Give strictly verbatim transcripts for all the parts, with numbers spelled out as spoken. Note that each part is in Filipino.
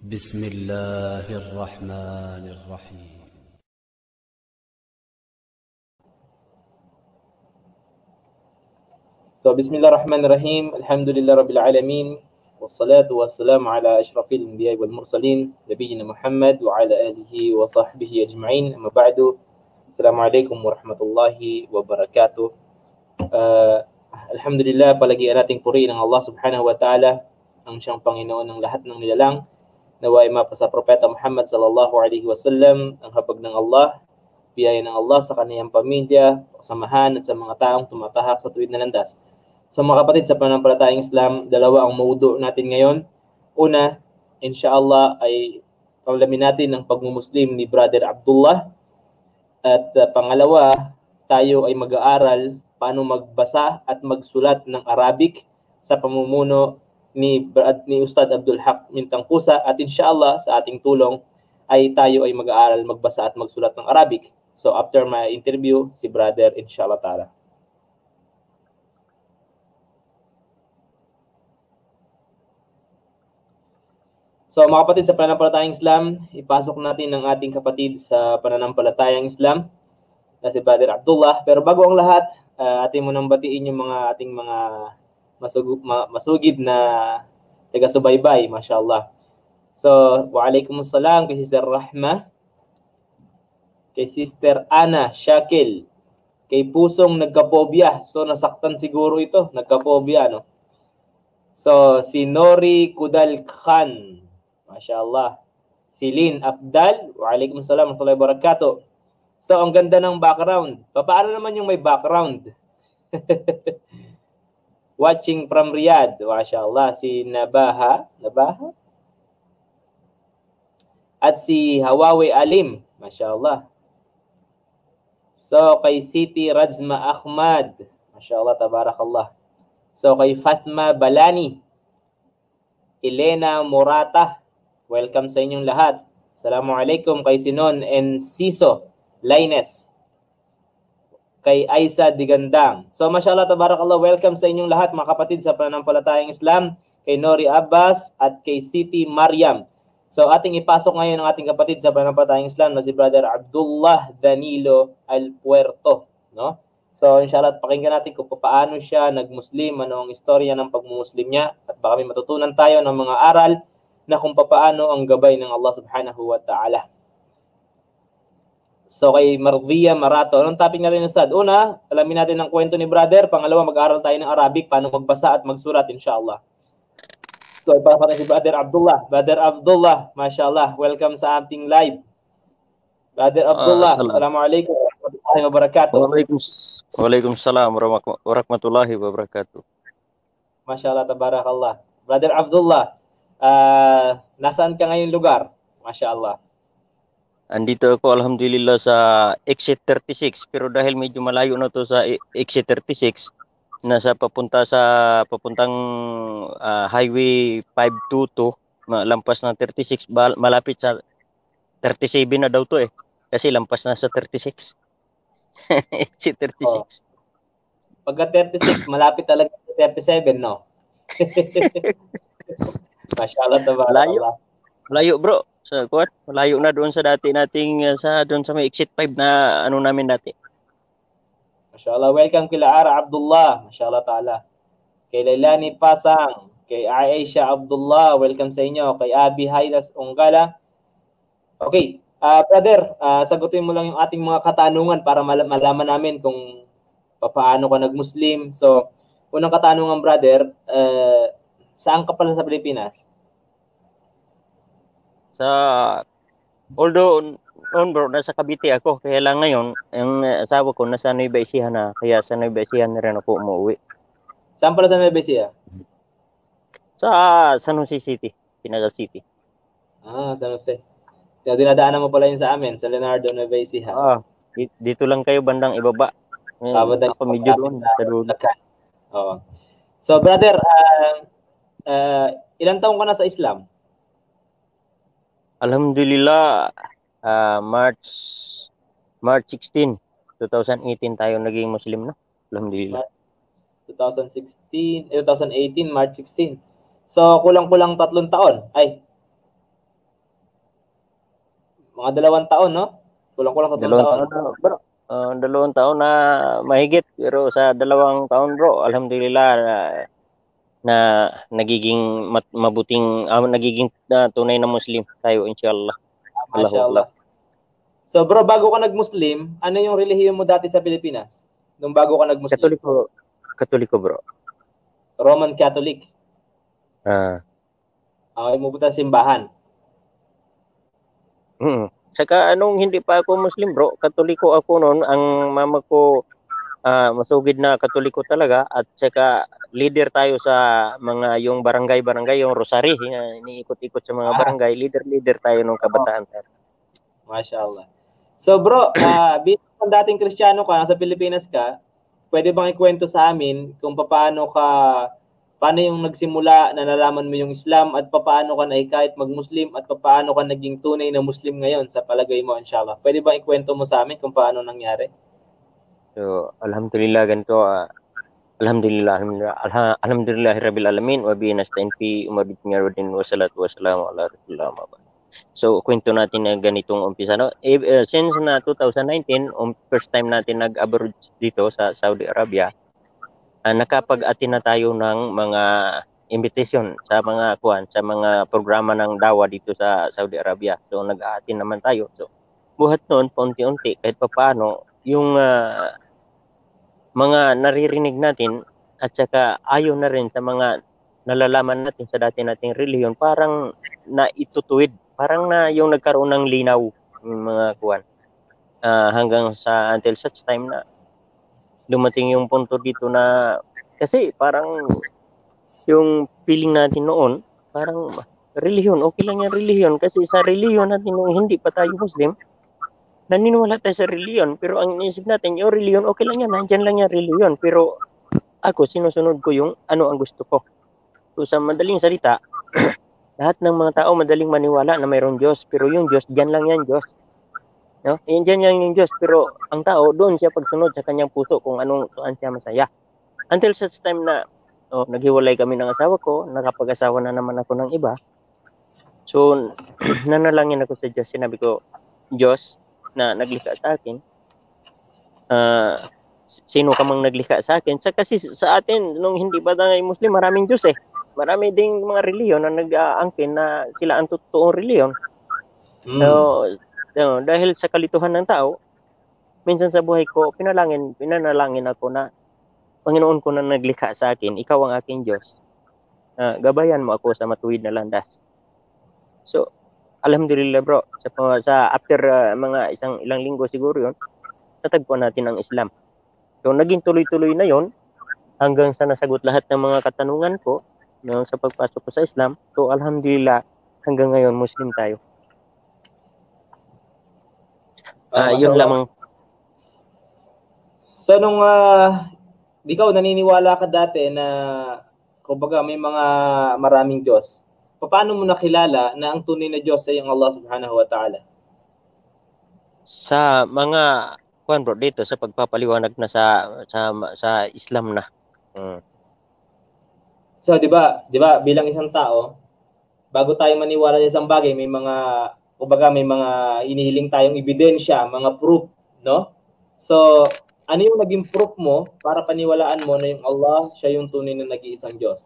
بسم الله الرحمن الرحيم. So, Bismillahirrahmanirrahim. Alhamdulillah Rabbil Alamin. Wassalatu wassalamu ala ashrafil anbiya wal mursalin. Nabiyyina Muhammad wa ala alihi wa sahbihi ajma'in. Amma ba'du. Assalamualaikum warahmatullahi wabarakatuh. Uh, Alhamdulillah, palagi nating purihin ang Allah subhanahu wa ta'ala, ang siyang Panginoon ng lahat ng nilalang. Naway mapasa Propeta Muhammad sallallahu alaihi wasallam ang habag ng Allah, biyaya ng Allah sa kaniyang pamilya, kasamahan at sa mga taong tumatahak sa tuwid na landas. So mga kapatid, sa pananampalatayang Islam, dalawa ang maudo natin ngayon. Una, inshallah, ay paulamin natin ang pagmumuslim ni Brother Abdullah. At uh, pangalawa, tayo ay mag-aaral paano magbasa at magsulat ng Arabic sa pamumuno ni, ni Ustad Abdul Haq Mintangkusa, at inshallah sa ating tulong ay tayo ay mag-aaral magbasa at magsulat ng Arabic. So after my interview, si Brother inshallah ta'ala. So mga kapatid, sa pananampalatayang Islam, ipasok natin ang ating kapatid sa pananampalatayang Islam na si Brother Abdullah. Pero bago ang lahat, uh, ating munang batiin yung mga ating mga masugid, masugid na taga-subaybay, mashallah. So, waalaikumsalam kay Sister Rahma, kay Sister Ana Shakil, kay Pusong Nagkapobya. So, nasaktan siguro ito, Nagkapobya, no? So, si Nori Kudal Khan, mashallah. Si Lin Afdal, waalaikumsalam warahmatullahi wabarakatuh. So, ang ganda ng background. Paano naman yung may background? Watching from Riyadh, mashallah, si Nabaha, Nabaha? At si Hawawi Alim, mashallah. So, kay Siti Razma Ahmad, mashallah, tabarakallah. So, kay Fatma Balani, Elena Morata, welcome sa inyong lahat. Assalamualaikum kay Sinon Enciso Laines, kay Aisa Digandang. So, mashallah, tabarakallah, welcome sa inyong lahat mga kapatid sa pananampalatayang Islam, kay Nori Abbas at kay Siti Mariam. So, ating ipasok ngayon ang ating kapatid sa pananampalatayang Islam na si Brother Abdullah Danilo Alpuerto, no? So, inshallah, pakinggan natin kung paano siya nagmuslim, ano ang istorya ng pagmumuslim niya, at baka may matutunan tayo ng mga aral na kung paano ang gabay ng Allah subhanahu wa ta'ala. So, kay Marvia Marato, anong topic natin Ustad? Una, alamin natin ang kwento ni Brother. Pangalawa, mag-aaral tayo ng Arabic, paano magbasa at magsulat, inshallah. So, ipapatay si Brother Abdullah. Brother Abdullah, mashallah, welcome sa ating live. Brother Abdullah, uh, assalamualaikum warahmatullahi wabarakatuh. Waalaikumsalam warahmatullahi wabarakatuh. Mashallah, tabarakallah. Brother Abdullah, uh, nasaan ka ngayon lugar? Mashallah. Andito ako alhamdulillah sa exit thirty-six, pero dahil medyo malayo na to sa exit thirty-six, nasa papunta sa papuntang uh, highway five twenty-two, lampas ng thirty-six, malapit sa thirty-seven na daw to eh, kasi lampas na sa thirty-six. Exit thirty-six. Oh. Pagka thirty-six, malapit talaga sa thirty-seven, no? Mashallah, tabarakallah. Malayo bro, sa kuwan, malayo na doon sa dati nating uh, sa doon sa may exit five na ano namin dati. Mashallah, welcome kila Ara Abdullah, mashallah ta'ala. Kay Lailani Pasang, kay Aisha Abdullah, welcome sa inyo. Kay Abi Haylas Ongala. Okay, uh, brother, uh, sagutin mo lang yung ating mga katanungan para mal malaman namin kung paano ka nag-Muslim. So, unang katanungan brother, uh, saan ka pala sa Pilipinas? Sa although on bro, nasa Cavite ako, kaya lang ngayon ang asawa ko nasa Nueva Ecija na, kaya sa Nueva Ecija na rin ako umuwi. Saan pala sa Nueva Ecija? Sa San Jose City, Pinagal City. Ah, San Jose. Kaya dinadaanan mo pala yun sa amin, sa Leonardo Nueva Ecija. Ah, dito lang kayo bandang ibaba. Tama din ako medyo doon sa dulo. Oo. So brother, uh, uh, ilang taong ka na sa Islam? Alhamdulillah, uh, March March sixteen, twenty eighteen tayo naging Muslim na. Alhamdulillah. twenty sixteen, twenty eighteen, March sixteen. So kulang-kulang tatlong taon. Ay, Mga dalawang taon, no? Kulang-kulang tatlong Dalawang taon. taon na, bro. Uh, dalawang taon na mahigit. Pero sa dalawang taon, bro, alhamdulillah, na, na nagiging mat, mabuting, uh, nagiging uh, tunay na Muslim tayo, inshallah. Allahu Mashallah. So bro, bago ka nag-Muslim, ano yung relihiyon mo dati sa Pilipinas? Nung bago ka nag-Muslim? Katoliko, Katoliko, bro. Roman Catholic. Ah. Uh, okay, mupunta sa simbahan. Hmm. Saka anong hindi pa ako Muslim, bro, Katoliko ako noon. Ang mama ko uh, masugid na Katoliko talaga, at saka leader tayo sa mga yung barangay-barangay, yung rosary, uh, iniikot-ikot sa mga barangay, leader-leader tayo nung kabataan. Mashallah. So bro, uh, bilang dating Kristiyano ka, nasa Pilipinas ka, pwede bang ikwento sa amin kung paano ka, paano yung nagsimula na nalaman mo yung Islam, at paano ka naikahit mag-Muslim, at paano ka naging tunay na Muslim ngayon sa palagay mo, inshallah? Pwede bang ikwento mo sa amin kung paano nangyari? So, alhamdulillah ganito. Uh, alhamdulillah, alhamdulillah, alha, alhamdulillah rabbil alamin, wa bihi nasta'in fi umar bin yarudin wa salatu wa salamu ala rasulillah. So, kwento natin na ganitong umpisa. No? E, uh, since na two thousand nineteen, um, first time natin nag-abroad dito sa Saudi Arabia, uh, nakapag-attend na tayo ng mga invitation sa mga kuan, sa mga programa ng dawa dito sa Saudi Arabia. So, nag-attend naman tayo. So, buhat noon, paunti-unti, kahit papaano, yung uh, mga naririnig natin, at saka ayaw na rin sa mga nalalaman natin sa dati nating relihiyon, parang naitutuwid. Parang na yung nagkaroon ng linaw yung mga kuwan. Uh, hanggang sa until such time na dumating yung punto dito na, kasi parang yung feeling natin noon, parang relihiyon, okay lang yung relihiyon. Kasi sa relihiyon natin nung hindi pa tayo Muslim, naniniwala tayo sa relihiyon. Pero ang iniisip natin, yung relihiyon, okay lang yan, nandyan lang yung relihiyon. Pero ako, sinusunod ko yung ano ang gusto ko. So sa madaling salita, lahat ng mga tao madaling maniwala na mayroong Diyos, pero yung Diyos, diyan lang yan Diyos. No? Yan diyan yan yung Diyos, pero ang tao, doon siya pagsunod sa kanyang puso kung anong saan siya masaya. Until such time na oh, naghiwalay kami ng asawa ko, nakapag-asawa na naman ako ng iba. So, nanalangin ako sa Diyos. Sinabi ko, Diyos na naglikha sa akin, uh, sino ka mang naglikha sa akin? Sa, kasi sa atin, nung hindi pa tayo Muslim, maraming Diyos eh. Marami ding mga reliyon na nag-aangkin na sila ang totoong reliyon. Mm. So, so, dahil sa kalituhan ng tao, minsan sa buhay ko, pinalangin, pinanalangin ako na, Panginoon ko na naglikha sa akin, ikaw ang aking Diyos. Uh, gabayan mo ako sa matuwid na landas. So, alhamdulillah bro, sa, sa after uh, mga isang ilang linggo siguro yun, natagpuan natin ang Islam. So, naging tuloy-tuloy na yon hanggang sa nasagot lahat ng mga katanungan ko no, sa pagpasok ko sa Islam. So, alhamdulillah, hanggang ngayon, Muslim tayo. Uh, uh, yun lamang. So, nung uh, ikaw naniniwala ka dati na kumbaga may mga maraming Diyos, paano mo nakilala na ang tunay na Diyos ay ang Allah subhanahu wa ta'ala? Sa mga, kuwan bro, dito sa pagpapaliwanag na sa sa, sa Islam na. Hmm. So, 'di ba, 'di ba bilang isang tao, bago tayo maniwala sa isang bagay, may mga kumbaga may mga inihiling tayong ebidensya, mga proof, no? So, ano yung naging proof mo para paniwalaan mo na yung Allah siya yung tunay na nag-iisang Diyos?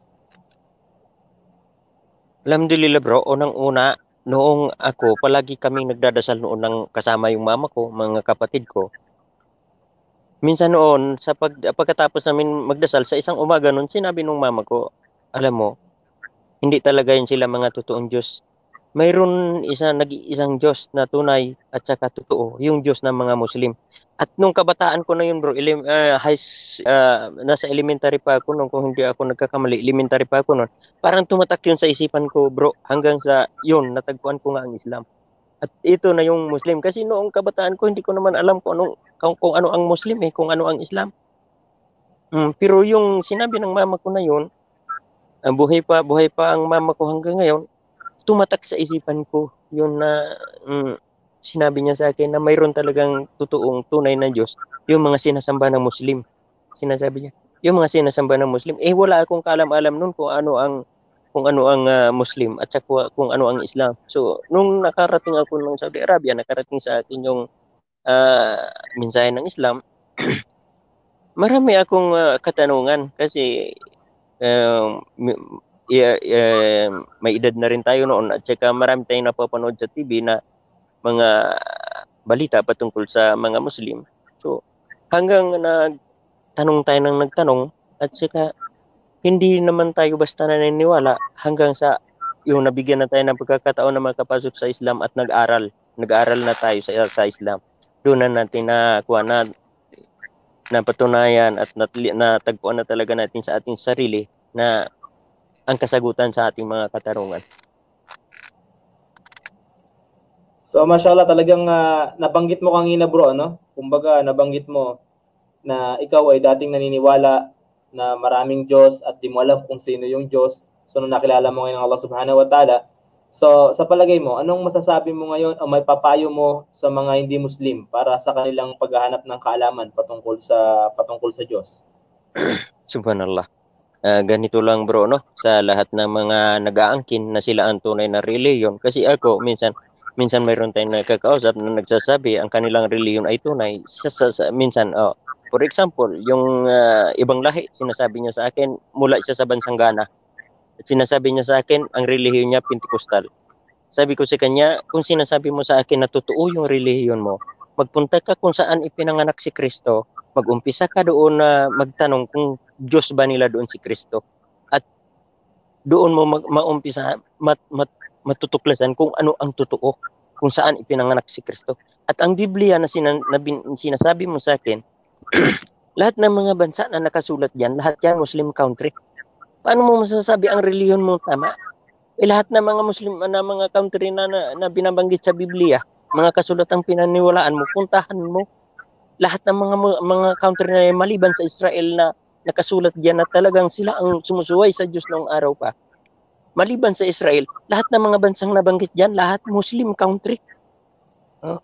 Alhamdulillah bro, unang-una, noong ako, palagi kaming nagdadasal noon ng kasama yung mama ko, mga kapatid ko. Minsan noon, sa pag, pagkatapos namin magdasal, sa isang umaga noon, sinabi nung mama ko, alam mo, hindi talaga yun sila mga totoong Diyos. Mayroon isa, nag-iisang Diyos na tunay at saka totoo, yung Diyos ng mga Muslim. At nung kabataan ko na yun bro, elim, uh, high, uh, nasa elementary pa ako nung, kung hindi ako nagkakamali, elementary pa ako noon, parang tumatak yun sa isipan ko bro, hanggang sa yun, natagpuan ko nga ang Islam. At ito na yung Muslim. Kasi noong kabataan ko, hindi ko naman alam kung, anong, kung, kung ano ang Muslim eh, kung ano ang Islam. Mm, pero yung sinabi ng mama ko na yun, uh, buhay pa, buhay pa ang mama ko hanggang ngayon, tumatak sa isipan ko yun na mm, sinabi niya sa akin na mayroon talagang totoong tunay na Diyos, yung mga sinasamba ng Muslim. Sinasabi niya, yung mga sinasamba ng Muslim, eh wala akong kaalam-alam nun kung ano ang kung ano ang uh, Muslim at saka kung ano ang Islam. So, nung nakarating ako ng Saudi Arabia, nakarating sa akin yung uh, mensahe ng Islam, marami akong uh, katanungan kasi uh, yeah, yeah, may edad na rin tayo noon at saka marami tayong napapanood sa T V na mga balita patungkol sa mga Muslim. So, hanggang nagtanong tayo ng nagtanong at saka hindi naman tayo basta naniniwala hanggang sa yung nabigyan na tayo ng pagkakataon na makapasok sa Islam at nag-aral. Nag-aral na tayo sa, sa Islam. Doon na natin na kuha na napatunayan at natagpuan na talaga natin sa ating sarili na ang kasagutan sa ating mga katarungan. So, mashallah, talagang uh, nabanggit mo kanina bro, ano? Kumbaga, nabanggit mo na ikaw ay dating naniniwala na maraming Diyos at di mo alam kung sino yung Diyos. So, nung nakilala mo ngayon ng Allah subhanahu wa ta'ala, so, sa palagay mo, anong masasabi mo ngayon o may papayo mo sa mga hindi Muslim para sa kanilang paghahanap ng kaalaman patungkol sa patungkol sa Diyos? Subhanallah. Uh, ganito lang bro, no? Sa lahat ng mga nag-aangkin na sila ang tunay na reliyon. Kasi ako, minsan, minsan mayroon tayong nakakausap na nagsasabi ang kanilang reliyon ay tunay. Sa, sa, sa, minsan, oh, for example, yung uh, ibang lahi, sinasabi niya sa akin, mula siya sa bansang Ghana. At sinasabi niya sa akin, ang relihiyon niya Pentecostal. Sabi ko sa kanya, kung sinasabi mo sa akin na totoo yung relihiyon mo, magpunta ka kung saan ipinanganak si Kristo, mag-umpisa ka doon na magtanong kung Diyos ba nila doon si Kristo. At doon mo mag- maumpisa, mat, mat, matutuklasan kung ano ang totoo, kung saan ipinanganak si Kristo. At ang Biblia na, sinan, na bin, sinasabi mo sa akin, lahat ng mga bansa na nakasulat diyan, lahat yan Muslim country. Paano mo masasabi ang reliyon mo tama? Eh, lahat ng mga Muslim na mga country na, na, na binabanggit sa Biblia, mga kasulatang pinaniwalaan mo, puntahan mo. Lahat ng mga mga country na maliban sa Israel na nakasulat diyan na talagang sila ang sumusuway sa Diyos noong araw pa. Maliban sa Israel, lahat ng mga bansang nabanggit diyan, lahat Muslim country. Oh.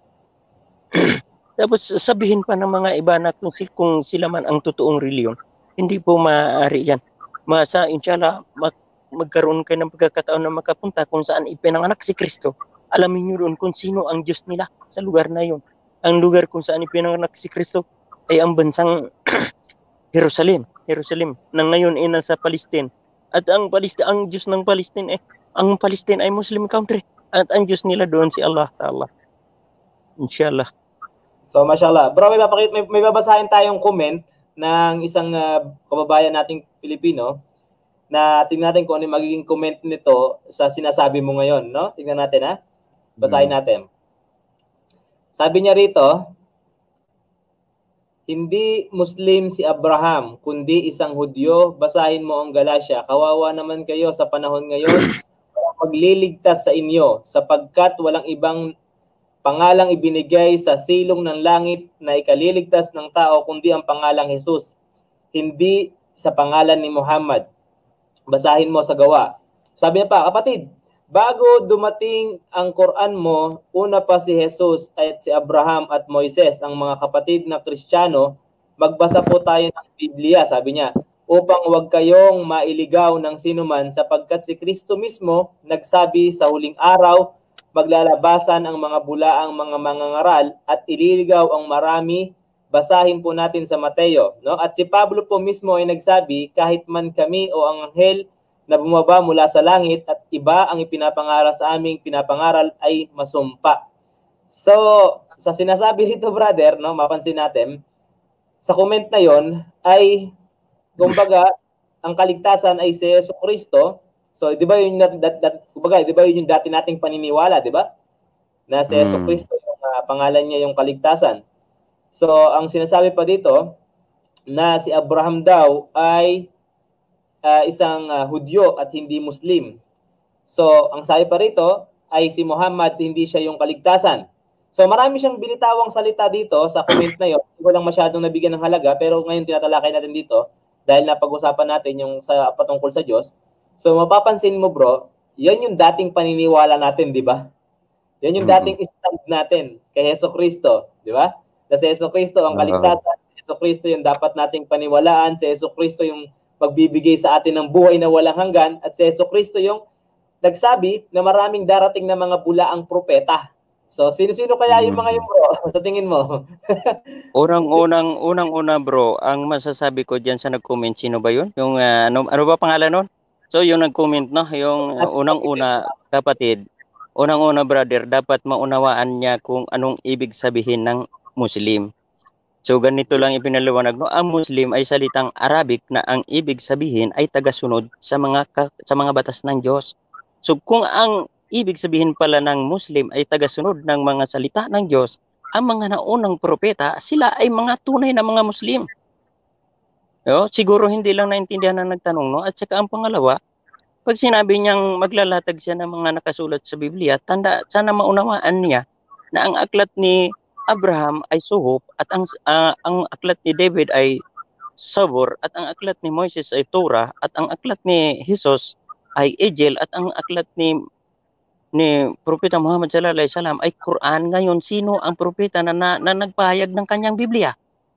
Tapos sabihin pa ng mga iba na kung, kung sila man ang totoong reliyon, hindi po maaari yan. Masa, inshallah, mag, magkaroon kayo ng pagkakataon na makapunta kung saan ipinanganak si Kristo. Alamin nyo doon kung sino ang Diyos nila sa lugar na yun. Ang lugar kung saan ipinanganak si Kristo ay ang bansang Jerusalem. Jerusalem na ngayon ay nasa Palestine. At ang Palestine, ang Diyos ng Palestine, eh, ang Palestine ay Muslim country. At ang Diyos nila doon si Allah Ta'ala. Inshallah. So, mashallah. Bro, may, papakita, may, may babasahin tayong comment ng isang uh, kababayan nating Pilipino na tingnan natin kung ano yung magiging comment nito sa sinasabi mo ngayon, no? Tingnan natin, ha? Basahin natin. Sabi niya rito, hindi Muslim si Abraham, kundi isang Hudyo. Basahin mo ang Galatia. Kawawa naman kayo sa panahon ngayon para magliligtas sa inyo, sapagkat walang ibang pangalang ibinigay sa silong ng langit na ikaliligtas ng tao kundi ang pangalang Jesus, hindi sa pangalan ni Muhammad. Basahin mo sa Gawa. Sabi niya pa, kapatid, bago dumating ang Quran mo, una pa si Jesus at si Abraham at Moises, ang mga kapatid na Kristiyano, magbasa po tayo ng Biblia, sabi niya, upang huwag kayong mailigaw ng sinuman sapagkat si Kristo mismo nagsabi sa huling araw, maglalabasan ang mga bulaang mga mangangaral at ililigaw ang marami. Basahin po natin sa Mateo, no? At si Pablo po mismo ay nagsabi, kahit man kami o ang anghel na bumaba mula sa langit at iba ang ipinapangaral sa aming pinapangaral ay masumpa. So, sa sinasabi rito, brother, no, mapansin natin, sa comment na yon ay, kumbaga, ang kaligtasan ay si Jesucristo. So, di ba yun, that, that, that, kumbaga, di ba yun yung dati nating paniniwala, di ba? Na si Jesucristo, yung uh, pangalan niya yung kaligtasan. So, ang sinasabi pa dito, na si Abraham daw ay uh, isang uh, Hudyo at hindi Muslim. So, ang sabi pa rito ay si Muhammad, hindi siya yung kaligtasan. So, marami siyang binitawang salita dito sa comment na yun. Hindi ko lang masyadong nabigyan ng halaga, pero ngayon tinatalakay natin dito dahil napag-usapan natin yung sa patungkol sa Diyos. So, mapapansin mo bro, yan yung dating paniniwala natin, di ba? Yan yung dating stand natin kay Jesucristo, di ba? Kasi Jesucristo ang kaligtasan, si Jesucristo yung dapat nating paniwalaan, si Jesucristo yung magbibigay sa atin ng buhay na walang hanggan, at si Jesucristo yung nagsabi na maraming darating na mga bulaang propeta. So, sino-sino kaya yung mga yung bro? Sa tingin mo? Unang-unang, unang-una bro, ang masasabi ko diyan sa nag-comment, sino ba yun? Yung, uh, ano, ano ba pangalan nun? So, yung nag-comment, no? Yung uh, unang-una, kapatid, unang-una brother, dapat maunawaan niya kung anong ibig sabihin ng Muslim. So, ganito lang ipinaliwanag, no? Ang Muslim ay salitang Arabic na ang ibig sabihin ay tagasunod sa mga, sa mga batas ng Diyos. So, kung ang ibig sabihin pala ng Muslim ay tagasunod ng mga salita ng Diyos, ang mga naunang propeta, sila ay mga tunay na mga Muslim. Yo, siguro hindi lang naintindihan ng nagtanong, no? At saka ang pangalawa, pag sinabi niyang maglalatag siya ng mga nakasulat sa Biblia, tanda, sana maunawaan niya na ang aklat ni Abraham ay suhop at ang uh, ang aklat ni David ay sabor at ang aklat ni Moises ay Torah at ang aklat ni Jesus ay Ejel at ang aklat ni ni Propeta Muhammad sallallahu alaihi wasallam ay Quran. Ngayon, sino ang propeta na, na, na nagpahayag ng kanyang Biblia?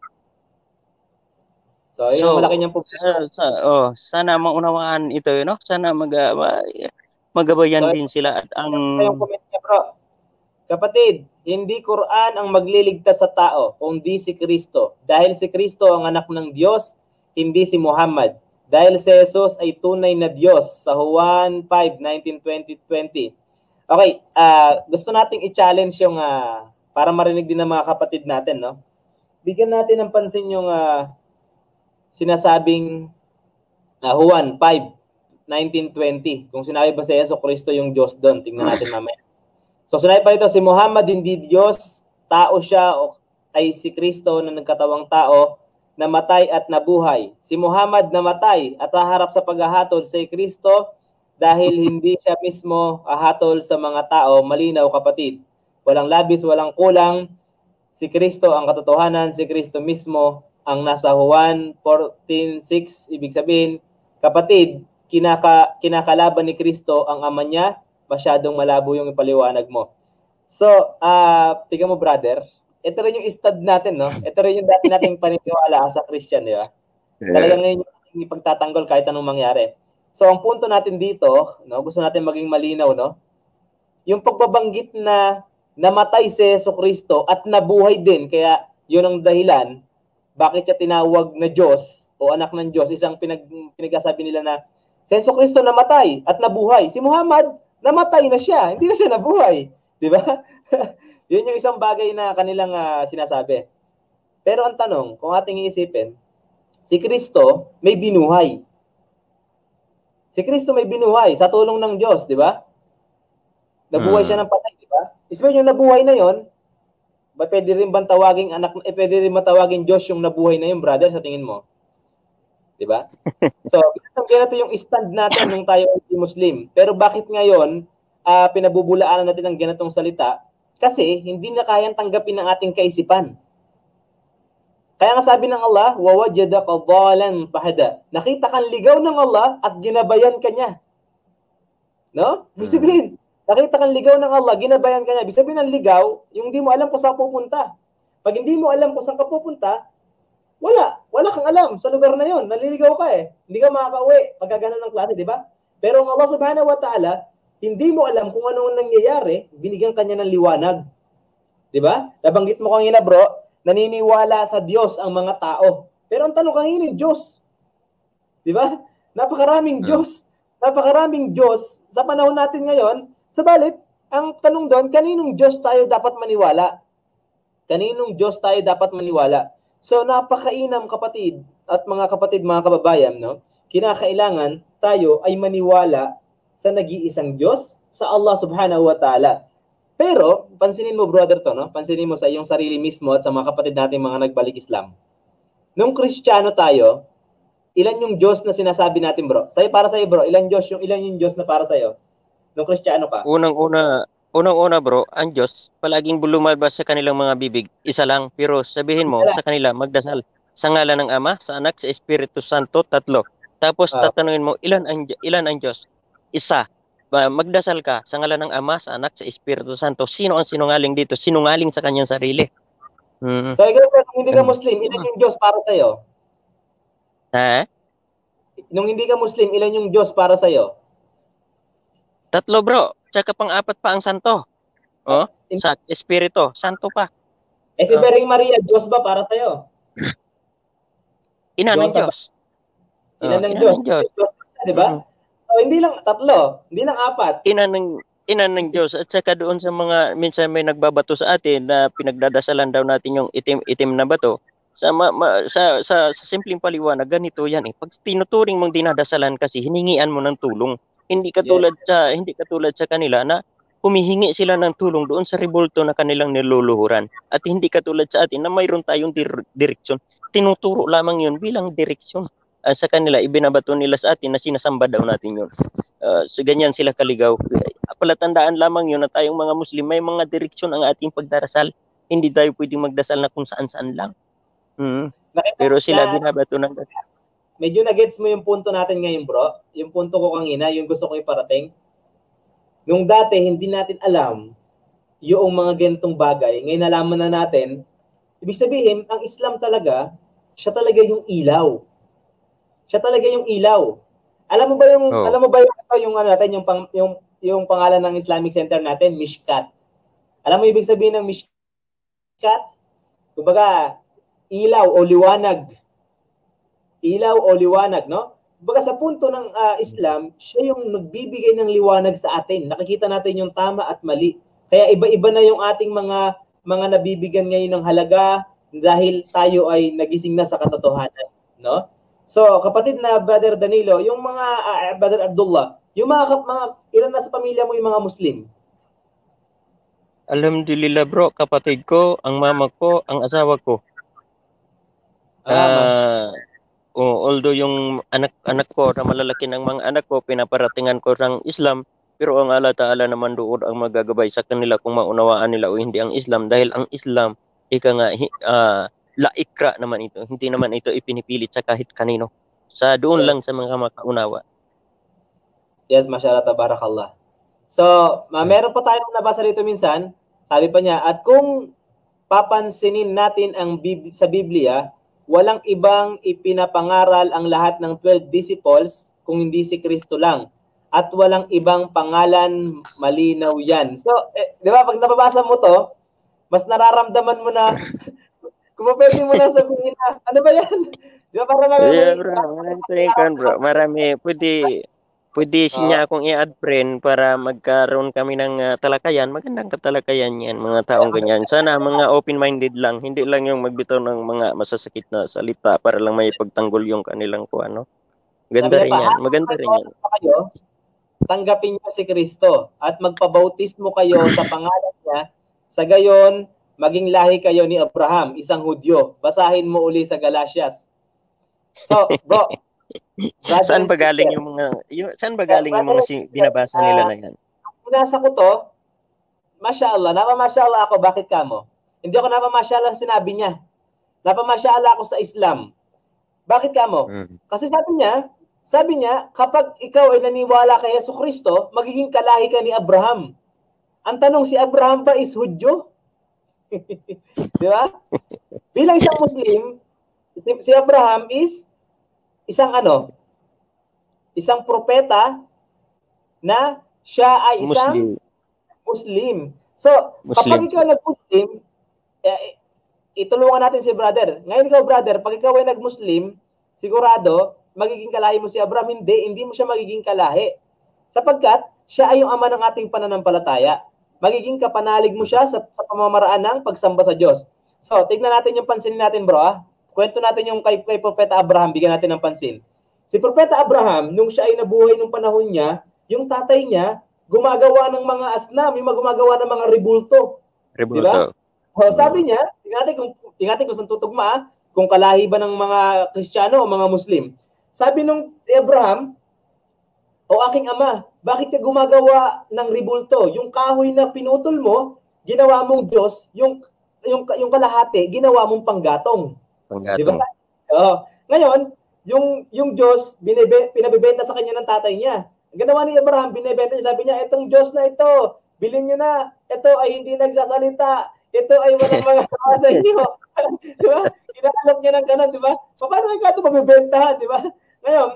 So, yun so, malaki niyang problema. Sa, sa, oh, sana maunawaan ito, you know? Sana mag, uh, magabayan so, din sila. At ang... Yung comment niya, bro. Kapatid, hindi Quran ang magliligtas sa tao, kundi si Kristo. Dahil si Kristo ang anak ng Diyos, hindi si Muhammad. Dahil si Jesus ay tunay na Diyos sa Juan five nineteen, twenty, twenty. Okay, uh, gusto nating i-challenge yung uh, para marinig din ng mga kapatid natin, no? Bigyan natin ng pansin yung uh, sinasabing uh, Juan five nineteen, twenty. Kung sinabi ba si Jesucristo yung Diyos doon, tingnan natin mamaya. So sinabi pa ito, si Muhammad hindi Diyos, tao siya o ay si Kristo na nagkatawang tao, namatay at nabuhay. Si Muhammad namatay at haharap sa paghahatol sa Kristo dahil hindi siya mismo ahatol sa mga tao. Malinaw kapatid, walang labis, walang kulang. Si Kristo ang katotohanan, si Kristo mismo ang nasa Juan fourteen six. Ibig sabihin, kapatid, kinaka, kinakalaban ni Kristo ang ama niya. Masyadong malabo yung ipaliwanag mo. So, uh, tingnan mo brother, ito rin yung stud natin, no? Ito rin yung dati nating paniniwala sa Christian, di ba? Talagang ngayon yung ipagtatanggol kahit anong mangyari. So, ang punto natin dito, no, gusto natin maging malinaw, no? Yung pagbabanggit na namatay si Jesucristo at nabuhay din, kaya yun ang dahilan bakit siya tinawag na Diyos o anak ng Diyos. Isang pinag, pinagsasabi nila na si Jesucristo namatay at nabuhay. Si Muhammad, namatay na siya, hindi na siya nabuhay. Di ba? Yun yung isang bagay na kanilang uh, sinasabi. Pero ang tanong, kung ating iisipin, si Kristo may binuhay. Si Kristo may binuhay sa tulong ng Diyos, di ba? Nabuhay hmm. siya ng patay, di ba? Isipin yung nabuhay na yon, ba pwede rin bang tawaging anak, eh, pwede rin matawagin Diyos yung nabuhay na yun, brother, sa tingin mo? Di ba? So, ganito yung stand natin nung tayo ay Muslim. Pero bakit ngayon, uh, pinabubulaanan natin ang ganitong salita? Kasi hindi na kayang tanggapin ng ating kaisipan. Kaya nga sabi ng Allah, وَوَجَدَكَ ضَالًا فَهَدَى. Nakita kang ligaw ng Allah at ginabayan ka niya. No? Ibig sabihin, nakita kang ligaw ng Allah, ginabayan ka niya. Ibig sabihin ng ligaw, yung hindi mo alam kung saan pupunta. Pag hindi mo alam kung saan ka pupunta, wala. Wala kang alam sa lugar na yon. Naliligaw ka eh. Hindi ka makaka-uwi pagka ganun ng klase, di ba? Pero ang Allah subhanahu wa ta'ala, hindi mo alam kung ano nangyayari, binigyan kanya ng liwanag. Di ba? Nabanggit mo kanina bro, naniniwala sa Diyos ang mga tao. Pero ang tanong kanina, Diyos. Di ba? Napakaraming hmm. Diyos. Napakaraming Diyos sa panahon natin ngayon. Sabalit, ang tanong doon, kaninong Diyos tayo dapat maniwala? Kaninong Diyos tayo dapat maniwala? So, napakainam kapatid at mga kapatid, mga kababayan, no? Kinakailangan tayo ay maniwala sa nag-iisang Diyos, sa Allah subhanahu wa ta'ala. Pero, pansinin mo brother to, no? Pansinin mo sa iyong sarili mismo at sa mga kapatid natin mga nagbalik Islam. Nung Kristiyano tayo, ilan yung Diyos na sinasabi natin bro? Sa'yo, para sa'yo bro, ilan Diyos yung ilan yung Diyos na para sa'yo? Nung Kristiyano ka? Unang-una, unang-una bro, ang Diyos, palaging lumalabas sa kanilang mga bibig, isa lang. Pero sabihin mo sa kanila, magdasal sa ngalan ng Ama, sa Anak, sa Espiritu Santo, tatlo. Tapos uh, tatanungin mo, ilan ang, ilan ang Diyos? Isa. Magdasal ka sa ngalan ng Ama, sa Anak, sa Espiritu Santo. Sino ang sinungaling dito? Sinungaling sa kanyang sarili. Hmm. So, ikaw, kung hindi ka Muslim, ilan yung Diyos para sa'yo? Ha? nung hindi ka Muslim, ilan yung Diyos para sa'yo? Tatlo, bro. Tsaka pang-apat pa ang santo. Oh, In- sa espiritu, santo pa. eh si Oh. Bering Maria, Diyos ba para sa'yo? Ina ng Diyos sa- Diyos. Ina Oh, ng ina Diyos. ng Diyos. Di ba? Mm. So, hindi lang tatlo, hindi lang apat. Ina ng ina ng Diyos at saka doon sa mga minsan may nagbabato sa atin na pinagdadasalan daw natin yung itim-itim na bato. Sa, ma, ma, sa sa sa simpleng paliwanag ganito yan eh. Pag tinuturing mong dinadasalan kasi hiningian mo ng tulong. Hindi katulad sa hindi katulad sa kanila na humihingi sila ng tulong doon sa rebulto na kanilang niluluhuran. At hindi katulad sa atin na mayroon tayong dir- direksyon. Tinuturo lamang yun bilang direksyon. Uh, sa kanila, ibinabato nila sa atin na sinasamba daw natin yun. Uh, so ganyan sila kaligaw. Palatandaan lamang yun na tayong mga Muslim, may mga direksyon ang ating pagdarasal. Hindi tayo pwedeng magdasal na kung saan-saan lang. Hmm. Pero sila binabato ng... Medyo na-gets mo yung punto natin ngayon, bro. Yung punto ko kanina, yung gusto ko iparating. Nung dati, hindi natin alam yung mga ganitong bagay. Ngayon nalaman na natin. Ibig sabihin, ang Islam talaga, siya talaga yung ilaw. Siya talaga yung ilaw. Alam mo ba yung oh. alam mo ba yung yung ano natin yung pang, yung yung pangalan ng Islamic Center natin, Mishkat. Alam mo ibig sabihin ng Mishkat? Kumbaga, ilaw o liwanag. Ilaw o liwanag, no? Kumbaga sa punto ng uh, Islam, siya yung nagbibigay ng liwanag sa atin. Nakikita natin yung tama at mali. Kaya iba-iba na yung ating mga mga nabibigyan ngayon ng halaga dahil tayo ay nagising na sa katotohanan, no? So, kapatid na Brother Danilo, yung mga uh, Brother Abdullah, yung mga, mga ilan na sa pamilya mo yung mga Muslim? Alhamdulillah bro, kapatid ko, ang mama ko, ang asawa ko. Ah, uh, oh, although yung anak-anak ko na malalaki ng mga anak ko, pinaparatingan ko ng Islam, pero ang Allah Ta'ala naman doon ang magagabay sa kanila kung maunawaan nila o hindi ang Islam. Dahil ang Islam, ika nga, uh, laikra naman ito. Hindi naman ito ipinipilit sa kahit kanino. Sa doon yes. lang sa mga makaunawa. Yes, mashallah, tabarakallah. So, ma meron pa tayong nabasa dito minsan. Sabi pa niya, at kung papansinin natin ang Bib- sa Biblia, walang ibang ipinapangaral ang lahat ng twelve disciples kung hindi si Kristo lang. At walang ibang pangalan, malinaw yan. So, eh, di ba, pag nababasa mo to, mas nararamdaman mo na kung pwede mo na sabihin na, ano ba yan? Di ba para marami? Yeah, bro. Marami kan, bro. Marami. Pwede, pwede uh, siya akong i-add friend para magkaroon kami ng uh, talakayan. Magandang katalakayan yan, mga taong ganyan. Sana mga open-minded lang. Hindi lang yung magbitaw ng mga masasakit na salita para lang may pagtanggol yung kanilang kuha, no? Ganda rin yan. Maganda rin yan. Kayo, tanggapin niyo si Kristo at magpabautismo kayo sa pangalan niya. Sa gayon, maging lahi kayo ni Abraham, isang Hudyo. Basahin mo uli sa Galatias. So, bro. Saan ba galing yung mga yung, saan ba galing yung mga si, binabasa nila na yan? Binasa ko to, mashallah, napamashallah ako, bakit ka mo? Hindi ako napamashallah sinabi niya. Napamashallah ako sa Islam. Bakit ka mo? Hmm. Kasi sabi niya, sabi niya, kapag ikaw ay naniwala kay Jesucristo, magiging kalahi ka ni Abraham. Ang tanong, si Abraham pa is Hudyo? Di ba? Bilang isang Muslim, si, si Abraham is isang ano? Isang propeta na siya ay isang Muslim. Muslim. So, Muslim. Kapag ikaw nag-Muslim, eh, itulungan natin si brother. Ngayon ikaw, brother, pag ikaw ay nag-Muslim, sigurado, magiging kalahi mo si Abraham. Hindi, hindi mo siya magiging kalahi. Sapagkat, siya ay yung ama ng ating pananampalataya. Magiging kapanalig mo siya sa, sa pamamaraan ng pagsamba sa Diyos. So, tignan natin yung pansin natin, bro. Ah. Kwento natin yung kay, kay Propeta Abraham, bigyan natin ng pansin. Si Propeta Abraham, nung siya ay nabuhay nung panahon niya, yung tatay niya, gumagawa ng mga asnam, yung gumagawa ng mga rebulto. Rebulto. Diba? O, sabi niya, tingnan natin kung, tingnan natin kung saan tutugma, ah, kung kalahi ba ng mga Kristiyano o mga Muslim. Sabi nung Abraham, o aking ama, bakit ka gumagawa ng rebulto? Yung kahoy na pinutol mo, ginawa mong Diyos, yung yung yung kalahati, ginawa mong panggatong. Panggatong. Diba? Oh, ngayon, yung yung Diyos binibe, pinabebenta sa kanya ng tatay niya. Ang ginawa ni Abraham, binebenta niya, sabi niya, itong Diyos na ito, bilhin niyo na. Ito ay hindi nagsasalita. Ito ay walang mga kawa sa inyo. Diba? Inaalok niya ng ganun, diba? Paano nga ito mabibentahan, diba? Ngayon,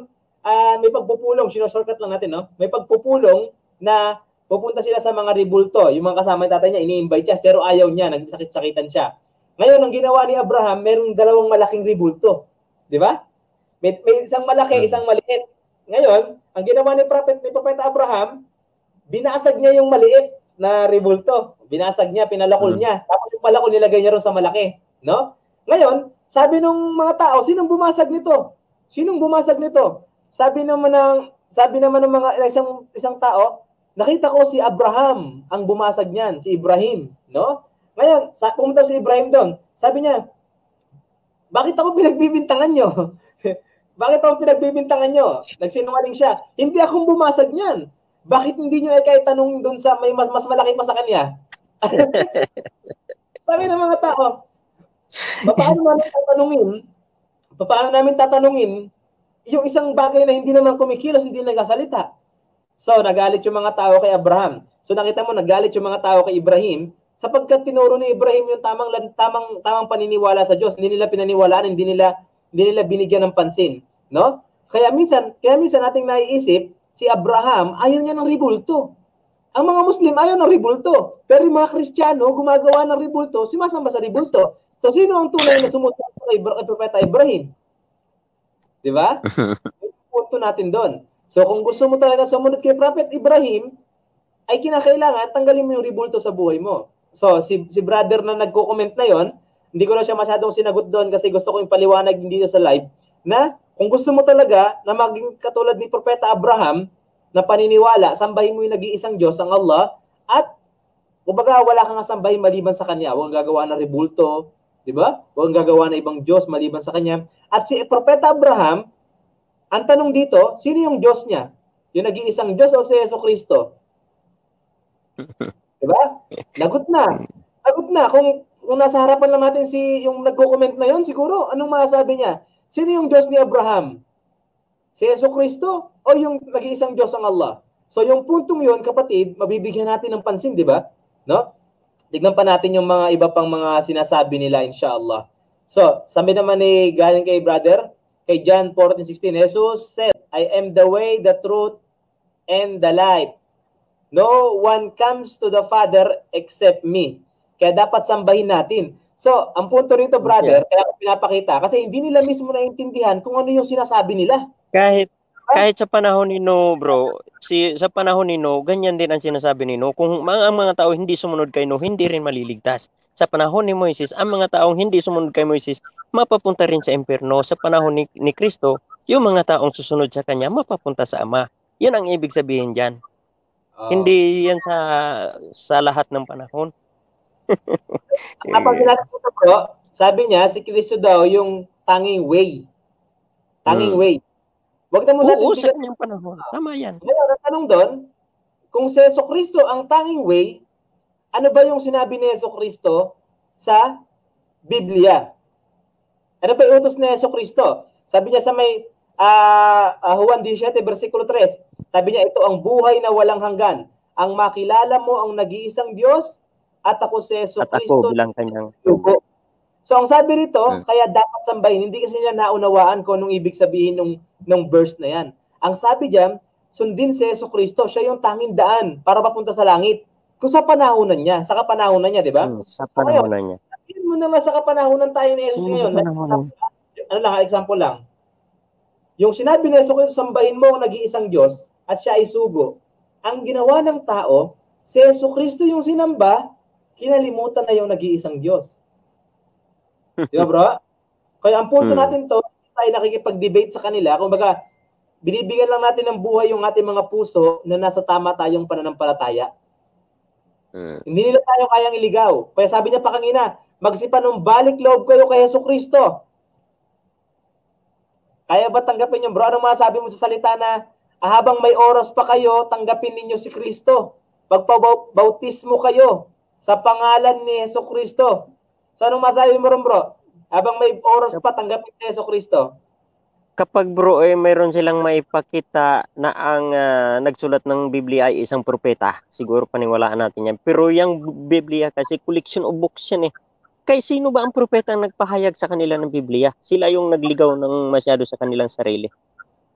uh, may pagpupulong, sino-shortcut lang natin, no? May pagpupulong na pupunta sila sa mga ribulto. Yung mga kasama ng tatay niya, ini-invite siya, pero ayaw niya, nagsakit-sakitan siya. Ngayon, ang ginawa ni Abraham, merong dalawang malaking ribulto. Di ba? May, may isang malaki, isang maliit. Ngayon, ang ginawa ni Prophet, ni Prophet Abraham, binasag niya yung maliit na ribulto. Binasag niya, pinalakol hmm. niya. Tapos yung palakol nilagay niya ron sa malaki. No? Ngayon, sabi ng mga tao, sinong bumasag nito? Sinong bumasag nito? Sabi naman ng sabi naman ng mga isang isang tao, nakita ko si Abraham ang bumasag niyan, si Ibrahim, no? Ngayon, sa, pumunta si Ibrahim doon. Sabi niya, bakit ako pinagbibintangan niyo? Bakit ako pinagbibintangan niyo? Nagsinungaling siya. Hindi akong bumasag niyan. Bakit hindi niyo ay kahit tanong doon sa may mas, mas malaki pa sa kanya? Sabi ng mga tao, paano namin tatanungin? Paano namin tatanungin yung isang bagay na hindi naman kumikilos, hindi nagsasalita? So, nagalit yung mga tao kay Abraham. So, nakita mo, nagalit yung mga tao kay Ibrahim sapagkat tinuro ni Ibrahim yung tamang tamang tamang paniniwala sa Diyos. Hindi nila pinaniwalaan, hindi nila hindi nila binigyan ng pansin, no? Kaya minsan, kaya minsan nating naiisip, si Abraham ayaw niya ng ribulto. Ang mga Muslim ayaw ng ribulto. Pero yung mga Kristiyano gumagawa ng ribulto, sumasamba sa ribulto. So, sino ang tunay na sumusunod kay Propeta Ibrahim? Di ba? Punto natin doon. So, kung gusto mo talaga sumunod kay Prophet Ibrahim, ay kinakailangan tanggalin mo yung ribulto sa buhay mo. So, si, si brother na nagko-comment na yon, hindi ko na siya masyadong sinagot doon kasi gusto ko yung paliwanag dito sa live, na kung gusto mo talaga na maging katulad ni Propeta Abraham, na paniniwala, sambahin mo yung nag-iisang Diyos, ang Allah, at kumbaga wala kang sambahin maliban sa Kanya. Huwag gagawa ng ribulto, di ba? Huwag gagawa ng ibang Diyos maliban sa Kanya. At si Propeta Abraham, ang tanong dito, sino yung Diyos niya? Yung nag-iisang Diyos o si Jesucristo? Di ba? Lagot na. Lagot na. Kung, kung nasa harapan lang natin si yung nagko-comment na yon, siguro, anong masasabi niya? Sino yung Diyos ni Abraham? Si Jesucristo o yung nag-iisang Diyos ang Allah? So yung puntong yun, kapatid, mabibigyan natin ng pansin, di ba? No? Tignan pa natin yung mga iba pang mga sinasabi nila, inshallah. So, sabi naman ni galing kay brother, kay John fourteen sixteen, Jesus said, I am the way, the truth, and the life. No one comes to the Father except me. Kaya dapat sambahin natin. So, ang punto rito, brother, okay, kaya pinapakita, kasi hindi nila mismo naintindihan kung ano yung sinasabi nila. Kahit kahit sa panahon ni No, bro, si sa panahon ni No, ganyan din ang sinasabi ni No. Kung mga, ang mga tao hindi sumunod kay No, hindi rin maliligtas. Sa panahon ni Moises, ang mga taong hindi sumunod kay Moises, mapapunta rin sa impyerno. Sa panahon ni, ni Kristo, yung mga taong susunod sa kanya, mapapunta sa Ama. Yan ang ibig sabihin diyan. Oh. Hindi yan sa sa lahat ng panahon. Kapag sinasabi ko, bro, sabi niya, si Kristo daw yung tanging way. Tanging hmm. way. Wag na muna natin sa kanyang panahon. Tama yan. Ngayon, ang tanong doon, kung si Jesucristo ang tanging way, ano ba yung sinabi ni Jesucristo sa Biblia? Ano ba yung utos ni Jesucristo? Sabi niya sa may uh, uh, Juan seventeen, versikulo three, sabi niya, ito ang buhay na walang hanggan. Ang makilala mo ang nag-iisang Diyos at ako si Jesucristo. At ako bilang kanyang sugo. So, ang sabi rito, hmm. kaya dapat sambahin, hindi kasi nila naunawaan kung anong ibig sabihin nung, nung verse na yan. Ang sabi diyan, sundin si Jesucristo, siya yung tanging daan para papunta sa langit. Kung sa panahonan niya, sa kapanahonan niya, di ba? Hmm, sa panahonan so, niya. Sabihin mo naman sa kapanahonan tayo ni Jesus ngayon. Ano lang, example lang. Yung sinabi ni Jesucristo, sambahin mo ang nag-iisang Diyos at siya ay sugo. Ang ginawa ng tao, si Jesucristo yung sinamba, kinalimutan na yung nag-iisang Diyos. Di ba, bro? Kaya ang punto hmm. natin to, tayo nakikipag-debate sa kanila. Kung baga, binibigyan lang natin ng buhay yung ating mga puso na nasa tama tayong pananampalataya. Hmm. Hindi nila tayo kayang iligaw. Kaya sabi niya pa kanina, magsipanumbalik loob kayo kay Jesucristo. Kaya ba tanggapin niyo, bro? Anong masabi mo sa salita na ah, habang may oras pa kayo, tanggapin ninyo si Kristo. Pagpabautismo kayo sa pangalan ni Jesucristo. So, anong masabi mo rin, bro? Habang may oras pa, tanggapin si Jesucristo. Kapag, bro, eh, mayroon silang maipakita na ang uh, nagsulat ng Biblia ay isang propeta, siguro paniwalaan natin yan. Pero yung Biblia kasi collection of books yan eh. Kaya sino ba ang propeta ang nagpahayag sa kanila ng Biblia? Sila yung nagligaw ng masyado sa kanilang sarili.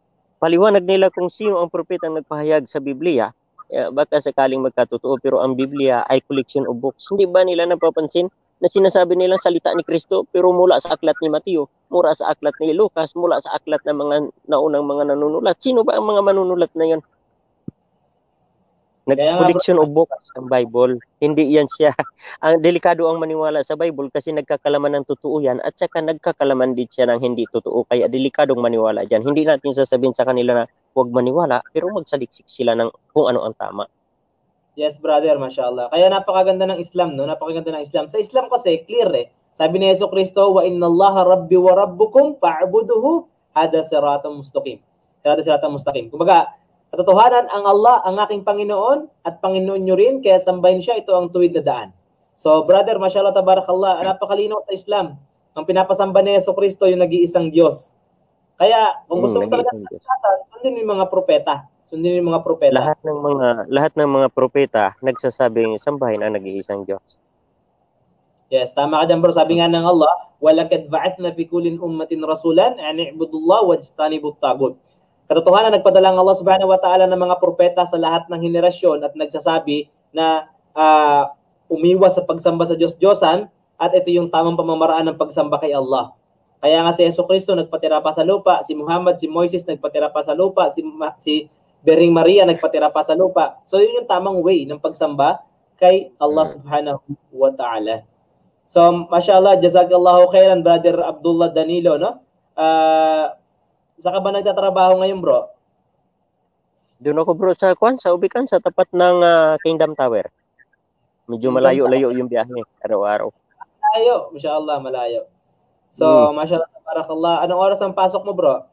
paliwanag nila kung sino ang propeta ang nagpahayag sa Biblia. Eh, baka sakaling magkatotoo, pero ang Biblia ay collection of books. Hindi ba nila napapansin na sinasabi nilang salita ni Kristo, pero mula sa aklat ni Mateo, mula sa aklat ni Lucas, mula sa aklat ng mga naunang mga nanunulat? Sino ba ang mga manunulat na yan? Nag-collection of books ang Bible. Hindi yan siya. Ang delikado ang maniwala sa Bible kasi nagkakalaman ng totoo yan at saka nagkakalaman din siya ng hindi totoo. Kaya delikadong maniwala dyan. Hindi natin sasabihin sa kanila na huwag maniwala, pero magsaliksik sila ng kung ano ang tama. Yes, brother, mashallah. Kaya napakaganda ng Islam, no? Napakaganda ng Islam. Sa Islam kasi, clear eh. Sabi ni Jesucristo, wa inna Allaha rabbi wa rabbukum fa'buduhu hada siratun mustaqim. Hada siratun mustaqim. Kumbaga, katotohanan, ang Allah, ang aking Panginoon at Panginoon nyo rin, kaya sambahin siya, ito ang tuwid na daan. So, brother, mashallah, tabarakallah, napakalinaw sa Islam. Ang pinapasamba ni Jesucristo, yung nag-iisang Diyos. Kaya, kung gusto mo Hmm, talaga nagsasan, sundin yung mga propeta. Sundin yung mga propeta. Lahat ng mga lahat ng mga propeta nagsasabing sambahin ang nag-iisang Diyos. Yes, tama ka dyan, bro. Sabi nga ng Allah, وَلَكَدْ بَعَثْنَا فِي كُلِّ أُمَّةٍ رَسُولًا أَنِ اعْبُدُوا اللَّهَ وَاجْتَنِبُوا الطَّاغُوتَ. Katotohanan, nagpadala ng Allah subhanahu wa ta'ala ng mga propeta sa lahat ng henerasyon at nagsasabi na uh, umiwas sa pagsamba sa Diyos-Diyosan at ito yung tamang pamamaraan ng pagsamba kay Allah. Kaya nga si Jesucristo nagpatira pa sa lupa, si Muhammad, si Moises nagpatira pa sa lupa, si, si Bering Maria nagpatira pa sa lupa. So yun yung tamang way ng pagsamba kay Allah subhanahu wa ta'ala. So mashallah, jazakallahu khairan, brother Abdullah Danilo, no? Uh, Saan ka ba nagtatrabaho ngayon, bro? Doon ako, bro, sa Kwan, sa Ubican, sa tapat ng uh, Kingdom Tower. Medyo malayo-layo yung biyahe, araw-araw. Malayo, mashallah, malayo. So, hmm. mashallah, barakallah. Anong oras ang pasok mo, bro?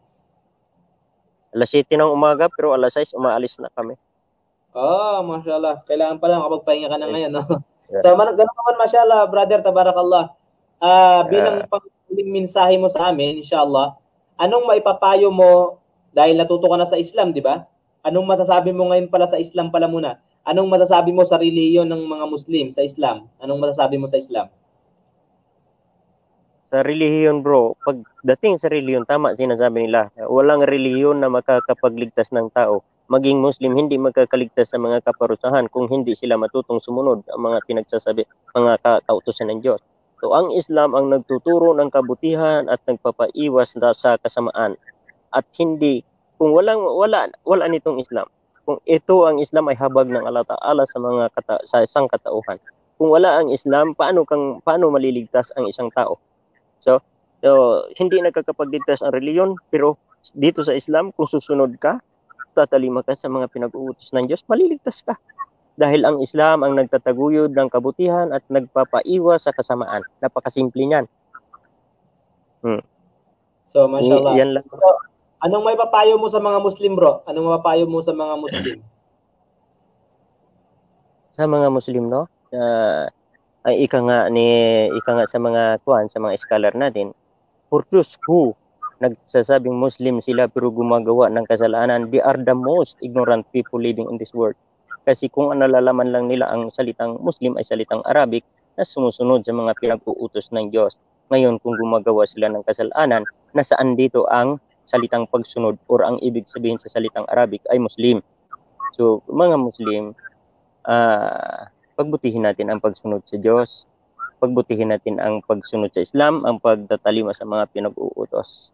alas siyete ng umaga, pero alas sais umaalis na kami. Oh, mashallah. Kailangan pa lang kapag pahinga ka na ngayon, no? Yeah. So, man, ganun naman, mashallah, brother, tabarakallah. Uh, bilang uh, pang-uling mensahe mo sa amin, inshallah, anong maipapayo mo dahil natuto ka na sa Islam, di ba? Anong masasabi mo ngayon pala sa Islam pala muna? Anong masasabi mo sa reliyon ng mga Muslim sa Islam? Anong masasabi mo sa Islam? Sa reliyon, bro, pagdating sa reliyon, tama sinasabi nila, walang reliyon na makakapagligtas ng tao. Maging Muslim, hindi magkakaligtas sa mga kaparusahan kung hindi sila matutong sumunod ang mga pinagsasabi, mga kautusan ng Diyos. So, ang Islam ang nagtuturo ng kabutihan at nagpapaiwas sa kasamaan. At hindi, kung walang, wala, wala nitong Islam, kung ito ang Islam ay habag ng Allah Ta'ala sa, mga kata, sa isang katauhan. Kung wala ang Islam, paano, kang, paano maliligtas ang isang tao? So, so hindi nagkakapagligtas ang reliyon, pero dito sa Islam, kung susunod ka, tatalima ka sa mga pinag-uutos ng Diyos, maliligtas ka. Dahil ang Islam ang nagtataguyod ng kabutihan at nagpapaiwas sa kasamaan. Napakasimple niyan. Hmm. So, mashallah. Yan lang. So, anong may papayo mo sa mga Muslim, bro? Anong mapapayo mo sa mga Muslim? Sa mga Muslim, no? Uh, ay ika nga ni ika nga sa mga kuan, sa mga scholar natin, for those who nagsasabing Muslim sila pero gumagawa ng kasalanan, they are the most ignorant people living in this world. Kasi kung nalalaman lang nila ang salitang Muslim ay salitang Arabic na sumusunod sa mga pinag-uutos ng Diyos. Ngayon, kung gumagawa sila ng kasalanan, nasaan dito ang salitang pagsunod or ang ibig sabihin sa salitang Arabic ay Muslim. So, mga Muslim, uh, pagbutihin natin ang pagsunod sa Diyos, pagbutihin natin ang pagsunod sa Islam, ang pagtatalima sa mga pinag-uutos.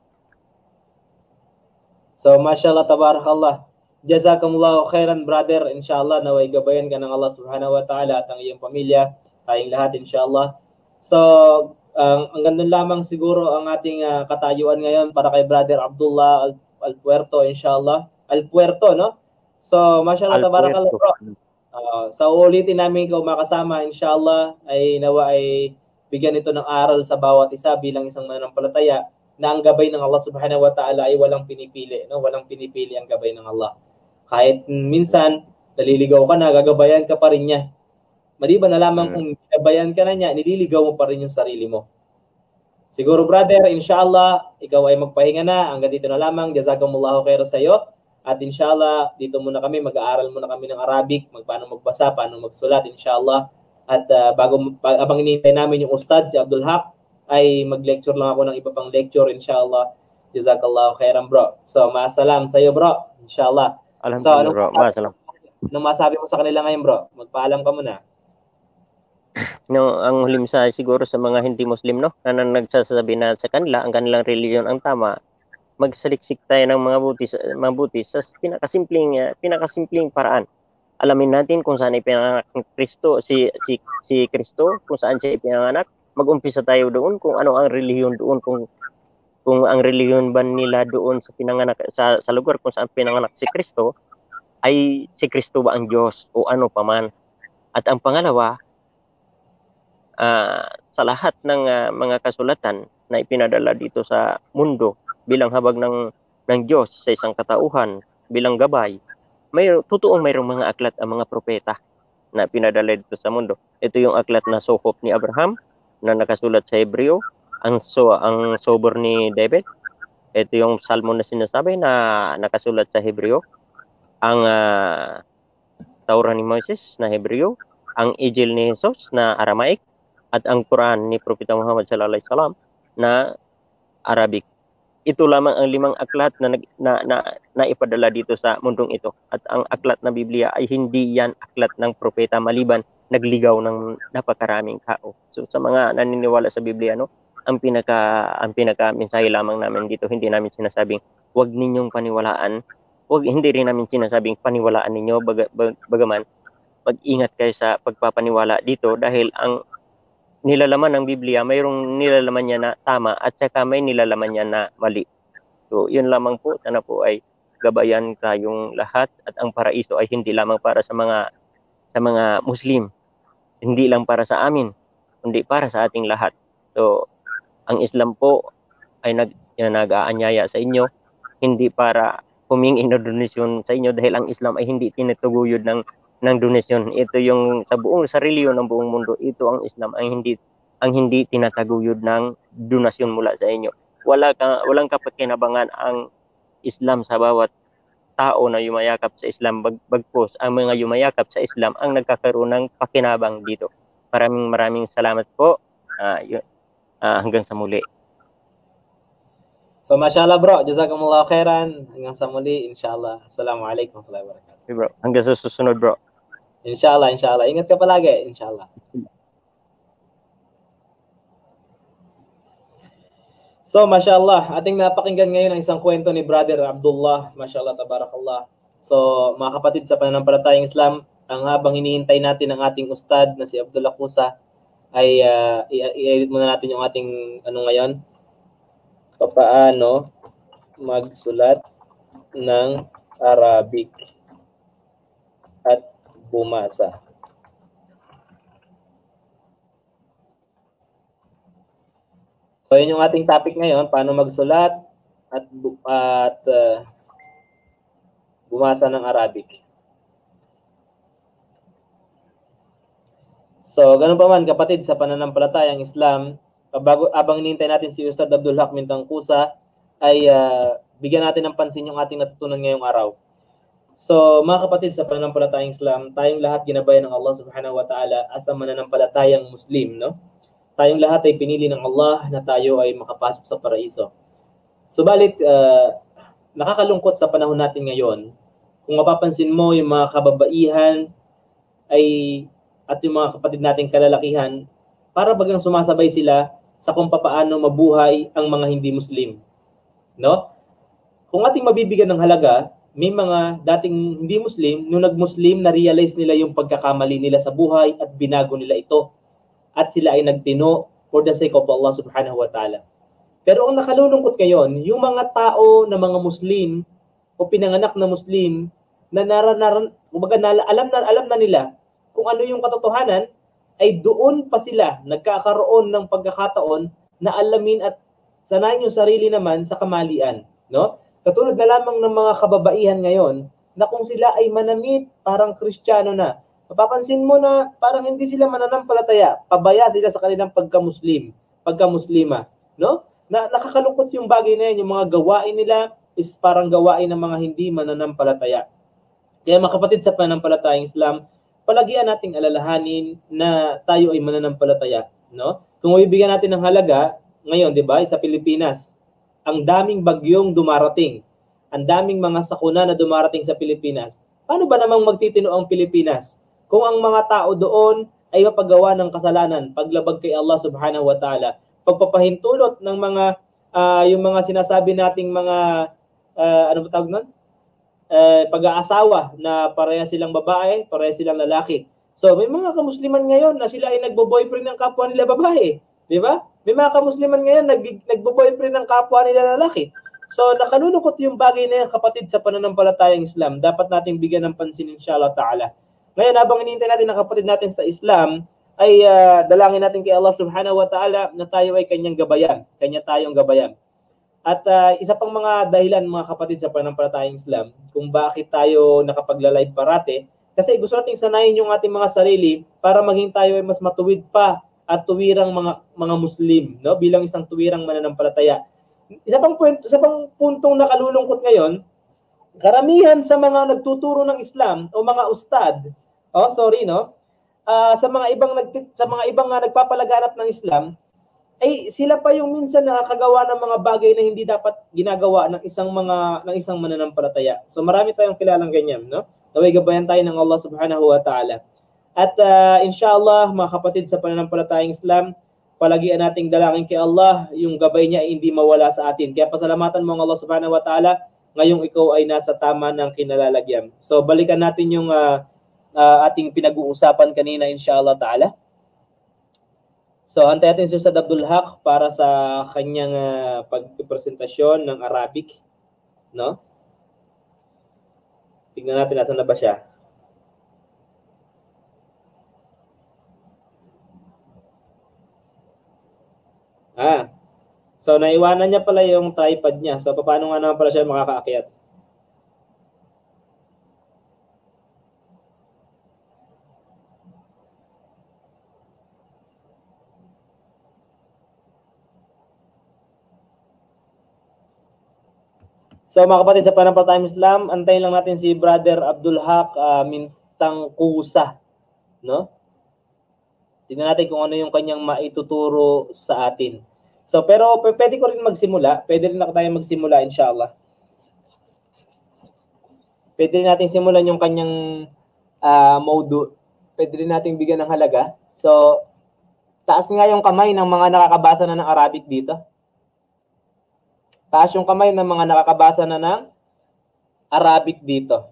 So, mashallah, tabarakallah. Jazakumullahu khairan, brother. Inshallah, naway gabayan ka ng Allah subhanahu wa ta'ala at ang iyong pamilya, tayong lahat, inshallah. So, uh, ang ganda lamang siguro ang ating uh, katayuan ngayon para kay brother Abdullah Alpuerto, inshallah. Alpuerto, no? So, mashallah, tabarakallah, bro. Uh, sa ulitin namin ikaw makasama, inshallah, ay nawa ay bigyan ito ng aral sa bawat isa bilang isang mananampalataya na ang gabay ng Allah subhanahu wa ta'ala ay walang pinipili, no? Walang pinipili ang gabay ng Allah. Kahit minsan, naliligaw ka na, gagabayan ka pa rin niya. Maliban na lamang kung gagabayan ka na niya, nililigaw mo pa rin yung sarili mo. Siguro, brother, inshallah, ikaw ay magpahinga na. Hanggang dito na lamang. Jazakumullahu khairan sa iyo. At inshallah, dito muna kami, mag-aaral muna kami ng Arabic, mag paano magbasa, paano magsulat, inshallah. At uh, bago, abang inintay namin yung ustad, si Abdul Haq, ay mag-lecture lang ako ng iba pang lecture, inshallah. Jazakallahu khairan, bro. So, maasalam sa iyo, bro. Inshallah. So, Alhamdulillah, anong bro. masabi, Masalam. anong masabi mo sa kanila ngayon, bro? Magpaalam ka muna. No, ang huling mensahe siguro sa mga hindi Muslim, no, na nang nagsasabi na sa kanila ang kanilang reliyon ang tama, magsaliksik tayo ng mga buti, mabuti sa pinakasimpleng uh, pinakasimpleng paraan. Alamin natin kung saan ipinanganak ng Kristo, si si si Kristo, kung saan siya ipinanganak. Mag-umpisa tayo doon kung ano ang reliyon doon, kung kung ang reliyon ba nila doon sa pinanganak sa, sa lugar kung saan pinanganak si Kristo ay si Kristo ba ang Diyos o ano paman. At ang pangalawa, uh, sa lahat ng uh, mga kasulatan na ipinadala dito sa mundo bilang habag ng ng Diyos sa isang katauhan bilang gabay, may totoong mayroong mga aklat ang mga propeta na pinadala dito sa mundo. Ito yung aklat na Suhop ni Abraham na nakasulat sa Hebreo, ang so ang Sobor ni David. Ito yung Salmo na sinasabi na nakasulat sa Hebreo, ang uh, Taurah ni Moses na Hebreo, ang Injil ni Jesus na Aramaic, at ang Quran ni Propeta Muhammad sallallahu alaihi wasallam na Arabic. Ito lamang ang limang aklat na, na, na, na ipadala dito sa mundong ito. At ang aklat na Biblia ay hindi yan aklat ng propeta maliban nagligaw ng napakaraming tao. So sa mga naniniwala sa Biblia, no, ang pinaka ang pinaka mensahe lamang namin dito, hindi namin sinasabing wag ninyong paniwalaan, wag hindi rin namin sinasabing paniwalaan ninyo, baga, bag, bagaman mag-ingat kayo sa pagpapaniwala dito dahil ang nilalaman ng Biblia, mayroong nilalaman niya na tama at saka may nilalaman niya na mali. So, yun lamang po. Sana po ay gabayan tayong lahat at ang paraiso ay hindi lamang para sa mga sa mga Muslim. Hindi lang para sa amin, kundi para sa ating lahat. So, ang Islam po ay nag, nag-aanyaya sa inyo, hindi para humingi ng donasyon sa inyo dahil ang Islam ay hindi tinutuguyod ng ng donasyon. Ito yung sa buong sa reliyon ng buong mundo, ito ang Islam ang hindi ang hindi tinataguyod ng donasyon mula sa inyo. Wala ka, walang kapakinabangan ang Islam sa bawat tao na yumayakap sa Islam, bag, bagpos ang mga yumayakap sa Islam ang nagkakaroon ng pakinabang dito. Maraming maraming salamat po. Uh, yun, uh, hanggang sa muli. So, mashallah, bro. Jazakumullah khairan. Hanggang sa muli, inshallah. Assalamualaikum warahmatullahi wabarakatuh. Okay, bro. Hanggang sa susunod, bro. Inshallah, inshallah. Ingat ka palagi, inshallah. So, mashallah, ating napakinggan ngayon ang isang kwento ni Brother Abdullah. Mashallah, tabarakallah. So, mga kapatid sa pananampalatayang Islam, ang habang hinihintay natin ang ating ustad na si Abdullah Kusa, ay uh, i-edit muna natin yung ating ano ngayon, papaano magsulat ng Arabic at bumasa. So, yun yung ating topic ngayon, paano magsulat at, at uh, bumasa ng Arabic. So, ganun pa man kapatid sa pananampalatayang Islam, bago abang hinihintay natin si Ustad Abdul Haq Mintang Kusa, ay uh, bigyan natin ng pansin yung ating natutunan ngayong araw. So, mga kapatid sa pananampalatayang Islam, tayong lahat ginabayan ng Allah Subhanahu wa Ta'ala as ang mananampalatayang Muslim, no? Tayong lahat ay pinili ng Allah na tayo ay makapasok sa paraiso. Subalit, uh, nakakalungkot sa panahon natin ngayon, kung mapapansin mo yung mga kababaihan ay, at yung mga kapatid nating kalalakihan, para bagang sumasabay sila sa kung papaano mabuhay ang mga hindi Muslim. No? Kung ating mabibigyan ng halaga, may mga dating hindi Muslim, nung nag-Muslim, na-realize nila yung pagkakamali nila sa buhay at binago nila ito. At sila ay nagtino for the sake of Allah Subhanahu wa Ta'ala. Pero ang nakalulungkot ngayon, yung mga tao na mga Muslim o pinanganak na Muslim na naranaran, kumbaga na, alam na alam na nila kung ano yung katotohanan, ay doon pa sila nagkakaroon ng pagkakataon na alamin at sanayin yung sarili naman sa kamalian, no? Katulad na lamang ng mga kababaihan ngayon na kung sila ay manamit, parang Kristiyano na, mapapansin mo na parang hindi sila mananampalataya, pabaya sila sa kanilang pagka-Muslim, pagka-Muslima, no? Na nakakalungkot yung bagay na yan, yung mga gawain nila is parang gawain ng mga hindi mananampalataya. Kaya mga kapatid sa pananampalatayang Islam, palagian nating alalahanin na tayo ay mananampalataya, no? Kung ibigyan natin ng halaga ngayon, 'di ba, sa Pilipinas, ang daming bagyong dumarating, ang daming mga sakuna na dumarating sa Pilipinas, paano ba namang magtitino ang Pilipinas kung ang mga tao doon ay mapagawa ng kasalanan, paglabag kay Allah subhanahu wa ta'ala, pagpapahintulot ng mga, uh, yung mga sinasabi nating mga, uh, ano ba tawag nun? Uh, pag-aasawa na pareha silang babae, pareha silang lalaki. So, may mga kamusliman ngayon na sila ay nagbo-boyfriend ng kapwa nila babae. Di ba? May mga kamusliman ngayon nag nagbo-boyfriend ng kapwa nila lalaki. So, nakalulungkot yung bagay na yan, kapatid, sa pananampalatayang Islam. Dapat nating bigyan ng pansin, inshallah ta'ala. Ngayon, habang hinihintay natin ang kapatid natin sa Islam, ay uh, dalangin natin kay Allah subhanahu wa ta'ala na tayo ay kanyang gabayan, kanya tayong gabayan. At uh, isa pang mga dahilan, mga kapatid, sa pananampalatayang Islam, kung bakit tayo nakapagla-live parate, kasi gusto nating sanayin yung ating mga sarili para maging tayo ay mas matuwid pa at tuwirang mga mga Muslim, no? Bilang isang tuwirang mananampalataya. Isa pang punto, isa pang puntong nakalulungkot ngayon, karamihan sa mga nagtuturo ng Islam o mga ustad, oh sorry no, uh, sa mga ibang nag sa mga ibang uh, nagpapalaganap ng Islam, ay sila pa yung minsan nakakagawa ng mga bagay na hindi dapat ginagawa ng isang mga ng isang mananampalataya. So marami tayong kilalang ganyan, no? Naway gabayan tayo ng Allah subhanahu wa ta'ala. At uh, inshallah, mga kapatid, sa pananampalatayang Islam, palagian nating dalangin kay Allah, yung gabay niya ay hindi mawala sa atin. Kaya pasalamatan mo ang Allah subhanahu wa ta'ala, ngayong ikaw ay nasa tama ng kinalalagyan. So balikan natin yung uh, uh, ating pinag-uusapan kanina, inshallah ta'ala. So antay natin si Ustad Abdul Haq para sa kanyang uh, pagpresentasyon ng Arabic, no? Tingnan natin nasan na ba siya. Ah. So naiwanan niya pala yung tripod niya. So paano nga naman pala siya makakaakyat? So mga kapatid, sa pananampalatayang Islam, antayin lang natin si Brother Abdul Haq uh, Mintangkusa, no? Tingnan natin kung ano yung kanyang maituturo sa atin. So pero pwede ko rin magsimula, pwede rin na tayo magsimula inshallah. Pwede rin natin simulan yung kanyang uh, modu. Pwede rin natin bigyan ng halaga. So taas nga yung kamay ng mga nakakabasa na ng Arabic dito. Taas yung kamay ng mga nakakabasa na ng Arabic dito.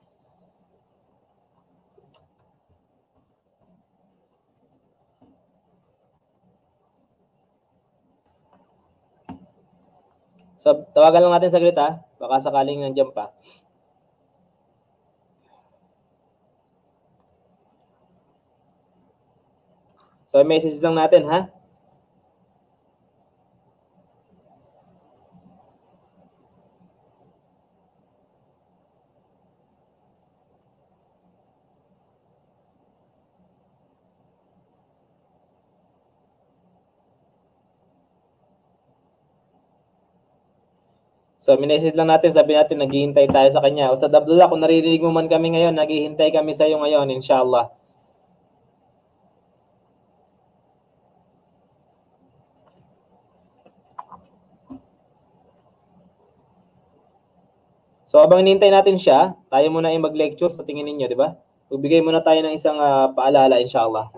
So, tawagan lang natin saglit ha. Baka sakaling nandiyan pa. So, message lang natin ha. So, minessage lang natin, sabi natin, naghihintay tayo sa kanya. Ustad Abdullah, kung naririnig mo man kami ngayon, naghihintay kami sa iyo ngayon, inshallah. So, habang hinihintay natin siya, tayo muna ay mag-lecture sa tingin ninyo, di ba? Magbigay muna tayo ng isang uh, paalala, inshallah.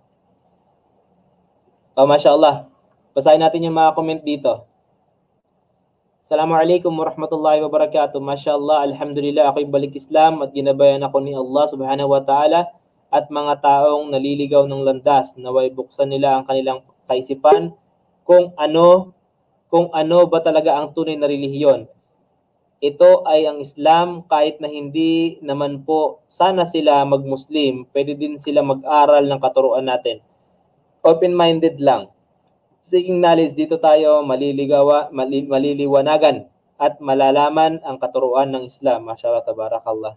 Oh, mashallah. Basahin natin yung mga comment dito. Assalamualaikum warahmatullahi wabarakatuh. Mashallah, alhamdulillah, ako'y balik Islam at ginabayan ako ni Allah subhanahu wa ta'ala at mga taong naliligaw ng landas. Naway buksan nila ang kanilang kaisipan kung ano, kung ano ba talaga ang tunay na relihiyon. Ito ay ang Islam, kahit na hindi naman po sana sila mag-Muslim, pwede din sila mag-aral ng katuruan natin. Open-minded lang. Seeking knowledge, dito tayo maliligawa, maliliwanagan at malalaman ang katuruan ng Islam. Mashallah, tabarakallah.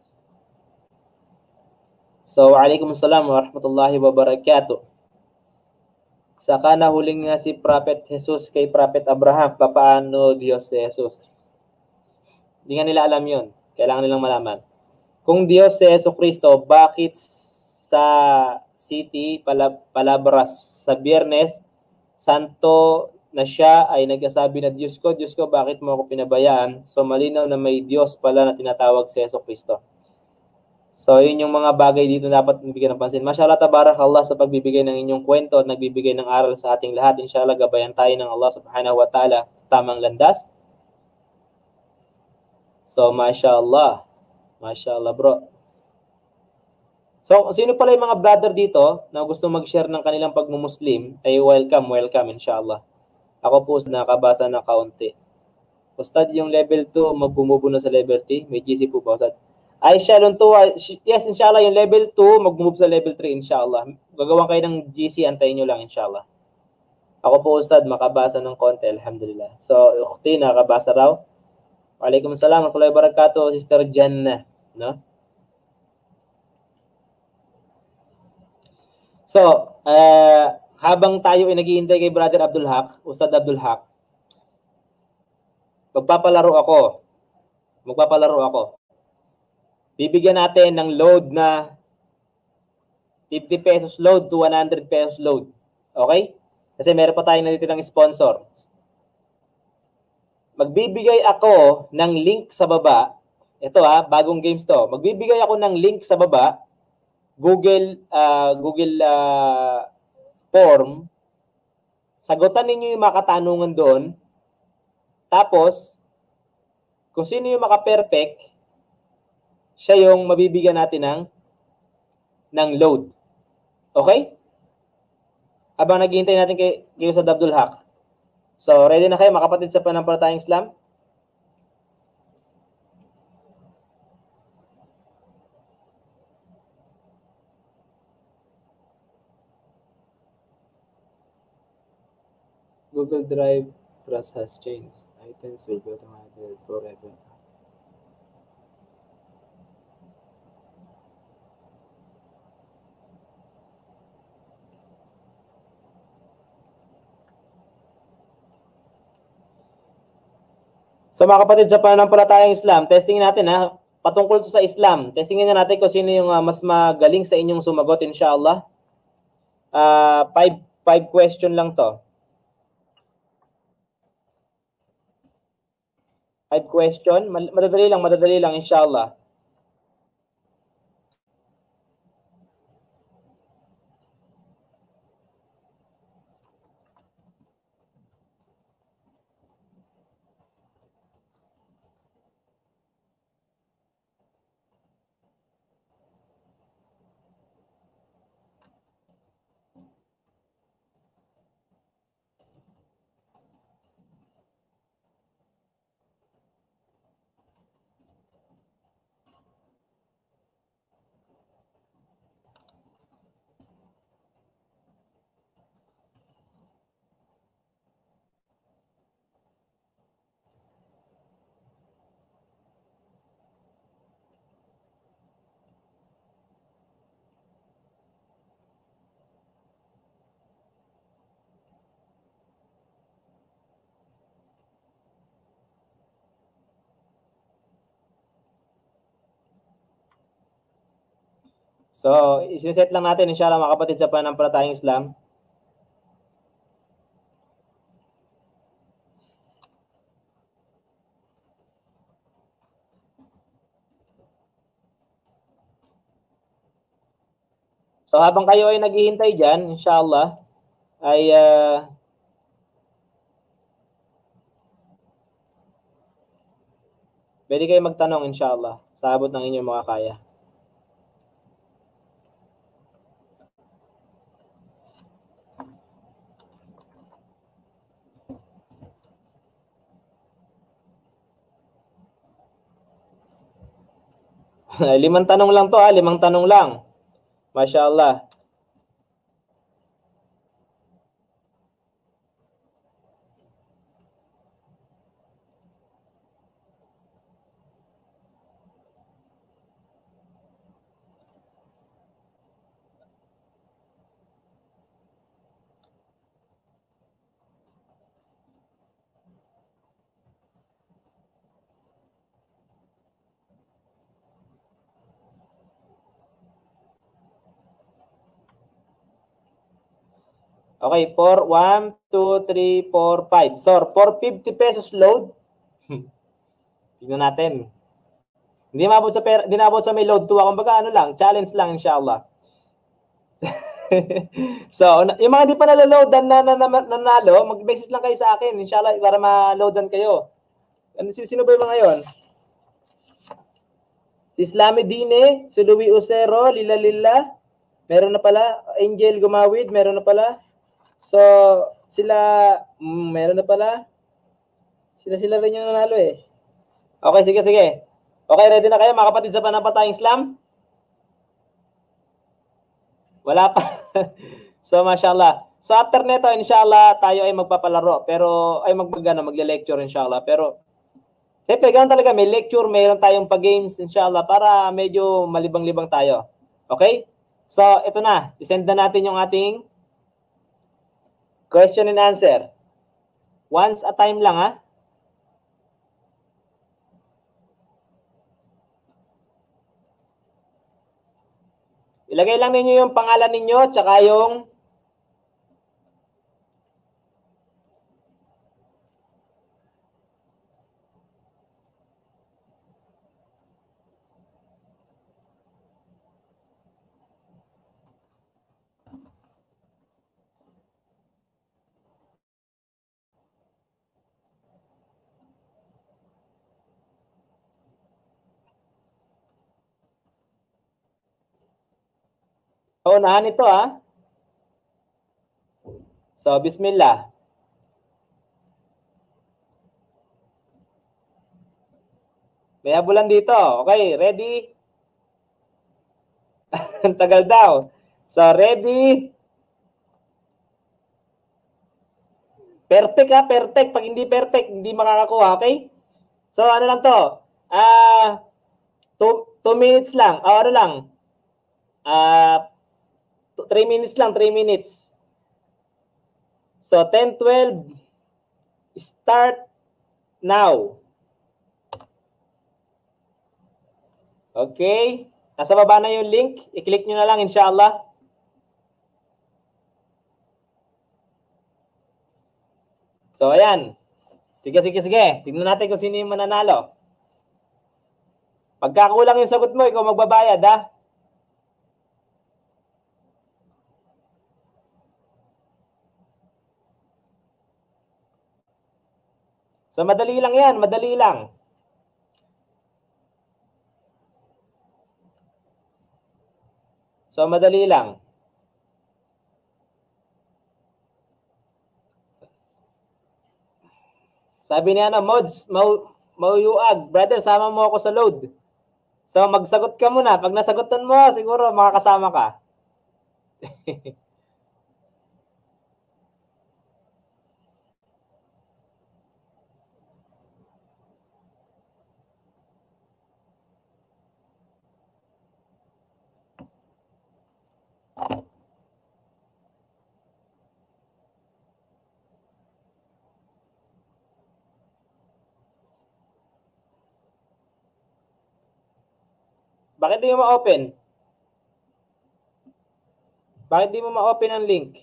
So, waalaikumsalam warahmatullahi wabarakatuh. Saka nahuling nga si Prophet Jesus kay Prophet Abraham, papaano Diyos si Jesus? Hindi nga nila alam yun. Kailangan nilang malaman. Kung Diyos si Jesu Cristo, bakit sa City, Palabras, sa Biyernes, Santo na siya ay nagsasabi na, Diyos ko, Diyos ko, bakit mo ako pinabayaan? So malinaw na may Diyos pala na tinatawag si Yeso Kristo. So yun yung mga bagay dito dapat bigyan ng pansin. Mashallah, tabarakallah sa pagbibigay ng inyong kwento at nagbibigay ng aral sa ating lahat. Inshallah, gabayan tayo ng Allah subhanahu wa ta'ala sa tamang landas. So, mashallah. Mashallah, bro. So, sino pala yung mga brother dito na gusto mag-share ng kanilang pagmumuslim, ay welcome, welcome, inshallah. Ako po nakabasa ng kaunti. Ustad, yung level two, mag-move na sa level three. May G C po ba, Ustad? Ay, Shalom to. Yes, inshallah, yung level two, mag-move sa level three, inshallah. Gagawa kayo ng G C, antayin nyo lang, inshallah. Ako po, Ustad, makabasa ng konti, alhamdulillah. So, ukhti, nakabasa raw. Waalaikumsalam, warahmatullahi wabarakatuh, Sister Jannah, no? So, uh, habang tayo ay naghihintay kay Brother Abdul Haq, Ustad Abdul Haq, magpapalaro ako. Magpapalaro ako. Bibigyan natin ng load na fifty pesos load to one hundred pesos load. Okay? Kasi meron pa tayong natitirang sponsor. Magbibigay ako ng link sa baba. Ito ha, bagong games to. Magbibigay ako ng link sa baba. Google uh, Google uh, form. Sagutan ninyo yung mga katanungan doon. Tapos, kung sino yung maka-perfect, siya yung mabibigyan natin ng ng load. Okay? Habang naghihintay natin kay, kay Ustad Abdul Haq. So, ready na kayo mga kapatid sa Panampalatayang Islam? Google Drive Trust has changed. Items will be automated forever. So mga kapatid sa Pananampalatayang Islam, testingin natin ha, patungkol to sa Islam. Testingin na natin kung sino yung uh, mas magaling sa inyong sumagot, inshallah. Uh, five, five question lang to. Five question, madadali lang, madadali lang, inshallah. So, isiset lang natin, inshallah mga kapatid sa Pananampalatayang Islam. So, habang kayo ay naghihintay dyan, inshallah, ay uh, pwede kayo magtanong, inshallah, sa abot ng inyong mga kaya. Limang tanong lang to ha, limang tanong lang. Mashallah. Okay, four, one, two, three, four, five. So, for fifty pesos load, tignan natin. Hindi mabot sa pera, hindi nabot sa may load two. Kumbaga ano lang, challenge lang inshallah. So, yung mga di pa naloloadan na, na, na, na nanalo, mag-message lang kayo sa akin inshallah para ma-loadan kayo. Ano si sino ba yung mga yon? Si Islami Dine, si Louis Ocero, Lila Lila, meron na pala. Angel Gumawid, meron na pala. So, sila, mm, meron na pala. Sila-sila rin yung nanalo eh. Okay, sige, sige. Okay, ready na kayo mga kapatid sa Panampatayang Islam? Wala pa. So, mashallah. So, after neto, inshallah, tayo ay magpapalaro. Pero, ay mag, mag, magle-lecture, inshallah. Pero, siyempre, ganun talaga. May lecture, mayroon tayong pa-games, inshallah, para medyo malibang-libang tayo. Okay? So, ito na. Isend na natin yung ating question and answer. Once a time lang, ha? Ilagay lang ninyo yung pangalan ninyo, tsaka yung unahan ito, ha? So, bismillah. May habulan dito. Okay, ready? Ang tagal daw. So, ready? Perfect, ha? Perfect. Pag hindi perfect, hindi makakakuha, okay? So, ano lang to? Ah, uh, two, two minutes lang. O, ano lang? Ah, uh, three minutes lang, three minutes. So, ten, twelve, start now. Okay. Nasa baba na yung link. I-click nyo na lang, inshallah. So, ayan. Sige, sige, sige. Tignan natin kung sino yung mananalo. Pagkakulang yung sagot mo, ikaw magbabayad, ha? So, madali lang yan. Madali lang. So, madali lang. Sabi niya, ano, Mods, mau, mauyuag. Brother, sama mo ako sa load. So, magsagot ka muna. Pag nasagutan mo, siguro makakasama ka. Bakit di mo ma-open? Bakit di mo ma-open ang link?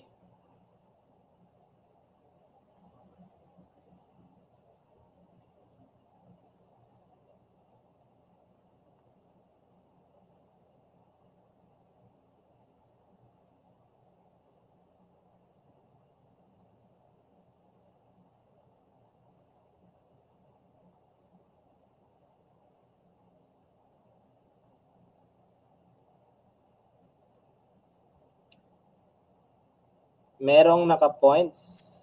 Merong naka-points.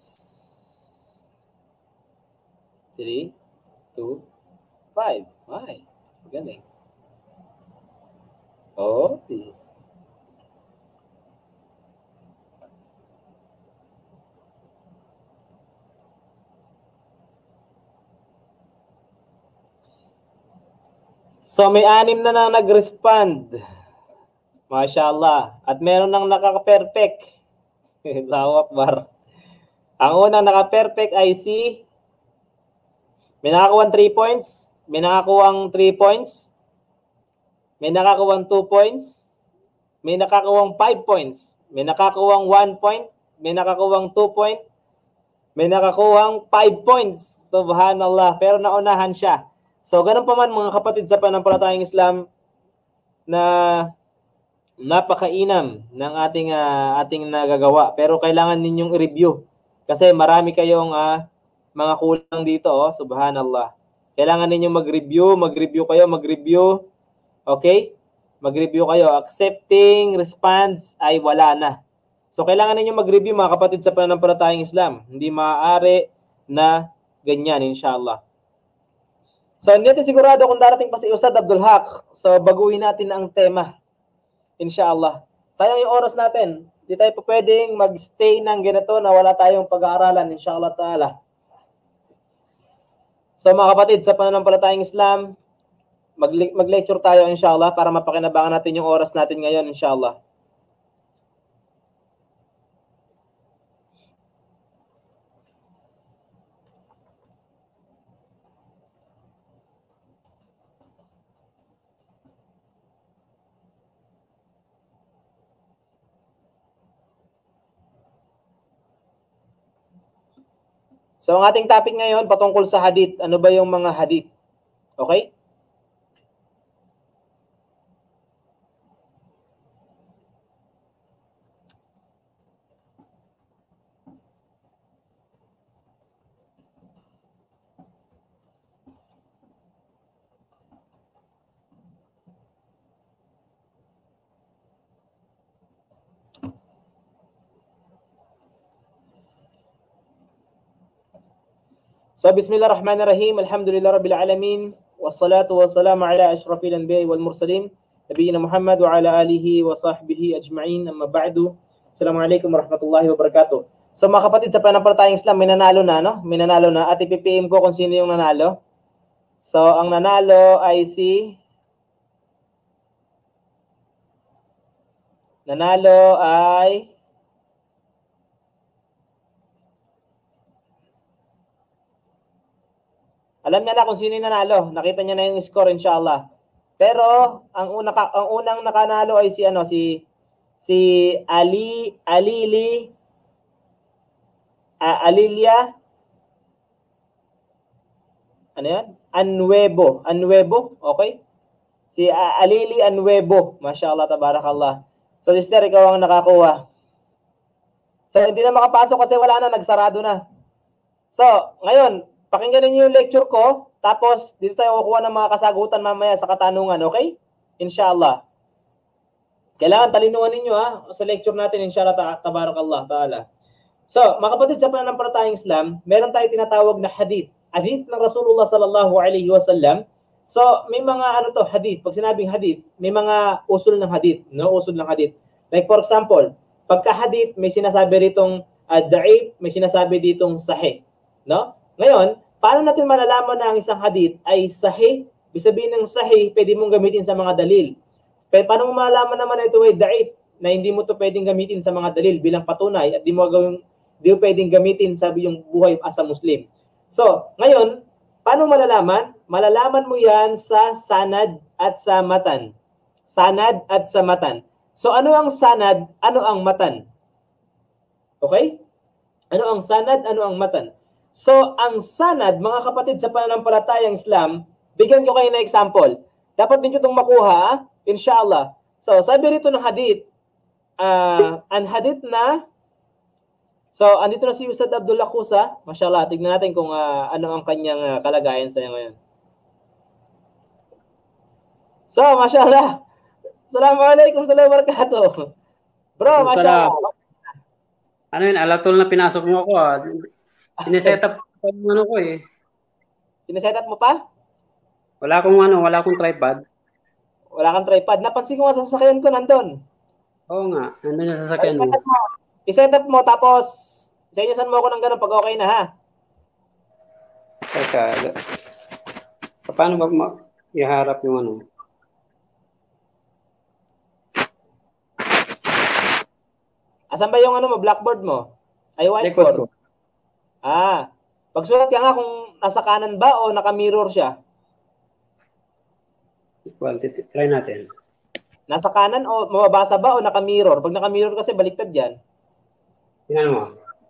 three, two, five. Ay, galing. Oh, di. So, may anim na na nag-respond. Mashallah. At meron nang nakaka-perfect. Allahu Akbar. Ang unang naka-perfect ay si may nakakuha three points, may nakakuha three points, may nakakuha two points, may nakakuha five points, may nakakuha one point, may nakakuwang two point, may nakakuwang five points. Subhanallah. Pero naunahan siya. So, ganun pa man mga kapatid sa pananampalatayang Islam na napakainam ng ating uh, ating nagagawa. Pero kailangan ninyong i-review. Kasi marami kayong uh, mga kulang dito. Oh. Subhanallah. Kailangan ninyong mag-review, mag-review kayo, mag-review. Okay? Mag-review kayo. Accepting response ay wala na. So, kailangan ninyong mag-review mga kapatid sa pananampalatayang Islam. Hindi maaari na ganyan, inshallah. So, hindi natin sigurado kung darating pa si Ustad Abdul Haq. So, baguhin natin ang tema. Inshallah. Sayang yung oras natin. Hindi tayo pa pwedeng mag-stay ng ganito na wala tayong pag-aaralan, inshallah ta'ala. So, mga kapatid, sa pananampalatayang Islam, mag-lecture tayo, inshallah, para mapakinabangan natin yung oras natin ngayon, inshallah. So, ang ating topic ngayon, patungkol sa hadith. Ano ba yung mga hadith? Okay? So, bismillahirrahmanirrahim. Alhamdulillah rabbil alamin. Wassalatu wassalamu ala ashrafil anbiya'i wal mursalin. Nabiyina Muhammad wa ala alihi wa sahbihi ajma'in. Amma ba'du. Assalamualaikum warahmatullahi wabarakatuh. So, mga kapatid, sa pananampalatayang Islam, may nanalo na, no? May nanalo na. At i-P P M ko kung sino yung nanalo. So, ang nanalo ay si... Nanalo ay... Alam niya na kung sino yung nanalo. Nakita niya na yung score, inshallah. Pero ang una ka, ang unang nakanalo ay si ano si si Ali Alili uh, Alilia ano yan? Anwebo, Anwebo, okay? Si uh, Alili Anwebo. Mashallah, tabarakallah. So, sister, ikaw ang nakakuha. So, hindi na makapasok kasi wala na, nagsarado na. So, ngayon, pakinggan niyo yung lecture ko, tapos dito tayo kukuha ng mga kasagutan mamaya sa katanungan, okay? Inshallah. Kailangan talinuhan ninyo ha, sa lecture natin, inshallah, tabarakallah ta'ala. So, mga kapatid, sa pananampalatayang Islam, meron tayo tinatawag na hadith. Hadith ng Rasulullah sallallahu alaihi wasallam. So, may mga ano to, hadith. Pag sinabing hadith, may mga usul ng hadith, no? Usul ng hadith. Like for example, pagka hadith, may sinasabi ritong uh, da'if, may sinasabi ditong sahih, no? Ngayon, paano natin malalaman na ang isang hadith ay sahih? Ibig sabihin ng sahih, pwede mong gamitin sa mga dalil. Pero paano mo malalaman naman na ito ay da'if, na hindi mo ito pwedeng gamitin sa mga dalil bilang patunay at di mo gawing, di mo pwedeng gamitin sa iyong buhay as a Muslim. So, ngayon, paano malalaman? Malalaman mo yan sa sanad at sa matan. Sanad at sa matan. So, ano ang sanad? Ano ang matan? Okay? Ano ang sanad? Ano ang matan? So, ang sanad, mga kapatid sa pananampalatayang Islam, bigyan ko kayo na example. Dapat din itong makuha, inshallah. So, sabi rito ng hadith, uh, ang hadith na, so, andito na si Ustad Abdul Lakusa. Mashallah, tignan natin kung uh, ano ang kanyang uh, kalagayan sa ngayon. So, mashallah. Assalamualaikum warahmatullahi wabarakatuh. Bro, mashallah. Ano yun, alatol na pinasok mo ako ah. Sineset up ko yung ano ko eh. Sineset up mo pa? Wala akong ano, wala akong tripod. Wala kang tripod. Napansin ko nga sa sasakyan ko nandun. Oo nga, nandun yung sasakyan mo. I-set up mo tapos senyosan mo ako ng ganun pag okay na ha. Teka, paano ba ma- iharap yung ano? Asan ba yung ano mo, blackboard mo? Ay, whiteboard. Ah, pagsulat ka nga kung nasa kanan ba o naka-mirror siya? Well, try natin. Nasa kanan o mababasa ba o naka-mirror? Pag naka-mirror kasi baliktad yan. Tingnan mo.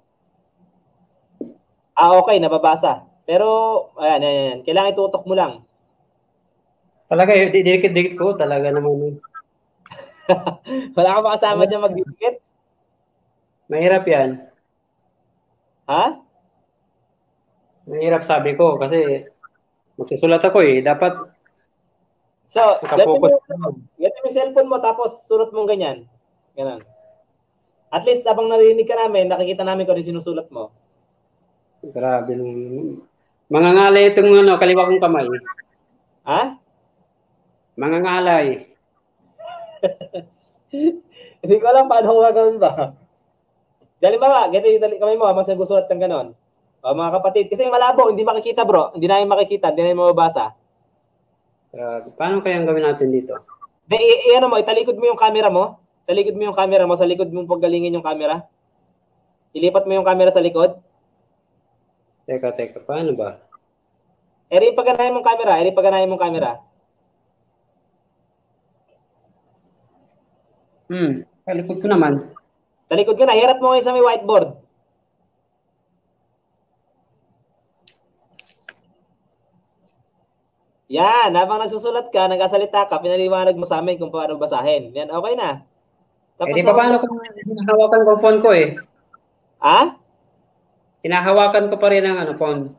Ah, okay, nababasa. Pero, ayan, ayan, ayan. Kailangan itutok mo lang. Talaga, eh, di- dikit-dikit ko talaga naman. Wala ka ba kasama dyan magdidikit? Mahirap yan. Ha? Mahirap sabi ko kasi magsusulat ako eh. Dapat So, ganito nakapokus. mo, ganito mo yung cellphone mo, tapos sulat mong ganyan. Ganun. At least, habang narinig ka namin, nakikita namin kung ano yung sinusulat mo. Grabe. Mangangalay itong ano, kaliwa kong kamay. Ha? Mangangalay. Hindi ko alam paano ko gagawin ba. Dali ba, ganito yung dali kamay mo, mas nagsusulat kang ganon. O, mga kapatid, kasi malabo, hindi makikita bro. Hindi namin makikita, hindi namin mababasa. Grabe. Paano kayang gawin natin dito? De, i, i- ano mo, italikod mo yung camera mo. Talikod mo yung camera mo, sa likod mo paggalingin yung camera. Ilipat mo yung camera sa likod. Teka, teka. Paano ba? Eri paganahin mong camera, eri paganahin mong camera. Hmm. Kalikod ko naman. Talikod ka na, hirap mo ngayon sa may whiteboard. Yan, habang nagsusulat ka, nagkasalita ka, pinaliwanag mo sa amin kung paano basahin. Yan, okay na. Eh di ba paano kung hinahawakan ko ang phone ko eh? Ah? Hinahawakan ko pa rin ang ano, phone.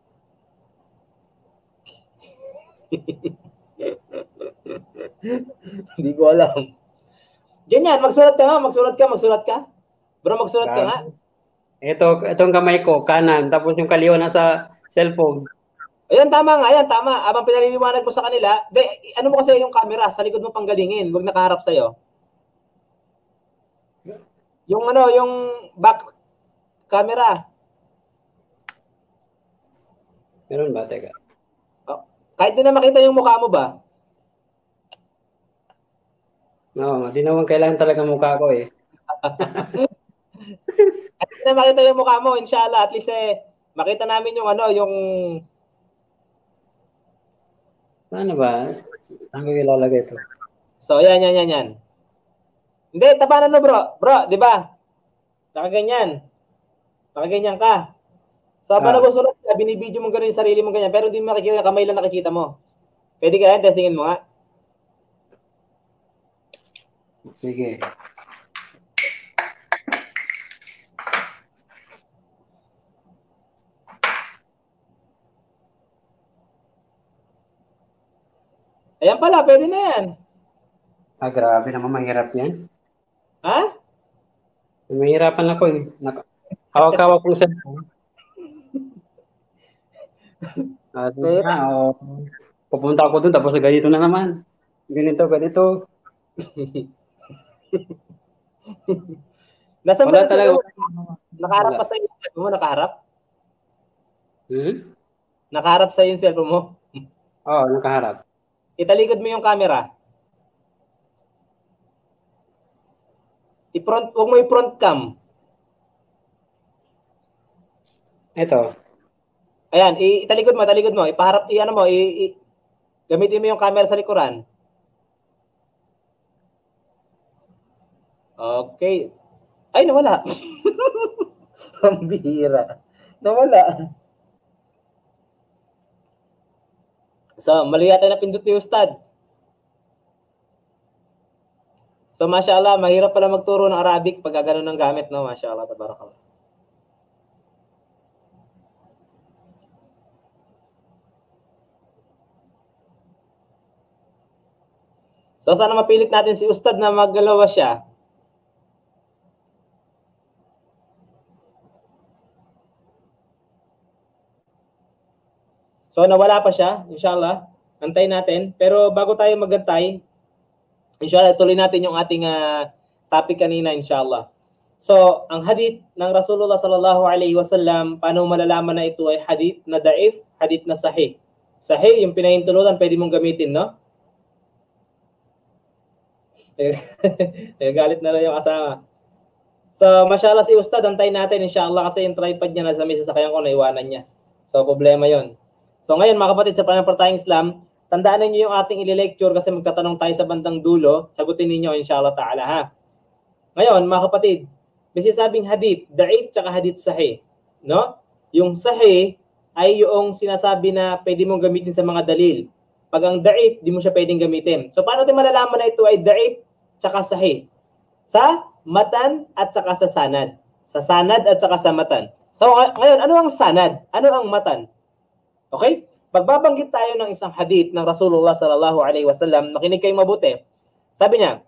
Hindi ko alam. Ganyan, magsulat ka nga, magsulat ka, magsulat ka. Bro, magsulat ka nga. Ito, itong kamay ko, kanan. Tapos yung kaliwa nasa cellphone. Ayan, tama nga, ayan, tama. Abang pinaliliwanag mo sa kanila, de, ano mo kasi yung camera, sa likod mo panggalingin, huwag nakaharap sa'yo. Yung ano, yung back camera. Meron ba? Teka. Oh, kahit di na makita yung mukha mo ba? No, di naman kailangan talaga mukha ko eh. Kahit di na makita yung mukha mo, inshallah, at least eh, makita namin yung ano, yung... Paano ba? Saan ko ilalagay ito? So, yan, yan, yan, yan. Hindi, tabanan mo bro. Bro, di ba? Nakaganyan. Nakaganyan ka. So, habang Ah. nagusulat ka, binibidyo mo gano'n yung sarili mo ganyan, pero hindi mo makikita, kamay lang nakikita mo. Pwede ka yan, testingin mo nga. Sige. Ayan pala, pwede na yan. Ah, grabe naman, mahirap yan. Ha? Mahirapan ako eh. Nak- Hawak-hawak kong cellphone. Ah, Mahirap. ah, oh. Pupunta ako dun, tapos ganito na naman. Ganito, ganito. Nasa Wala mo talaga. nakaharap Wala. pa sa yung cellphone mo, nakaharap? Hmm? Nakaharap sa yung cellphone mo. Oo, oh, nakaharap. Italikod mo yung camera. I-front, huwag mo i-front cam. Ito. Ayan, i- italikod mo, italikod mo. Ipaharap, i-ano mo, i- i- gamitin mo yung camera sa likuran. Okay. Ay, nawala. Ang bihira. Nawala. So, mali yata na pindot ni Ustad. So, mashallah, mahirap pala magturo ng Arabic pag gano'n ng gamit, no? Mashallah, tabarakallah. So, sana mapilit natin si Ustad na maggalawa siya. So, nawala pa siya, inshallah. Antayin natin. Pero bago tayo magantay, inshallah, tuloy natin yung ating uh, topic kanina, inshallah. So, ang hadith ng Rasulullah sallallahu alaihi wasallam, paano malalaman na ito ay hadith na daif, hadith na sahih. Sahih, yung pinahintulutan, pwede mong gamitin, no? Eh, galit na lang yung kasama. So, mashallah si Ustad, antayin natin, inshallah, kasi yung tripod niya nasa mesa sa kayang ko, naiwanan niya. So, problema yon. So ngayon mga kapatid sa Pananampalatayang Islam, tandaan niyo yung ating i-lecture kasi magtatanong tayo sa bandang dulo, sagutin niyo inshallah ta'ala ha. Ngayon mga kapatid, may sinasabing hadith, da'if tsaka hadith sahih. No? Yung sahih ay yung sinasabi na pwede mong gamitin sa mga dalil. Pag ang da'if, di mo siya pwedeng gamitin. So paano natin malalaman na ito ay da'if tsaka sahih? Sa matan at saka sa sanad. Sa sanad at saka sa matan. So ngayon, ano ang sanad? Ano ang matan? Okay? Pagbabanggit tayo ng isang hadith ng Rasulullah sallallahu alaihi wasallam, makinig kayong mabuti. Sabi niya,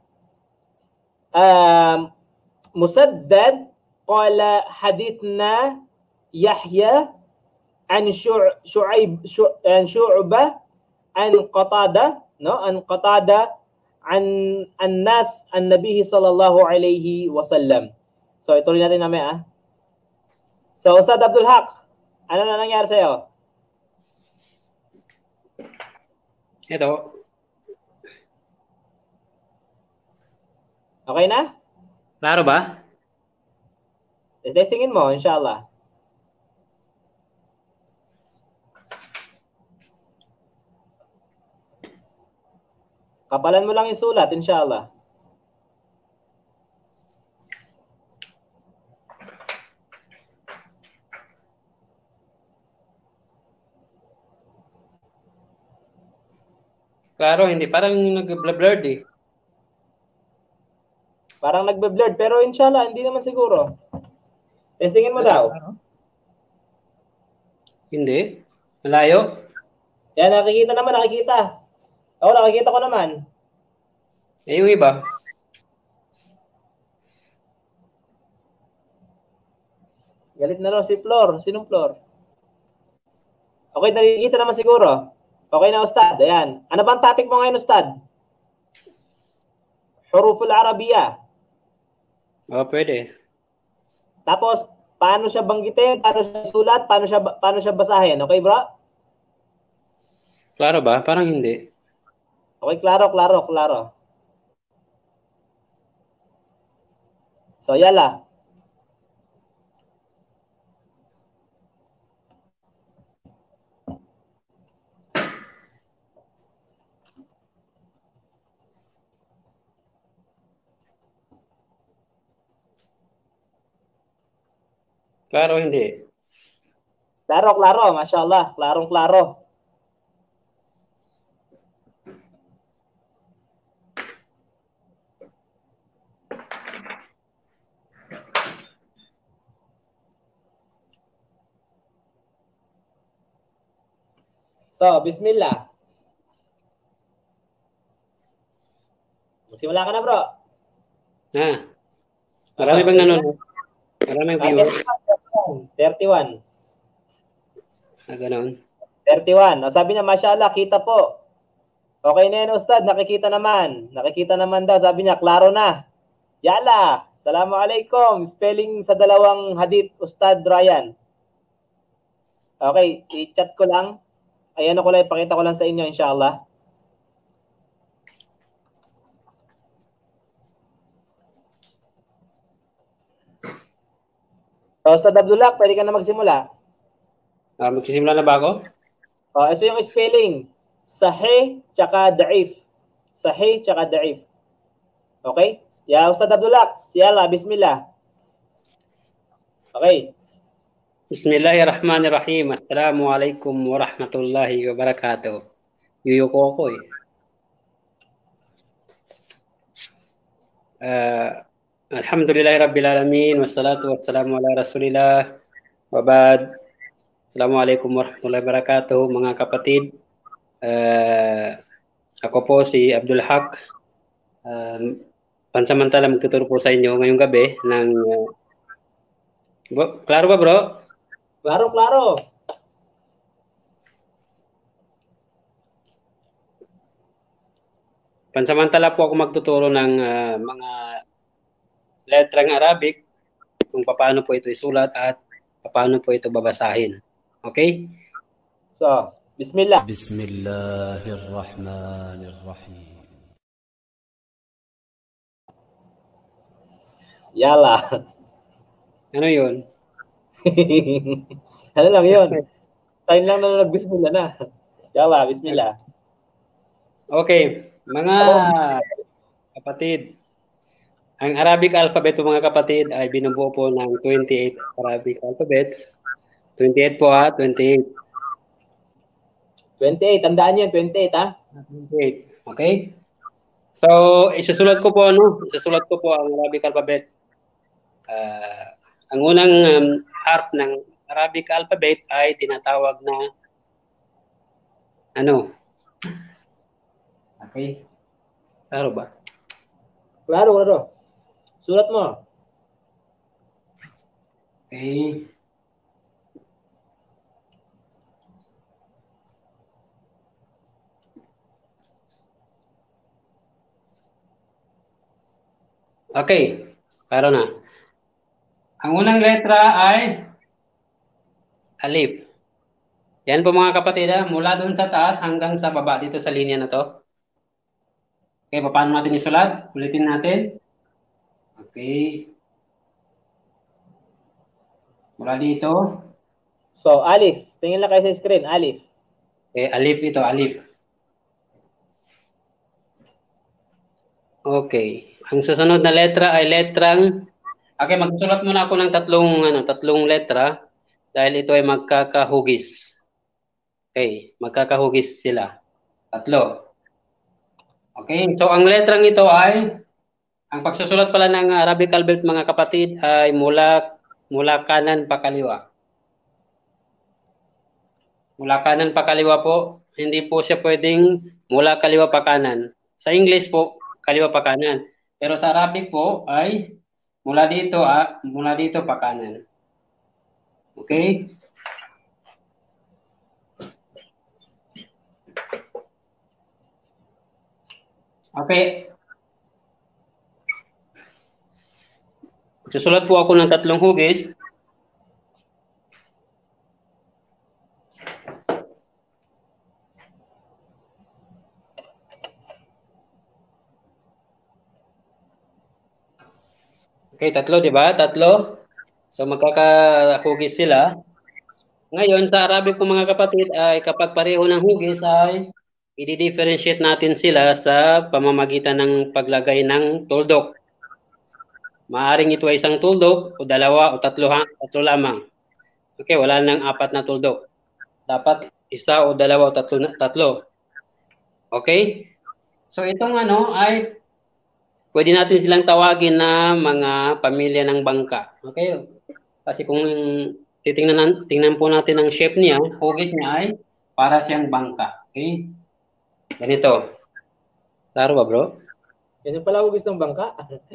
um, Musaddad qala hadithna Yahya an Shu'aib an Shu'bah an Qatada, no? An Qatada an an-nas an-nabi sallallahu alaihi wasallam. So ituloy natin namin ah. So Ustad Abdul Haq, ano na nangyari sa iyo? Ito. Okay na? Klaro ba? Testingin mo, inshallah. Kapalan mo lang yung sulat, inshallah. Klaro, hindi. Parang nag-blurred eh. Parang nagbe-blurred, pero inshallah, hindi naman siguro. Testingin mo daw. Hindi. Malayo. Yan, nakikita naman, nakikita. Ako, nakikita ko naman. Eh, yung iba. Galit na raw si Flor. Sinong Flor? Okay, nakikita naman siguro. Okay na, Ustad. Ayan. Ano bang topic mo ngayon, Ustad? Huruful Arabiya. Oo, oh, pwede. Tapos, paano siya banggitin? Paano siya sulat? Paano siya, paano siya basahin? Okay, bro? Klaro ba? Parang hindi. Okay, klaro, klaro, klaro. So, yala. Klaro, hindi. Klaro, klaro. Mashallah. Klarong, klaro. So, bismillah. Magsimula ka na, bro. Ha? Marami bang nanonood? Maraming viewer? thirty-one. Ah, ganon. thirty-one. O, sabi niya, mashallah, kita po. Okay na yan, Ustad. Nakikita naman. Nakikita naman daw. Sabi niya, klaro na. Yala. Assalamualaikum. Spelling sa dalawang hadith, Ustad Ryan. Okay, i-chat ko lang. Ayan ako lang, ipakita ko lang sa inyo, inshallah. So, Ustad Abdullah, pwede ka na magsimula. Ah, magsisimula na ba ako? Oh, ito yung spelling. Sahih, tsaka da'if. Sahih, tsaka da'if. Okay? Ya, Ustad Abdullah, yala, bismillah. Okay. Bismillahirrahmanirrahim. Assalamualaikum warahmatullahi wabarakatuh. Yuyuko ako eh. Uh, Alhamdulillahi Rabbil Alamin. Wassalatu wassalamu ala Rasulillah. Wabad. Assalamualaikum warahmatullahi wabarakatuh. Mga kapatid, uh, ako po si Abdul Haq. Uh, pansamantala magtuturo po sa inyo ngayong gabi ng... Uh, klaro ba, bro? Klaro, klaro. Pansamantala po ako magtuturo ng uh, mga letrang Arabic kung paano po ito isulat at paano po ito babasahin. Okay? So, bismillah. Bismillahirrahmanirrahim. Yala. Ano yun? Ano lang yun? Time lang na nag-bismillah na. Yala, bismillah. Okay. Mga kapatid, Ang Arabic alphabet po mga kapatid ay binubuo po ng twenty-eight Arabic alphabets. twenty-eight po ha, twenty-eight. twenty-eight, tandaan niyo, twenty-eight ha? twenty-eight, okay? So, isusulat ko po, ano? Isusulat ko po ang Arabic alphabet. Uh, ang unang um, half ng Arabic alphabet ay tinatawag na ano? Okay? Klaro ba? Klaro, klaro. Sulat mo. Okay. Okay, klaro na. Ang unang letra ay alif. Yan po mga kapatid, ha? Mula doon sa taas hanggang sa baba dito sa linya na to. Okay, paano natin isulat? Ulitin natin. Okay. Mula dito. So, alif. Tingin lang kayo sa screen. Alif. Okay, alif ito, alif. Okay. Ang susunod na letra ay letrang... Okay, magsusulat muna ako ng tatlong, ano, tatlong letra dahil ito ay magkakahugis. Okay, magkakahugis sila. Tatlo. Okay, so ang letrang ito ay... Ang pagsusulat pala ng Arabic alphabet mga kapatid ay mula mula kanan pa kaliwa. Mula kanan pa kaliwa po, hindi po siya pwedeng mula kaliwa pa kanan. Sa English po, kaliwa pa kanan. Pero sa Arabic po ay mula dito ah, mula dito pa kanan. Okay? Okay. Susulat po ako ng tatlong hugis. Okay, tatlo, di ba? Tatlo. So, magkakahugis sila. Ngayon, sa Arabic po mga kapatid, ay kapag pareho ng hugis ay i-differentiate natin sila sa pamamagitan ng paglagay ng tuldok. Maaring ito ay isang tuldok o dalawa o tatlo, ha? Tatlo lamang. Okay, wala nang apat na tuldok. Dapat isa o dalawa o tatlo. tatlo. Okay? So itong ano ay pwede natin silang tawagin na mga pamilya ng bangka. Okay? Kasi kung titingnan tingnan po natin ang shape niya, hugis niya ay para siyang bangka. Okay? Ganito. Klaro ba, bro? Yan yung pala hugis ng bangka.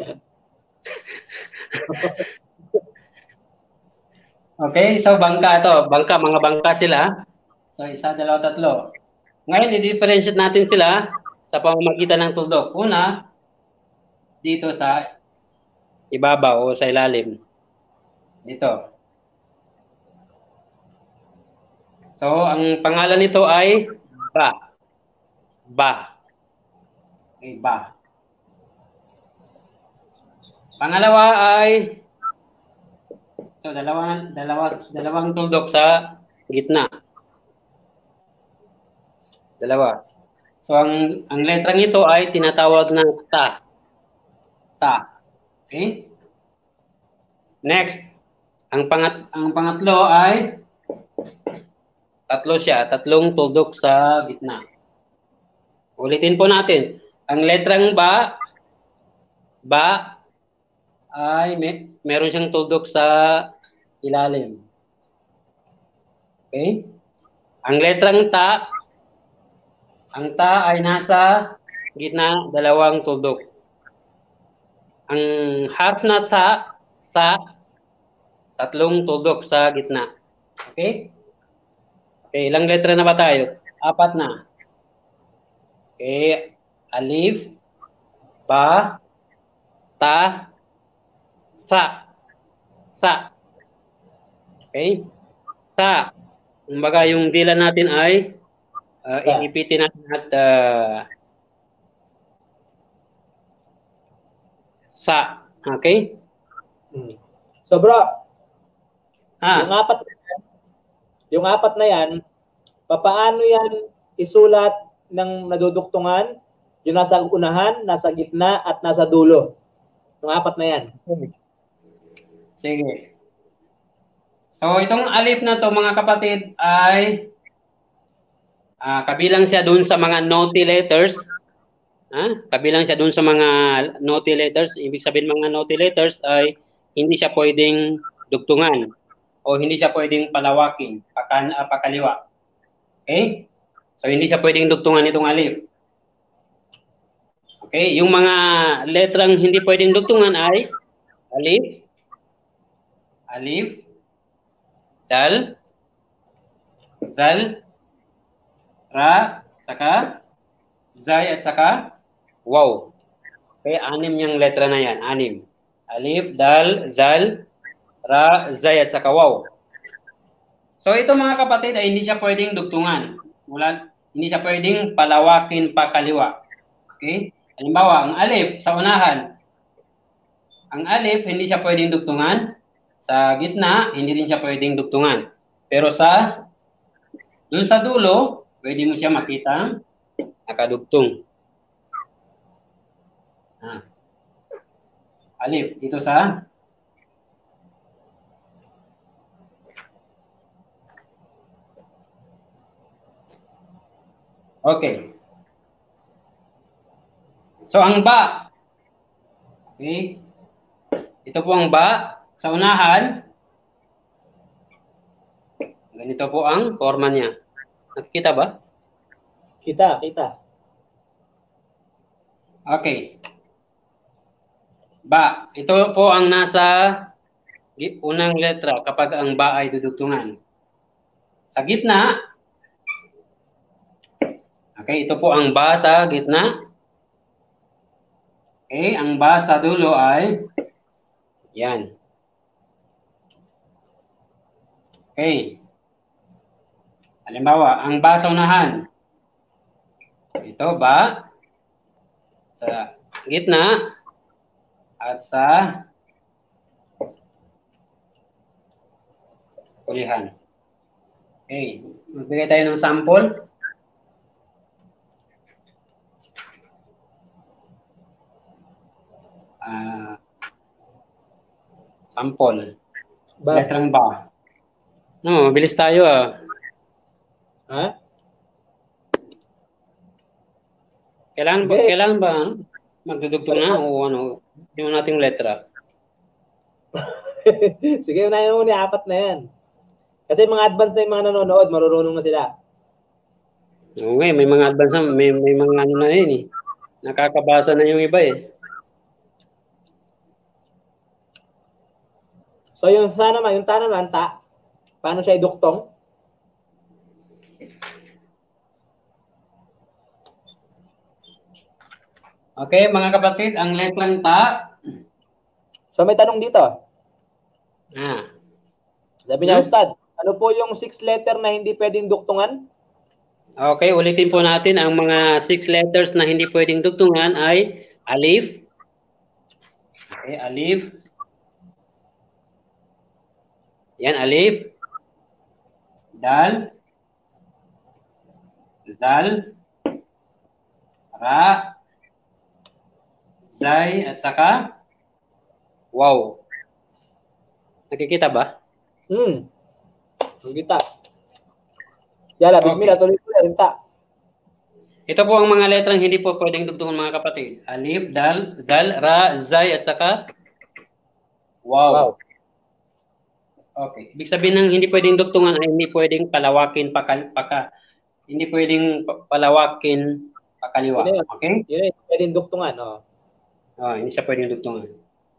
Okay, so bangka ito. Bangka, mga bangka sila. So isa, dalawa, tatlo. Ngayon, i-differentiate natin sila sa pamamagitan ng tuldok. Una, dito sa ibabaw o sa ilalim. Dito. So, ang pangalan nito ay ba. Ba. Okay, ba. Pangalawa ay so, dalawang, dalawa, dalawang tuldok sa gitna. Dalawa. So, ang, ang letrang ito ay tinatawag na ta. Ta. Okay? Next. Ang, pangat, ang pangatlo ay tatlo siya. Tatlong tuldok sa gitna. Ulitin po natin. Ang letrang ba, ba, ay may, meron siyang tuldok sa ilalim. Okay? Ang letrang ta, ang ta ay nasa gitna, dalawang tuldok. Ang harf na ta, sa, tatlong tuldok sa gitna. Okay? Okay, ilang letra na ba tayo? Apat na. Okay, alif, ba, ta, sa. Sa. Okay? Sa. Kumbaga yung dila natin ay uh, iipitin natin at uh, sa. Okay? So bro, Ah. yung apat na yan, yung apat na yan, papaano yan isulat ng naduduktungan? Yung nasa unahan, nasa gitna, at nasa dulo. Yung apat na yan. Sige. So, itong alif na to mga kapatid ay uh, kabilang siya dun sa mga naughty letters. Ha? Kabilang siya dun sa mga naughty letters. Ibig sabihin mga naughty letters ay hindi siya pwedeng dugtungan o hindi siya pwedeng palawakin, pakan, uh, pakaliwa. Okay? So, hindi siya pwedeng dugtungan itong alif. Okay? Yung mga letrang hindi pwedeng dugtungan ay alif, alif, dal, zal, ra, saka, zay, at saka, waw. Okay, anim yung letra na yan. Anim. Alif, dal, zal, ra, zay, at saka, waw. So, ito mga kapatid ay hindi siya pwedeng dugtungan. Mula, hindi siya pwedeng palawakin pa kaliwa. Okay? Halimbawa, ang alif sa unahan. Ang alif, hindi siya pwedeng dugtungan. Sa gitna, hindi rin siya pwedeng dugtungan. Pero sa, dun sa dulo, pwede mo siya makita nakadugtong. Ah. Alif, dito sa okay. So, ang ba. Okay. Ito po ang ba. Sa unahan, ganito po ang forma niya. Nakikita ba? Kita, kita. Okay. Ba. Ito po ang nasa unang letra kapag ang ba ay dudugtungan. Sa gitna, okay, ito po ang ba sa gitna. Okay, ang ba sa dulo ay yan. Okay. Halimbawa, ang ba sa unahan. Ito ba sa gitna at sa ulihan. Okay. Magbigay tayo ng sample. Uh, sample. Ba. Letrang ba. No, mabilis tayo ah. Ha? Kailangan ba, Okay. kailangan ba magdudugtong na o ano, yung nating letra? Sige, unahin mo na apat na yan. Kasi mga advanced na yung mga nanonood, marurunong na sila. Okay, may mga advance na, may, may mga ano na yun eh. Nakakabasa na yung iba eh. So yung sa naman, yung ta naman, ta, paano siya iduktong? Okay, mga kapatid, ang letrang ta. So may tanong dito. Ah. Sabi niya, Hmm? Ustad, ano po yung six letter na hindi pwedeng duktungan? Okay, ulitin po natin ang mga six letters na hindi pwedeng dugtungan ay alif. Okay, alif. Yan, alif. Dal. Dal. Ra. Zay, at saka wow. Nakikita ba? Hmm. Ang kita. Yala, bismillah, Okay. tuloy ko yan, ta. Ito po ang mga letrang hindi po pwedeng dugtungan mga kapatid. Alif, dal, dal, ra, zay, at saka wow. Wow. Okay. Ibig sabihin ng hindi pwedeng dugtungan ay hindi pwedeng palawakin paka, paka hindi pwedeng pa- palawakin pakaliwa. Yun na yun. Okay? Yun yung pwedeng duktungan, oh. Oh, hindi siya pwedeng dugtungan.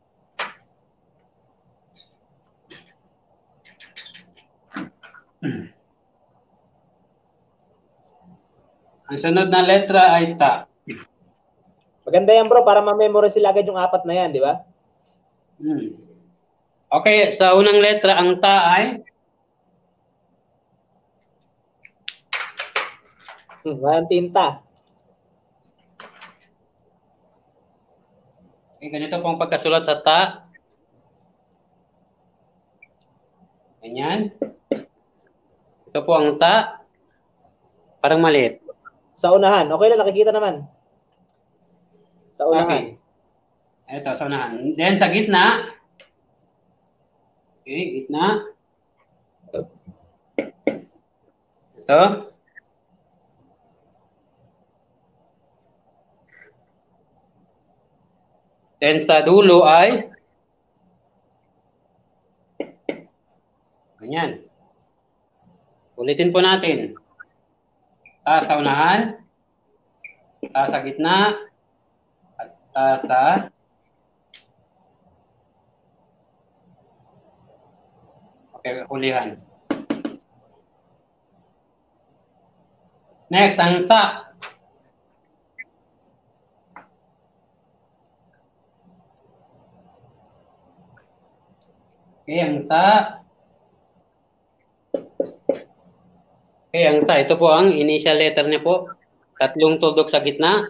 Ang sunod na letra ay ta. Maganda yan, bro, para ma-memorize sila agad yung apat na yan, di ba? Hmm. Okay, sa unang letra ang ta ay Hmm, walang tinta. okay, ganito pong pagkasulat sa ta. Ganyan. Ito po ang ta. Parang maliit. Sa unahan, okay lang, nakikita naman. Sa unahan. Okay. Ito, sa unahan. Then sa gitna, okay, gitna. Ito. Then sa dulo ay ganyan. Ulitin po natin. Ta sa unahan, ta sa gitna, at ta sa okay, hulihan. Next, ang ta. Okay, ang ta. Okay, ang ta. Ito po ang initial letter niya po. Tatlong tuldok sa gitna.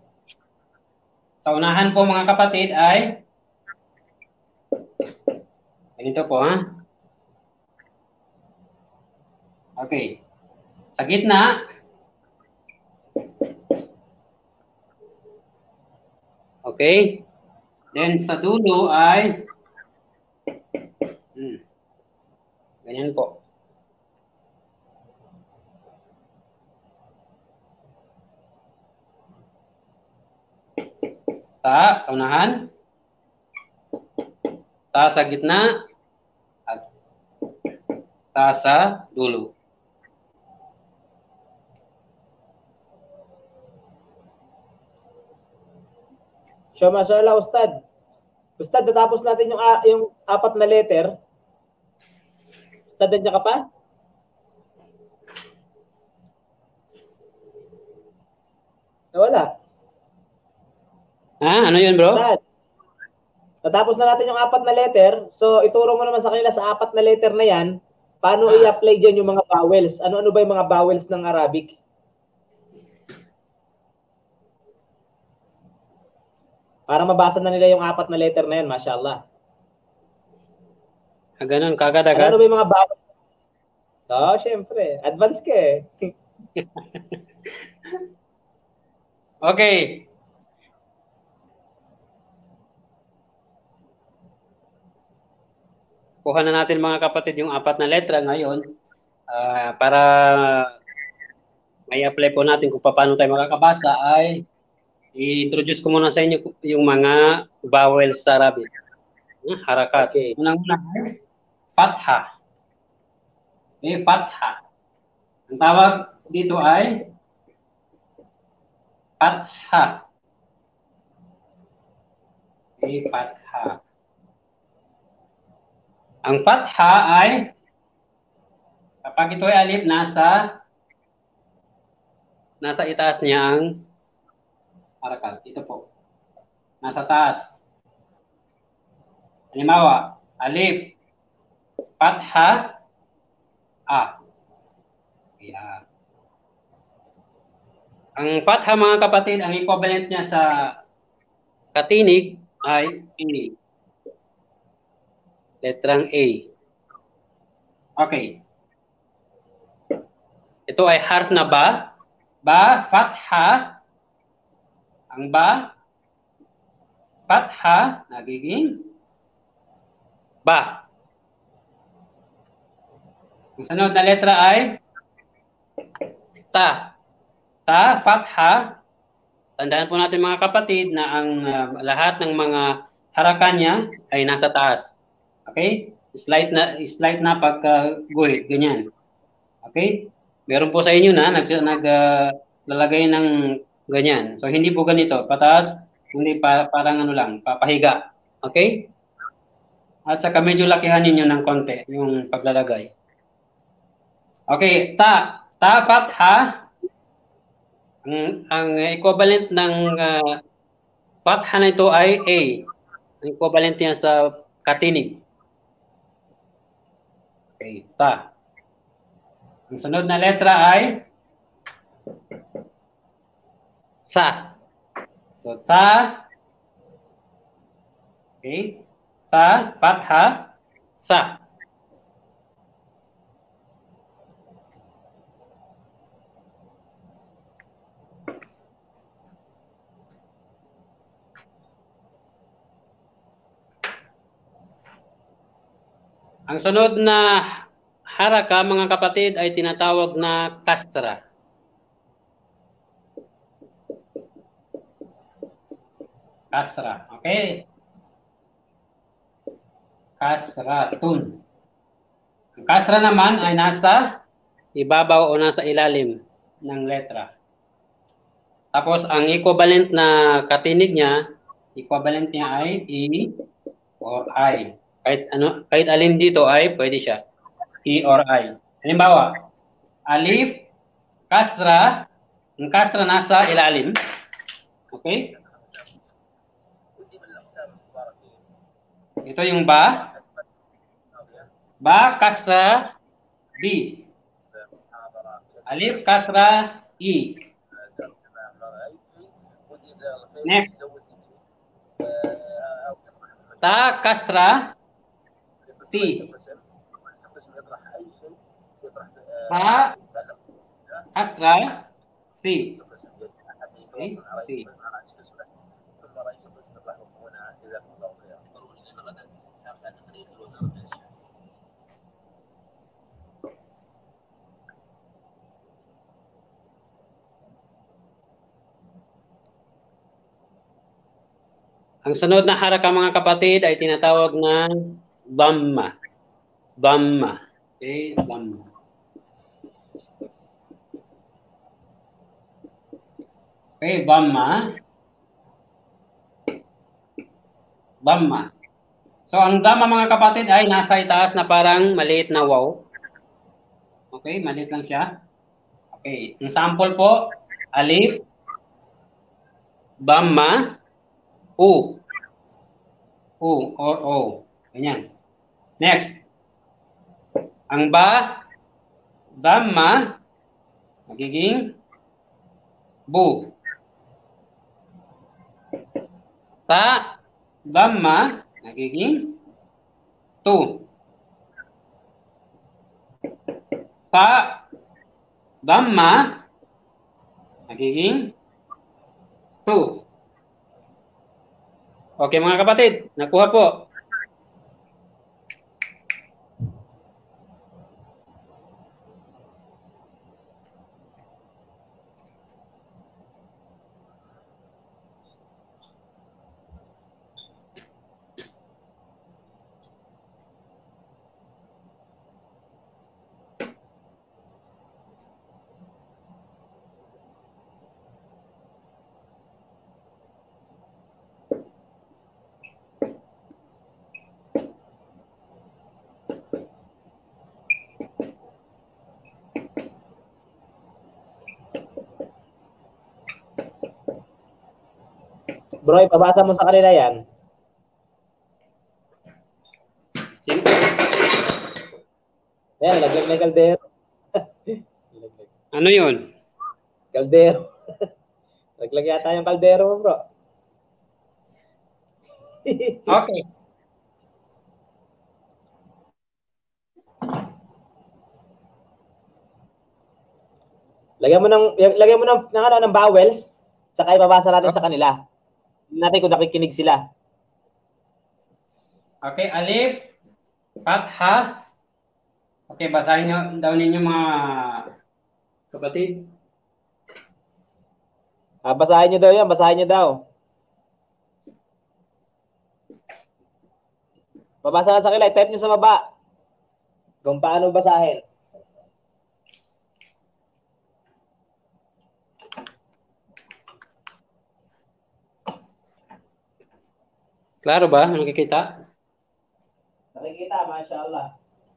Sa unahan po mga kapatid ay ganito po ha. Okay. Sa gitna. Okay. Then sa dulo ay hmm, ganyan po. Ta sa unahan, ta sa gitna, at ta sa dulo. So, mashallah, Ustad. Ustad, natapos natin yung, a- yung apat na letter. Ustad, nandiyan ka pa? Nawala. Ha? Ano yun, bro? Ustad, natapos na natin yung apat na letter. So, ituro mo naman sa kanila sa apat na letter na yan, paano Ah. i-apply dyan yung mga vowels? Ano-ano ba yung mga vowels ng Arabic? Para mabasa na nila yung apat na letter na yan, mashallah. Ah, ganun, Ano, kagad-agad. ano ba yung mga vowels? Oo, syempre. Advance ka eh. Okay. Kuha na natin mga kapatid yung apat na letra ngayon ah, para may apply po natin kung paano tayo makakabasa ay i-introduce ko muna sa inyo yung mga vowels sa Arabic. Hmm, harakat. Okay. Unang-una ay fatha. Okay, fatha. Ang tawag dito ay fatha. Okay, fatha. Ang fatha ay kapag ito ay alif, nasa nasa itaas niya ang harakat. Ito po. Nasa taas. Halimbawa, alif, fatha, a. Yeah. Ang fatha mga kapatid, ang equivalent niya sa katinig ay A. Letrang A. Okay. Ito ay harf na ba. Ba, fatha. Ang ba, fatha, nagiging ba. Ang sunod na letra ay ta. Ta, fatha. Tandaan po natin mga kapatid na ang uh, lahat ng mga harakan niya ay nasa taas. Okay? Slight na slight na pagka-guhit, ganyan. Okay? Meron po sa inyo na nag naglalagay uh, ng ganyan. So hindi po ganito, pataas, hindi pa, parang ano lang, papahiga. Okay? At saka medyo lakihan niyo ng konti yung paglalagay. Okay, ta, ta fatha. Ang ang equivalent ng uh, fatha na ito ay A. Ang equivalent niya sa katinig. Okay, ta. Ang sunod na letra ay sa. So, ta. Okay. Sa, fatha, sa. Ang sunod na haraka, mga kapatid, ay tinatawag na kasra. Kasra. Okay? Kasratun. Ang kasra naman ay nasa ibabaw o nasa ilalim ng letra. Tapos, ang equivalent na katinig niya, equivalent niya ay E or I. Kahit, ano, kahit alin dito ay pwede siya. E or I. Halimbawa, alif, kasra, ang kasra nasa ilalim. Okay? Ito yung ba. Ba, kasra, B. Alif, kasra, E. Next. Ta, kasra, T. Ta, kasra, C. Okay? C. Ang sunod na haraka, mga kapatid, ay tinatawag na dhamma. Dhamma. Okay, dhamma. Okay, dhamma. Dhamma. So, ang dhamma, mga kapatid, ay nasa itaas na parang maliit na wow. Okay, maliit lang siya. Okay, ang sample po, alif, dhamma, U. U or O. Ganyan. Next. Ang ba, dhamma, magiging bu. Ta, dhamma, magiging tu. Sa, dhamma, magiging tu. Okay, mga kapatid, nakuha po. Bro, ipabasa mo sa kanila yan. Sino? Ayan, laglag na kaldero. Ano yun? Kaldero. Laglag yata yung kaldero mo, bro. Okay. Lagyan mo ng lagyan mo ng ng ano ng vowels, saka ipabasa natin sa kanila. Natin kung nakikinig sila. Okay, alif, fatha. Okay, basahin nyo daw ninyo, mga kapatid. Ah, basahin nyo daw yan, basahin nyo daw. Babasa na sa kanila, type nyo sa baba kung paano basahin. Klaro ba? Nakikita? Nakikita, mashallah.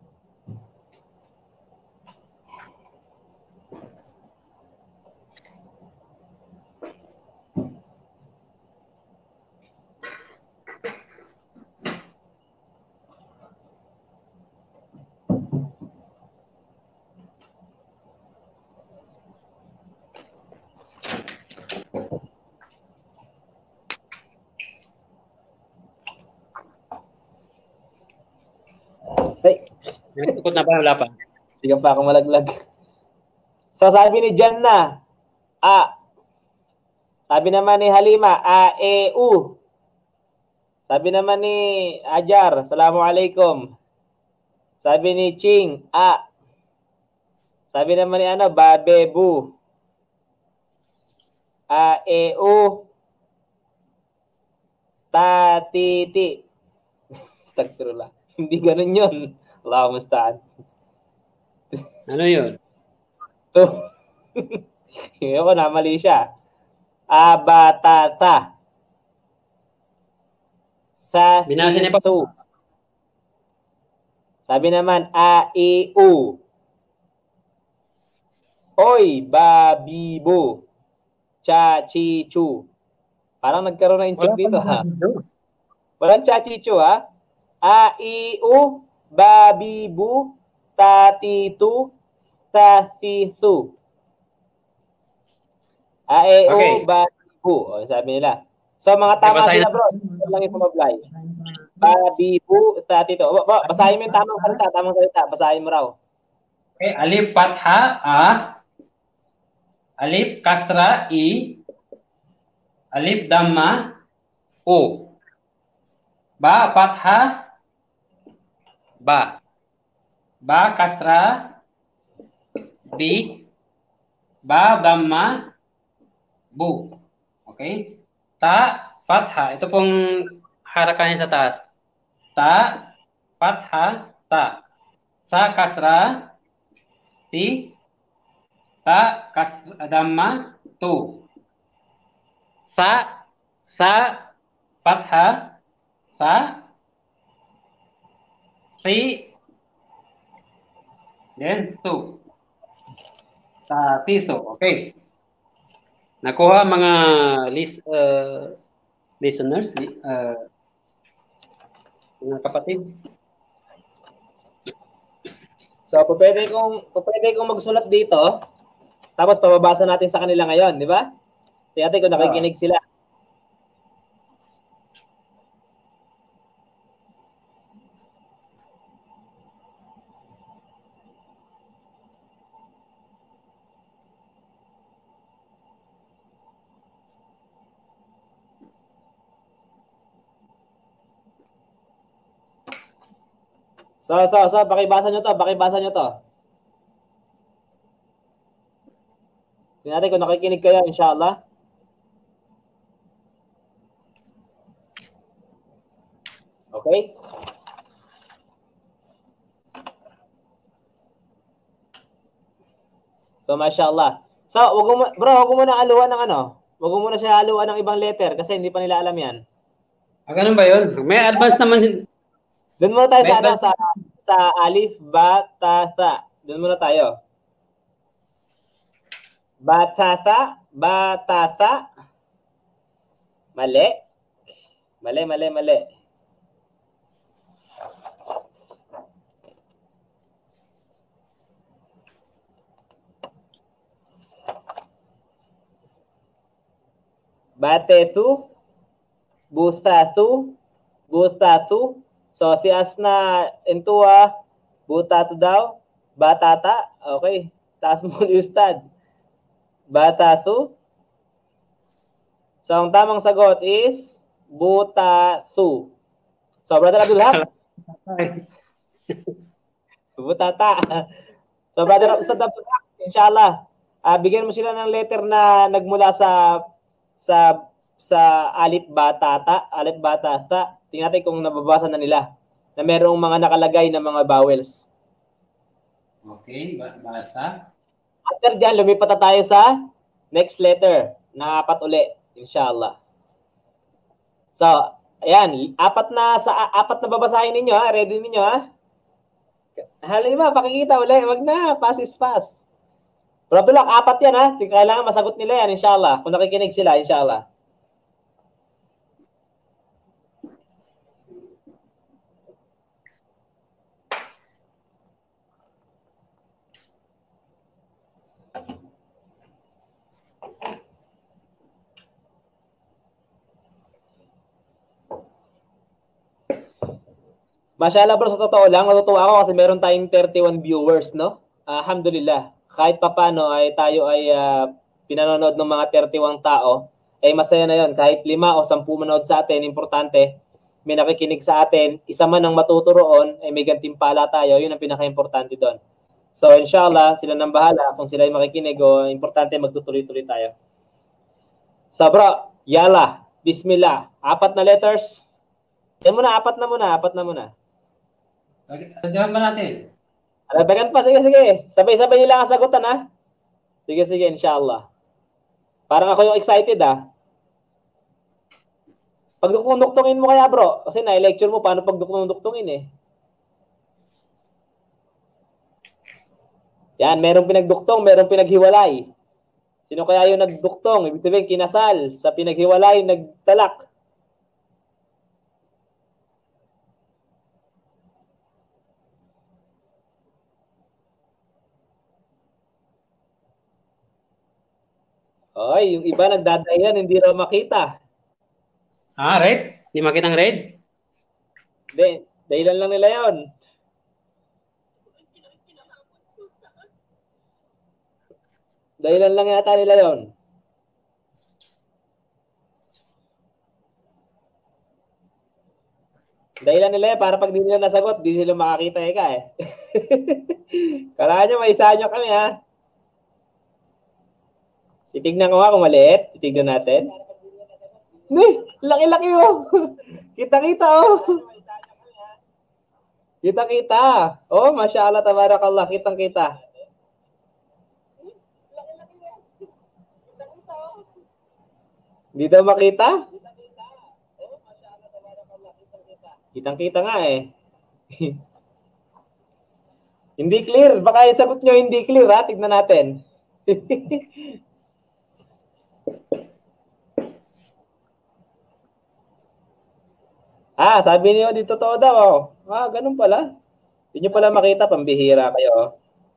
Nakikot na ba? Wala pa. Sige pa akong malaglag. So sabi ni Jan na, A. Sabi naman ni Halima, A, E, U. Sabi naman ni Ajar, Assalamualaikum. Sabi ni Ching, A. Sabi naman ni ano, Babebu. A, E, U. Tatiti. Astagfirullah. Hindi ganun yun. Allahu musta'an. Ano yun? To. Yung ko na, mali siya. Abatata. Sa Binasa niya pa. tu. Sabi naman, A, I, U. Oy, babibo. Cha, chi, chu. Parang nagkaroon na insect dito, ha? Walang cha, chi, chu, ha? A, I, U, babibu, tatitu, tasisu. A, E, U, Okay. babibu. O, sabi nila. So, mga tama basahin sila, bro. Ito lang yung sumablay. Babibu, tatitu. O, bro, basahin mo yung tamang salita. Tamang salita. Basahin mo raw. Okay, alif fatha A, alif kasra I, alif dhamma U, ba fatha ba, ba kasra bi, ba dhamma bu. Okay? Ta fatha, ito pong harakannya sa taas. Ta fatha ta. Sa kasra ti, ta kas dhamma tu. Sa sa fatha sa, si, then su. Sa siso. Okay. Nakuha mga lis, uh, listeners, uh, mga kapatid. So, pwede kong, pwede kong magsulat dito, tapos pababasa natin sa kanila ngayon, di ba? Tiyate kung nakikinig sila. So, so, so, pakibasa nyo to, pakibasa nyo to. Tingnan natin kung nakikinig kayo, inshallah. Okay? So, mashallah. So, wag mo, bro, wag mo muna aluan ng ano. Wag mo muna siya aluan ng ibang letter kasi hindi pa nila alam yan. Ah, ganun ba yun? May advance naman. Doon muna tayo sa, ano, May- sa, sa alif, ba, ta, ta. Doon muna tayo. Batata, batata. Mali. Mali, mali, mali. Batesu, bustatu, bustatu. So, si Asna Entua, butatu daw, batata. Okay. Taas mo ni Ustad. Batatu. So, ang tamang sagot is butatu. So, Brother Abdullah, butata. So, Brother Ustad Abdullah, inshallah, uh, bigyan mo sila ng letter na nagmula sa sa sa alif batata, alif batata. Tingnan natin kung nababasa na nila na merong mga nakalagay na mga vowels. Okay, basa. After dyan, lumipat na tayo sa next letter na apat uli, inshallah. So, ayan, apat na sa apat na babasahin ninyo, ha? Ready ninyo, ha? Halima, pakikita uli. Wag na, pass is pass. Pero Abdullah, apat yan, ha? Kailangan masagot nila yan, inshallah. Kung nakikinig sila, inshallah. Mashallah bro, sa totoo lang, matutuwa ako kasi meron tayong thirty-one viewers, no? Uh, alhamdulillah. Kahit papano ay tayo ay uh, pinanonood ng mga thirty-one tao, ay masaya na yon. Kahit lima o sampu manood sa atin, importante, may nakikinig sa atin, isa man ang matutoroon, ay may gantimpala tayo. Yun ang pinaka-importante doon. So, inshallah, sila nang bahala kung sila ay makikinig o importante magtutuloy-tuloy tayo. So, bro, yala, bismillah. Apat na letters. Yan muna, apat na muna, apat na muna. Dagdagan ba natin? Dagdagan pa, sige, sige. Sabay-sabay nila ang sagutan, ha? Sige, sige, inshallah. Parang ako yung excited, ha? Pagduktong-duktongin mo kaya, bro. Kasi na-lecture mo paano pagduktong-duktongin, eh. Yan, merong pinagduktong, merong pinaghiwalay. Sino kaya yung nagduktong? Ibig sabihin, kinasal. Sa pinaghiwalay, nagtalak. Oy, yung iba nagdadahilan, hindi raw makita. Ah, red? Hindi makita ng red? Hindi, dahilan lang nila yon. Dahilan lang yata nila yon. Dahilan nila yan, para pag di nila nasagot, di sila makakita eh ka eh. Kailangan nyo, maisahan nyo kami ha. Titignan ko nga kung maliit. Titignan natin. Ni, laki-laki oh. Kita-kita oh. Kita-kita. Oh, masyaallah, tabarakallah. Kitang-kita. Hindi daw makita? Kitang-kita nga eh. Hindi clear. Baka yung sagot nyo hindi clear ha. Tignan natin. Ah, sabi niyo di totoo daw. Oh. Ah, ganun pala. Hindi nyo pala makita, pambihira kayo. Oh.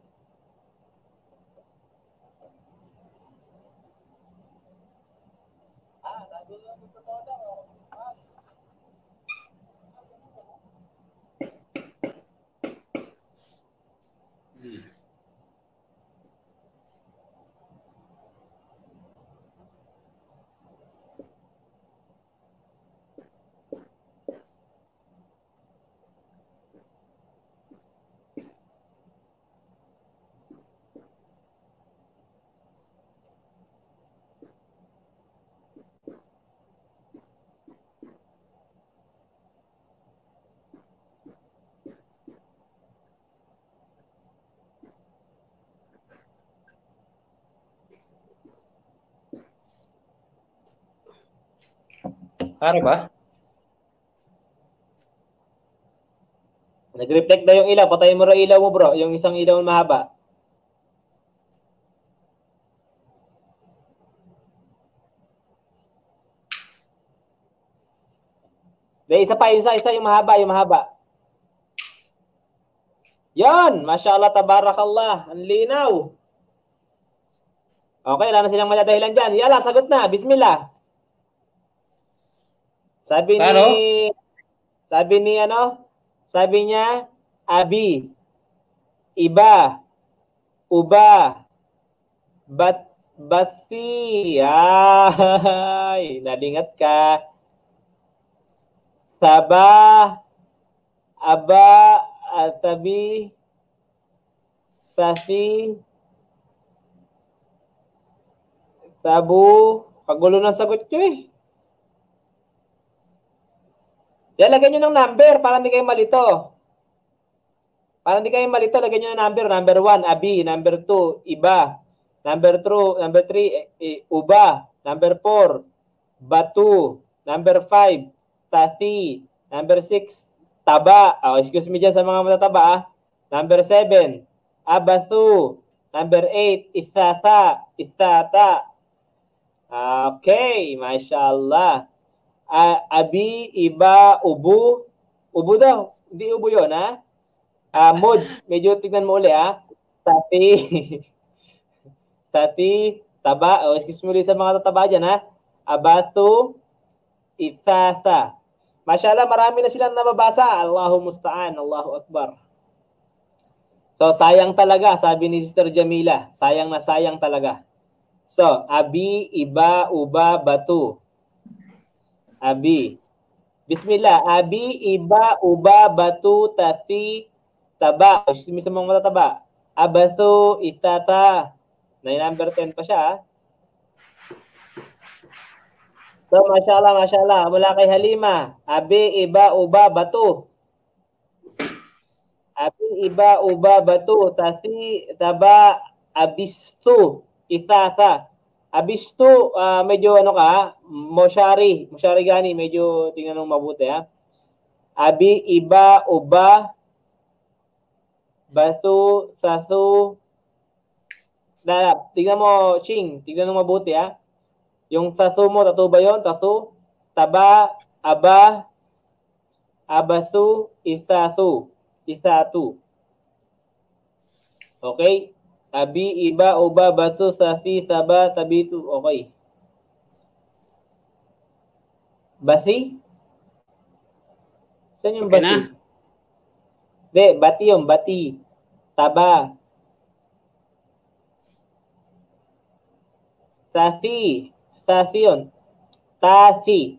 Ah, sabi niyo di totoo daw. Ah. Hmm. Para ba? Nag-reflect na yung ilaw. Patayin mo rin ilaw mo, bro. Yung isang ilaw na mahaba. May isa pa, isa, isa yung mahaba, yung mahaba. Yan! Masyaallah, tabarakallah. Ang linaw. Okay, wala na silang madadahilan dyan. Yala, sagot na. Bismillah. Sabi Claro. ni... Sabi ni ano? Sabi niya, abi, iba, uba, bat, bati. Ay, nalingat ka. Saba, aba, atabi, sasi, sabu. Kagulo ng sagot nyo eh. Yan, lagyan nyo ng number para hindi kayo malito. Para hindi kayo malito, lagyan nyo ng number. Number one, abi. Number two, iba. Number two, number three, e, e, uba. Number four, batu. Number five, tati. Number six, taba. Oh, excuse me dyan sa mga matataba. Ah. Number seven, abatu. Number eight, isata. Isata. Okay, mashallah. Uh, abi, iba, ubu. Ubu daw. Hindi ubu yun, ha? Uh, mods. Medyo tignan mo uli, ha? Tati. Tati. Taba. O, oh, excuse me ulit sa mga tataba dyan, ha? Abatu. Itasa. Mashallah, marami na silang nababasa. Allahu musta'an. Allahu akbar. So, sayang talaga, sabi ni Sister Jamila. Sayang na sayang talaga. So, abi, iba, uba, batu. Abi. Bismillah. Abi, iba, uba, batu, tati, taba. Mismo mga taba. Abathu, itata. Na number ten pa siya. Ha? So, mashallah, mashallah. Mula kay Halima. Abi, iba, uba, batu. Abi, iba, uba, batu. Tati, taba, abistu, itata. Abistu, uh, medyo ano ka, moshari. Moshari gani, medyo tingnan mo mabuti ha. Abi, iba, uba, batu, sasu. Na, tingnan mo, Ching. Tingnan mo mabuti ha. Yung tasu mo, tatu ba yun? Tasu, taba, aba, abasu, isasu, isatu. Okay? Abi, iba, uba, batu, safi, taba, tabitu. Okay. Basi? Saan yung Okay bati? na? Hindi, bati yung bati. Taba. Safi. Safi yun. Tasi.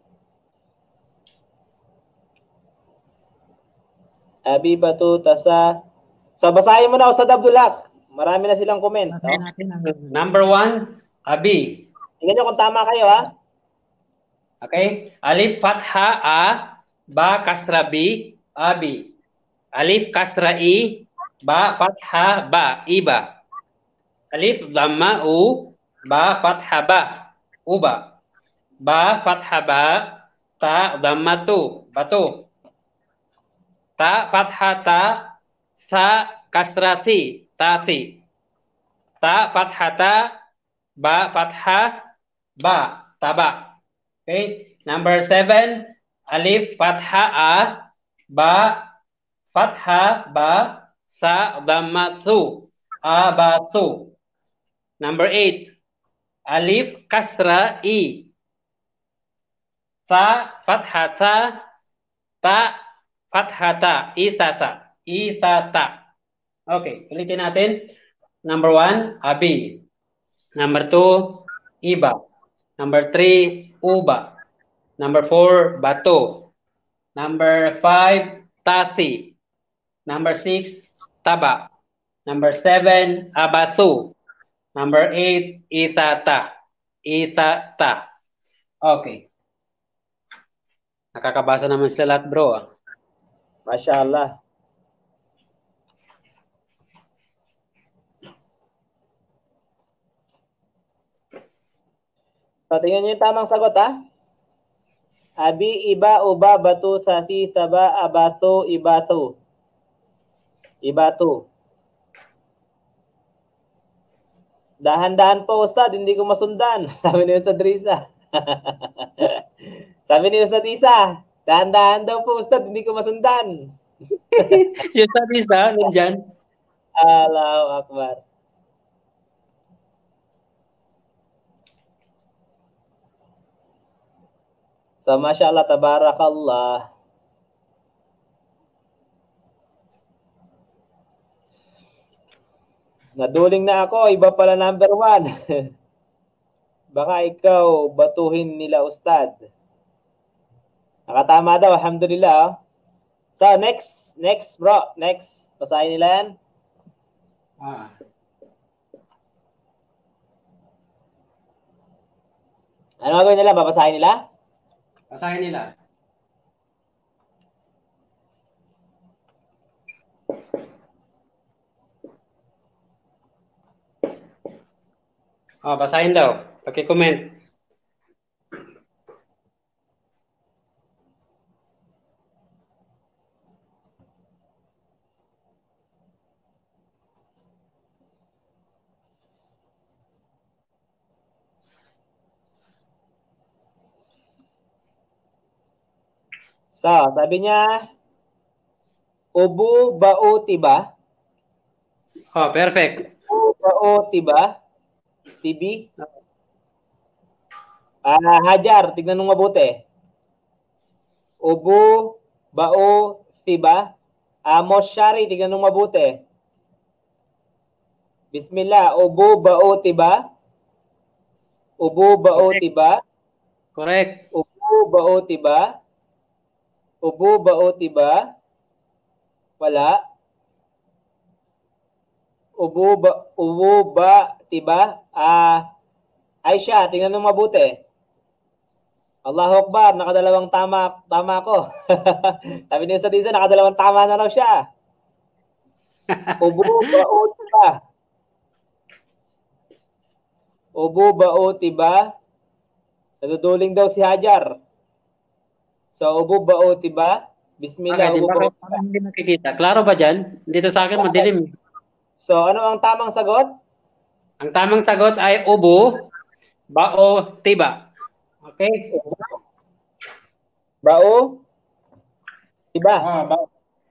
Abi, batu, tasa. So, basahin mo na, Ustad Abdullah. Marami na silang comment. Okay, No? natin ang number one, Abi. Tingnan nyo kung tama kayo, ha? Okay? Alif fatha a, ba kasra bi, abi. Alif kasra i, ba fatha ba, iba. Alif dhamma u, ba fatha ba, uba. Ba fatha ba, ta dhamma tu, batu. Ta fatha ta, sa kasra thi, tati. Ta fatha ta, ba fatha ba, taba. Okay, number seven, alif fatha a, ba fatha ba, sa dhamma tu, abatu. Number eight, alif kasra i, ta fathata, ta fathata, itata, itata. Okay, ulitin natin. Number one, abi. Number two, iba. Number three, uba. Number four, bato. Number five, tasi. Number six, taba. Number seven, abasu. Number eight, itata. Itata. Okay. Nakakabasa naman sila lahat, bro. Ah. Masya Allah. So, tingnan nyo yung tamang sagot, ha? Abi, iba, uba, batu, sasi, taba, abaso, ibatu. Ibatu. Dahan-dahan po, Ustad. Hindi ko masundan. Sabi ni Ustad Risa. Sabi ni Ustad Risa. Dahan-dahan daw po, Ustad. Hindi ko masundan. Si Ustad Risa, nandyan. Allahu Akbar. So, Masya Allah, tabarakallah. Naduling na ako, iba pala number one. Baka ikaw, batuhin nila, Ustad. Nakatama daw, alhamdulillah. So, next, next bro, next. Basahin nila yan. Ah. Ano gagawin nila? Babasahin nila? Basahin nila. Oh, basahin daw. Paki-comment. So, sabi niya, ubu, bao, tiba. Oh, perfect. Ubu, bao, tiba. Tibi. Ah, Hajar, tignan mo mabuti. Ubu, bao, tiba. Ah, Moshari, tignan mo mabuti. Bismillah, ubu, bao, tiba. Ubu, bao, Correct. tiba. Correct. Ubu, bao, tiba. Ubo ba o tiba? Wala. Ubo ba, ubo ba tiba? Ah, Aisha, tingnan mo mabuti. Allahu Akbar, nakadalawang tama, tama ko. Sabi ni Ustad Isa, nakadalawang tama na raw siya. Ubo ba o tiba? Ubo ba o tiba? Naduduling daw si Hajar. So, ubo ba o tiba? Bismillah, Okay, ubo ba o bakit parang hindi nakikita? Klaro ba dyan? Dito sa akin, madilim. So, ano ang tamang sagot? Ang tamang sagot ay ubo, bao, tiba. Okay? Bao? Tiba. Oh, bao.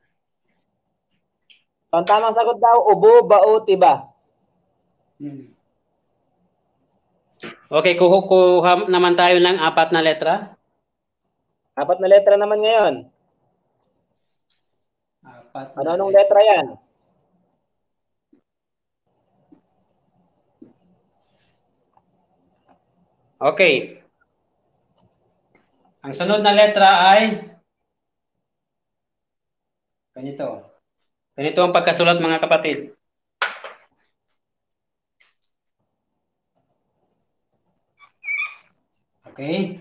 So, ang tamang sagot daw, ubo, bao, tiba. Hmm. Okay, kuha, kuha naman tayo ng apat na letra. Apat na letra naman ngayon. Apat na Ano anong letra yan? Okay. Ang sunod na letra ay ganito. Ganito ang pagkasulat, mga kapatid. Okay.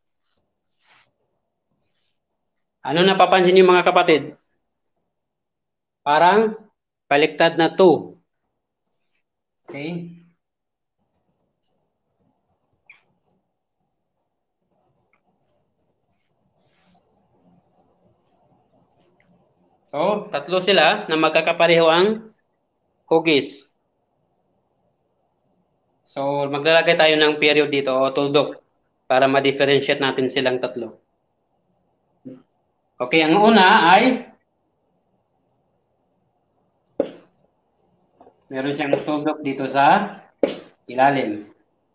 Ano napapansin niyo, mga kapatid? Parang baliktad na two. Okay. So, tatlo sila na magkakapareho ang hugis. So, maglalagay tayo ng period dito o tuldok para ma-differentiate natin silang tatlo. Okay, ang una ay meron siyang tuldok dito sa ilalim.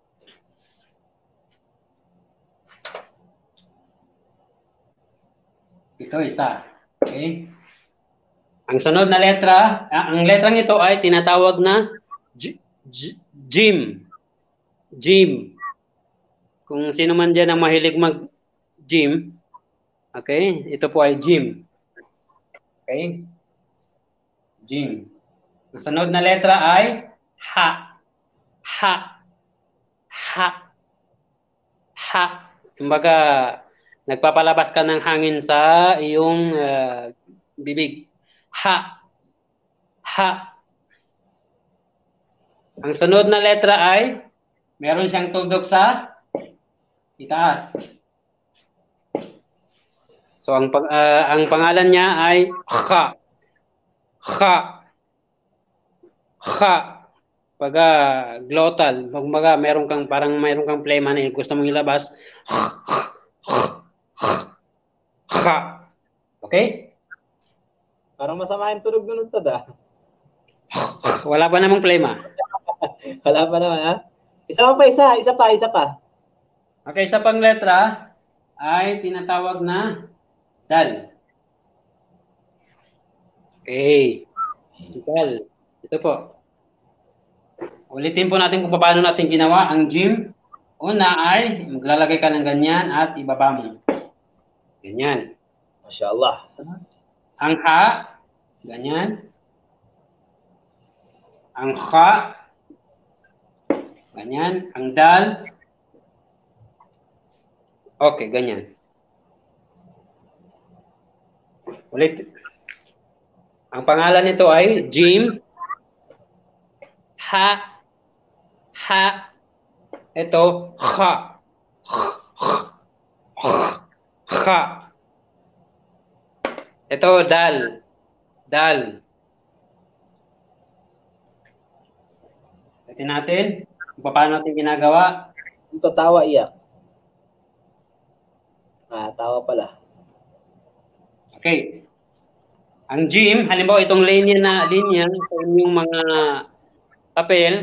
Ito isa. Okay. Ang sunod na letra, ang letrang ito ay tinatawag na gym. Gym. Kung sino man dyan ang mahilig mag-gym, okay, ito po ay gym. Okay? Gym. Ang sunod na letra ay ha. Ha. Ha. Ha. Kumbaga, nagpapalabas ka ng hangin sa iyong uh, bibig. Ha. Ha. Ang sunod na letra ay meron siyang tuldok sa itaas. So ang uh, ang pangalan niya ay kha. Kha. Kha. Pagka glottal, pagka meron kang parang meron kang phlegma na gusto mong ilabas. Kha. Okay? Parang masama yung tunog nun, Ustad, ah. Wala pa namang phlegma. Wala pa naman, ha? Isa pa pa, isa. Isa pa, isa pa. Okay, sa pang letra ay tinatawag na dal. Okay. Dal. Ito po. Ulitin po natin kung paano natin ginawa ang gym. Una ay maglalagay ka ng ganyan at ibaba mo. Ganyan. Masya Allah. Ang ha, ganyan. Ang kha, ganyan. Ang dal, okay, ganyan. Ulit. Ang pangalan nito ay gym. Ha, ha. Ito, kha. Kha. Ito, dal. Dal. Ito natin kung paano natin ginagawa. Ito tawa, iyak. Ah, tawa pala. Okay. Ang gym, halimbawa itong linya na linya sa inyong mga papel,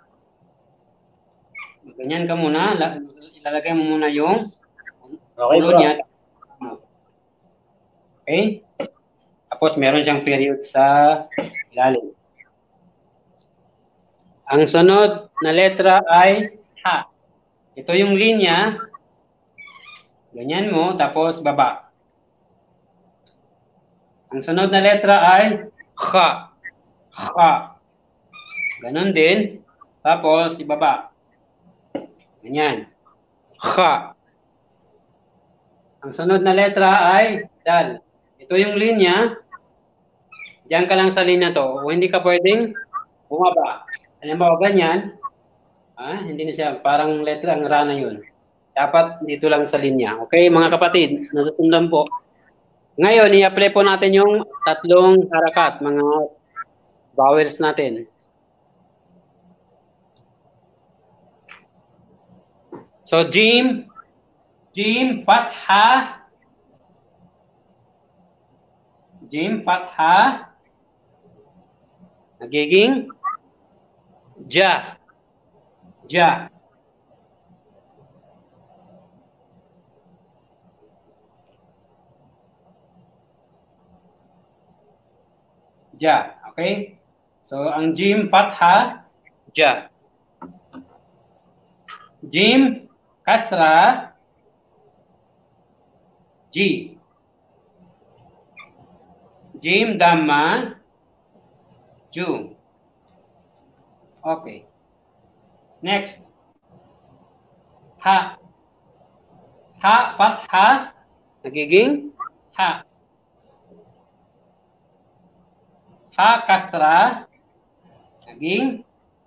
ganyan ka muna, ilalagay mo muna yung Okay, ulo bro. niya. Okay? Tapos meron siyang period sa ilalim. Ang sunod na letra ay ha. Ito yung linya. Ganyan mo, tapos baba. Ang sunod na letra ay kha. Kha. Ganon din. Tapos, ibaba. Ganyan. Kha. Ang sunod na letra ay dal. Ito yung linya. Diyan ka lang sa linya to. O hindi ka pwedeng bumaba. Alam mo, ganyan. Ah, hindi na siya. Parang letra ang rana yun. Dapat dito lang sa linya. Okay, mga kapatid, nasusundan po. Ngayon, i-apply po natin yung tatlong harakat, mga vowels natin. So, jim, jim, fatha, jim, fatha, nagiging ja, ja. Ja, okay? So, ang jim, fatha, ja. Jim, kasra, ji. Jim, dhamma, ju. Okay. Next. Ha. Ha, fatha, nagiging ha. Ha, kasra, naging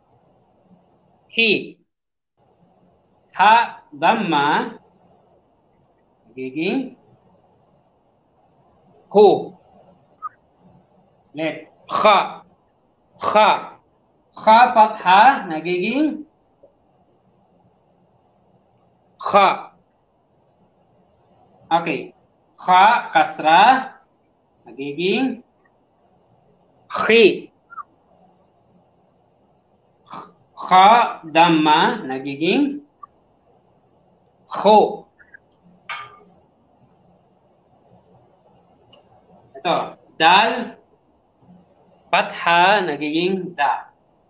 hi. Ha, dhamma, nagiging hu. Let. Kha. Kha. Kha, fatha, nagiging kha. Okay. Kha, kasra, nagiging khi. Kha, dhamma, nagiging kho. Ito, dal, fatha, nagiging da.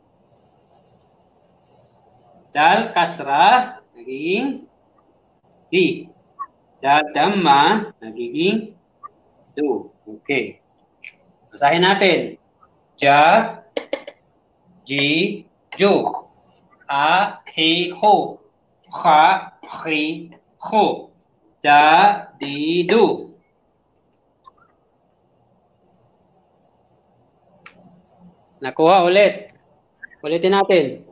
Dal, kasra, nagiging di. Dal, dhamma, nagiging du. Okay. Basahin natin. Ja, ji, ju. Ha, he, ho. Kha, khi, ho. Da, di, du. Nakuha ulit. Ulitin natin.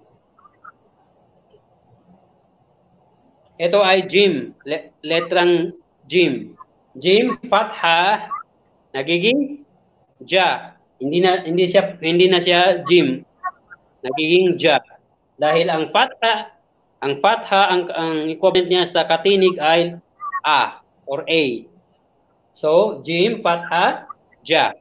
Ito ay jim. Le letrang jim. Jim, fatha, nagiging ja. Hindi na hindi siya hindi na siya jim. Nagiging ja. Dahil ang fatha, ang fatha ang ang equivalent niya sa katinig ay a or a. So, jim, fatha, ja.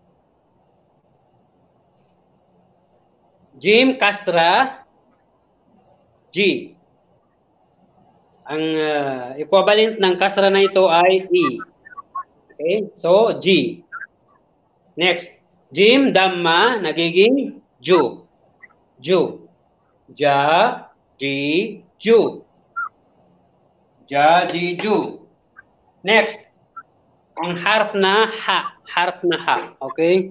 Jim, kasra, ji. Ang uh, equivalent ng kasra na ito ay e. Okay? So, ji. Next. Jim, dhamma, nagiging ju. Ju. Ja, ji, ju. Ja, ji, ju. Next. Ang harf na ha. Harf na ha. Okay?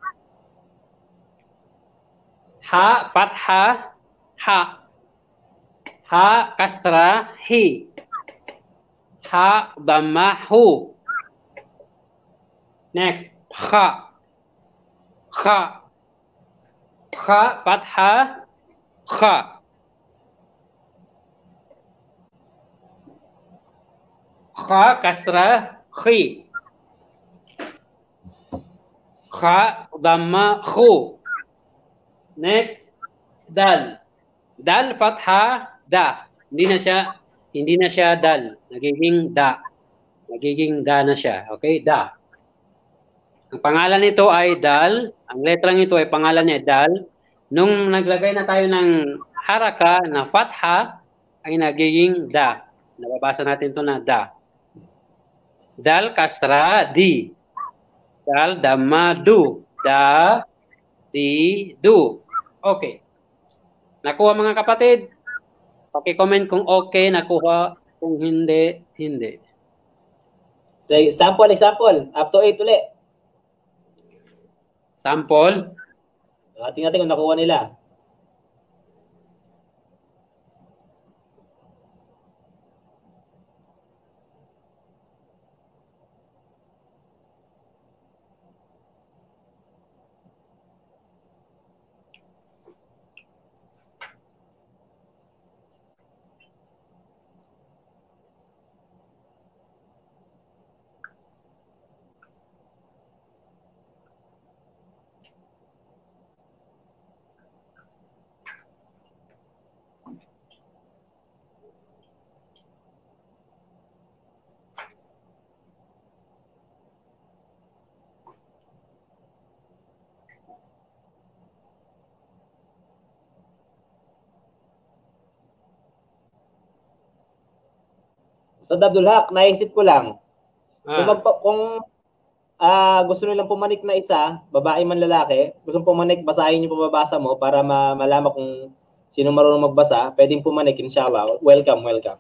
Ha, fatha, ha. Ha, kasra, hi. Ha, dhamma, hu. Next. Kha. Kha. Kha, fatha, kha. Kha, kasra, khi. Kha, dhamma, khu. Next, dal. Dal, fatha, da. Hindi na siya, hindi na siya dal. Nagiging da. Nagiging da na siya. Okay, da. Ang pangalan nito ay dal. Ang letrang ito ay pangalan niya dal. Nung naglagay na tayo ng haraka na fatha, ay nagiging da. Nababasa natin ito na da. Dal, kasra, di. Dal, dhamma, du. Da, di, du. Okay. Nakuha mga kapatid? Paki-comment kung okay, nakuha. Kung hindi, hindi. So, example, example. Up to eight ulit. Sample. Uh, tingnan natin kung nakuha nila. Ustad Abdul Haq, naisip ko lang. Ah. Kung, magpa, kung uh, gusto nilang pumanik na isa, babae man lalaki, gusto pumanik, basahin yung pababasa mo para ma malaman kung sino marunong magbasa, pwedeng pumanik, inshallah. Welcome, welcome.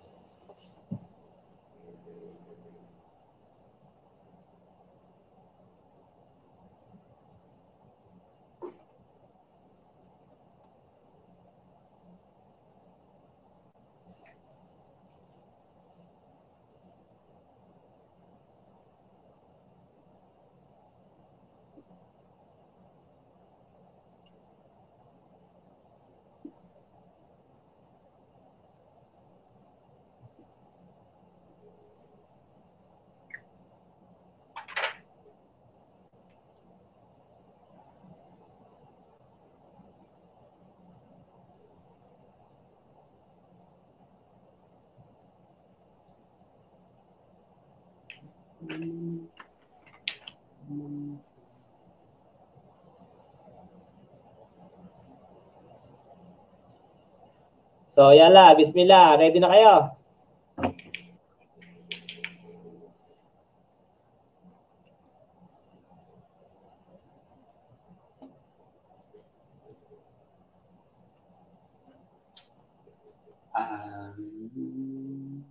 So, yala, bismillah. Ready na kayo? Um,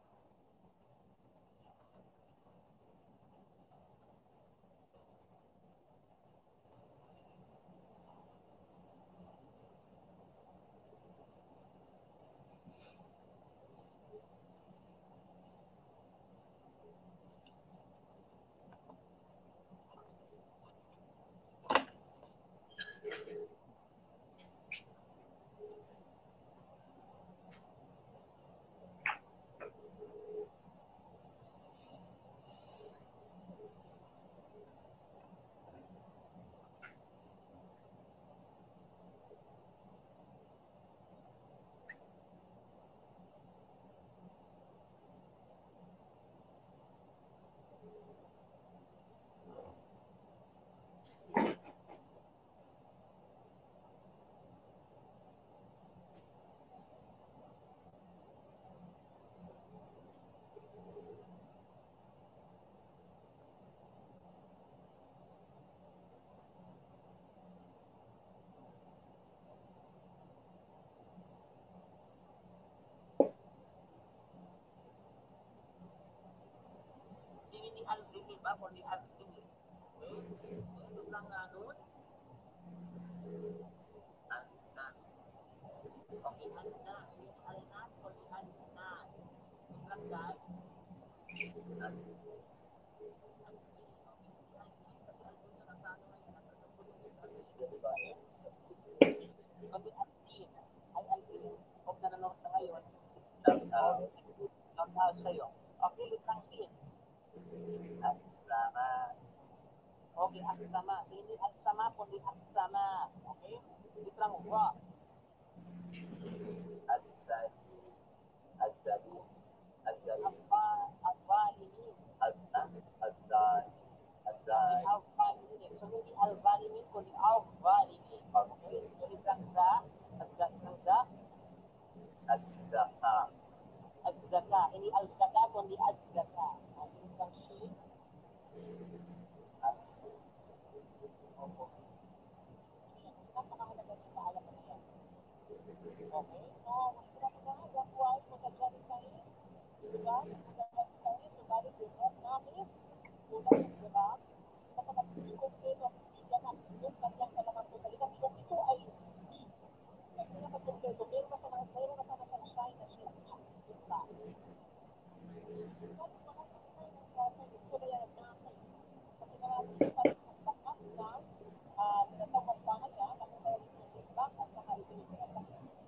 Okay, as-sama. So, hindi as-sama, kundi as-sama. Okay? Litrang wa. Az-zali. Az-zali. Az-zali. Al-zalimin. Az-zali. Az-zali. Al-zalimin. So, hindi al-zalimin, kundi al-zalimin. Okay? So, litrang za. Az-litrang za. Az-zaka. Az-zaka. Hindi al-zaka, kundi az-zaka. Okay? Litrang shi. Okay, so sinabi na nga, that's why mutajari sa'yo, diba? Mutajari sa'yo, subalit yung not nafis, tulad ng diba? Kapag nag-complete of yan, yung kanyang kalamang totalitas, kung ito ay hindi, hindi na pagkumpleto, meron na sana, meron na sana sana siya na siya, yung tao. So, kaya nag-nais, kasi marami pa rin ang lahat na tinatawag pa kanya, na kung meron yung bakas na kaibigan na lang.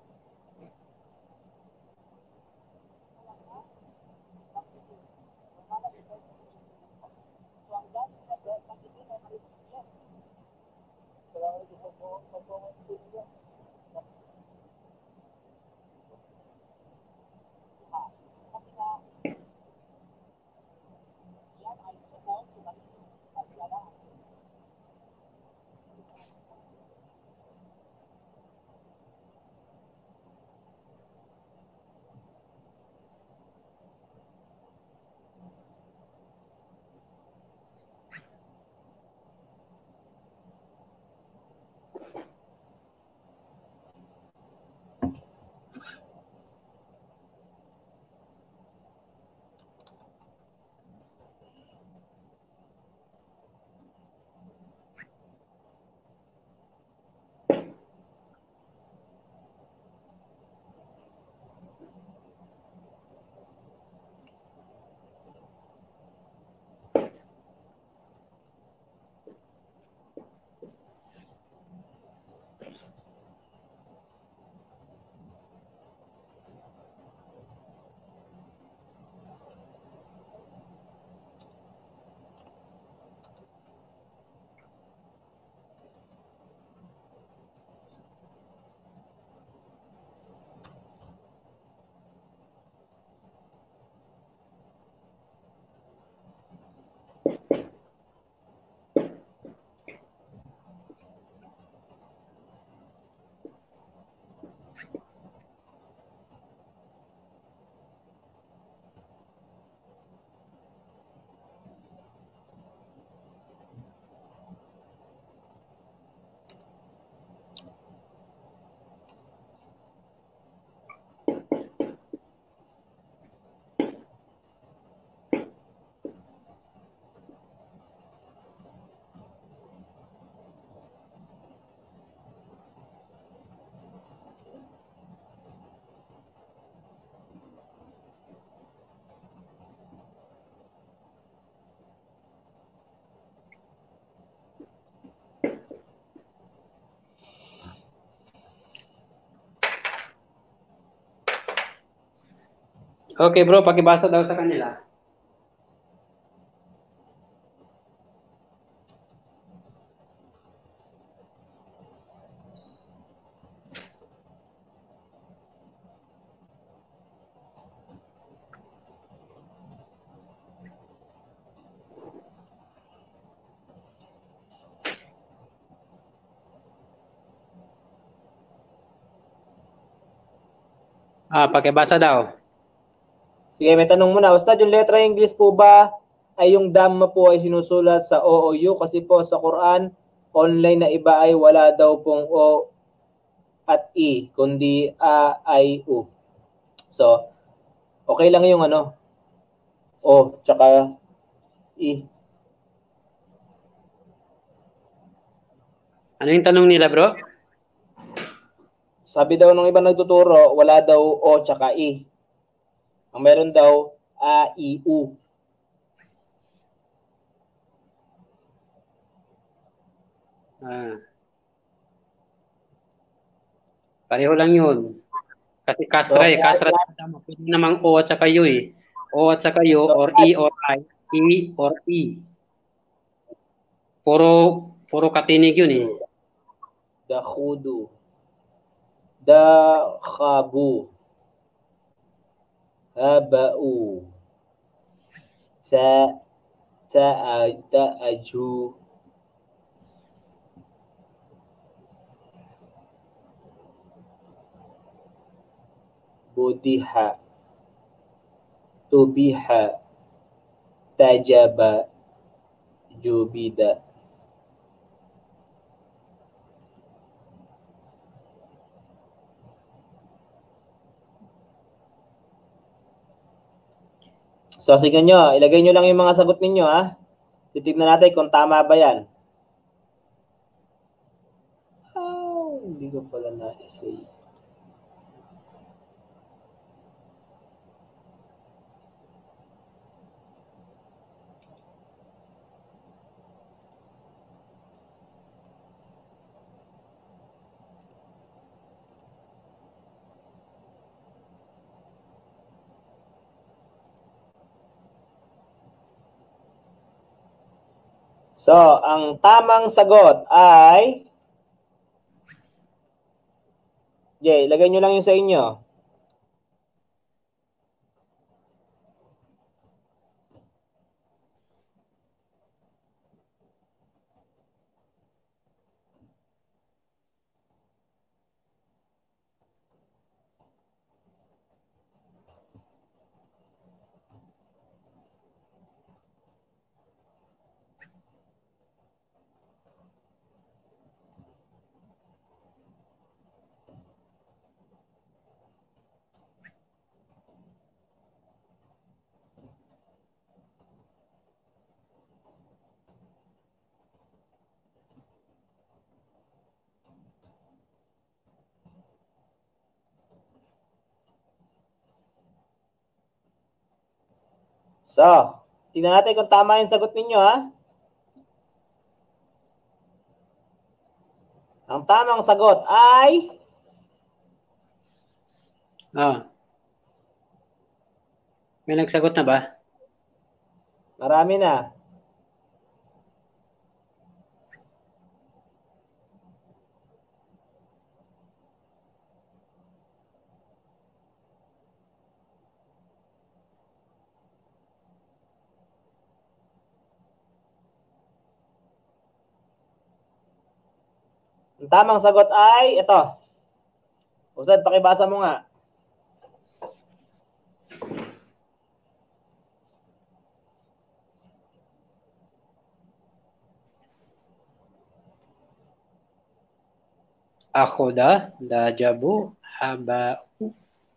Okay bro, pakibasa daw sa kanila. Ah, pakibasa daw. Sige, may tanong muna. Ustad, yung letra English po ba ay yung Dhamma po ay sinusulat sa O o U? Kasi po sa Quran, online na iba ay wala daw pong O at I, kundi A, I, U. So, okay lang yung ano, O, tsaka I. Ano yung tanong nila bro? Sabi daw ng ibang nagtuturo, wala daw O tsaka I. Ang meron daw A, I, U. Ah. Pareho lang yun. Kasi kasra eh. Kasra pwede namang O at saka U eh. O at saka U or E or I. E or E. Puro, puro katinig yun eh. Dakhudu. Dakhabu. Haba'u. Sa, ta'a, ta'aju. Budiha. Tubiha. Tajaba. Jubida. So, sige nyo, ilagay nyo lang yung mga sagot ninyo, ha? Titignan natin kung tama ba yan. Meron pala na essay. So, ang tamang sagot ay... Jay, lagay nyo lang yung sa inyo. So, tingnan natin kung tama yung sagot ninyo, ha? Ang tamang sagot ay... Ah. May nagsagot na ba? Marami na. Ang tamang sagot ay ito. Ustad, pakibasa mo nga. Akhoda, dajabu, haba'u,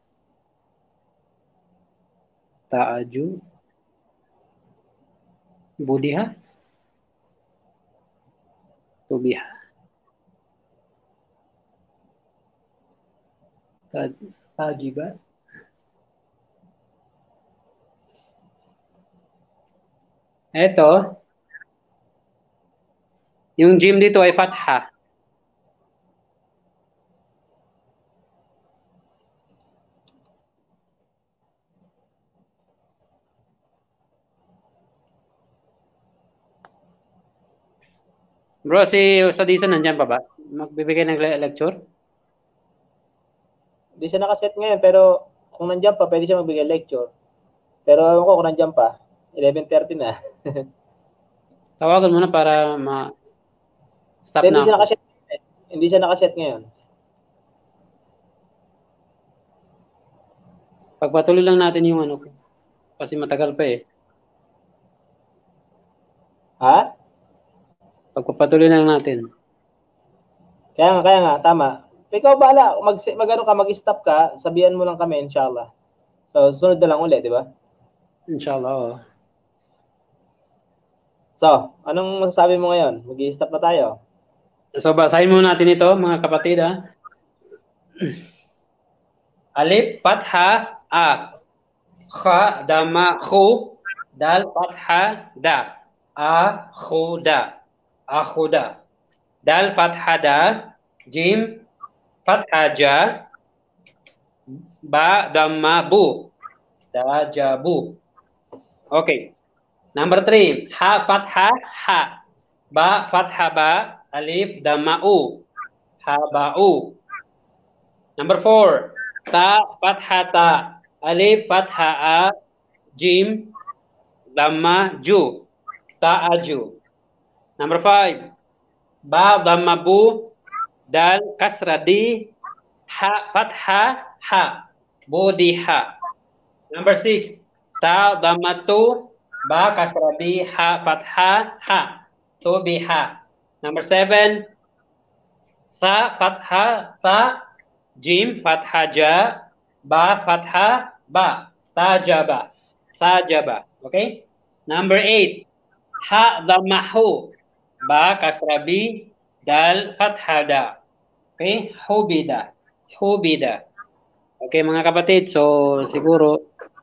ta'aju, budiha, tubiha, tajiba. Ito, yung jim dito ay fatha. Bro, si Ustad Isa nandiyan pa ba? Magbibigay ng le- lecture? Hindi siya nakaset ngayon, pero kung nandiyan pa, pwede siya magbigay lecture. Pero ewan ko kung nandiyan pa. eleven thirty na. Tawagan mo na para ma-stop Hindi na siya ako. nakaset. Hindi siya nakaset ngayon. Pagpatuloy lang natin yung ano ko. Kasi matagal pa eh. Ha? Pagpapatuloy lang natin. Kaya nga, kaya nga, tama. Ikaw bahala, mag, mag ano ka, mag-stop ka, sabihan mo lang kami, inshallah. So, susunod na lang ulit, di ba? Inshallah. Oh. So, anong masasabi mo ngayon? Mag-i-stop na tayo. So, basahin muna natin ito, mga kapatid. Ha? Alif, fatha, a. Kha, dama, khu. Dal, fatha, da. A, khu, da. Akhuda. Dal, fatha, da. Jim, fatha, ja. Ba, dama, bu. Da, ja, bu. Okay. Number three. Ha, fatha, ha. Ba, fatha, ba. Alif, dama, u. Ha, ba, u. Number four. Ta, fatha, ta. Alif, fatha, a. Jim, dama, ju. Ta, aju. Number five. Ba, dama, bu. Dal, kasra, di. Ha, fatha, ha. Bu, di, ha. Number six. Ta, dama, tu. Ba, kasra, bi. Ha, fatha, ha. Tu, bi, ha. Number seven. Sa, fatha, sa. Jim, fatha, ja. Ba, fatha, ba. Ta, ja, ba. Sa, ja, ba. Okay? Number eight. Ha, dama, hu. Ba, kasra, bi. Dal, fatha, da. Okay? Hubida. Hubida. Okay, mga kapatid. So, siguro,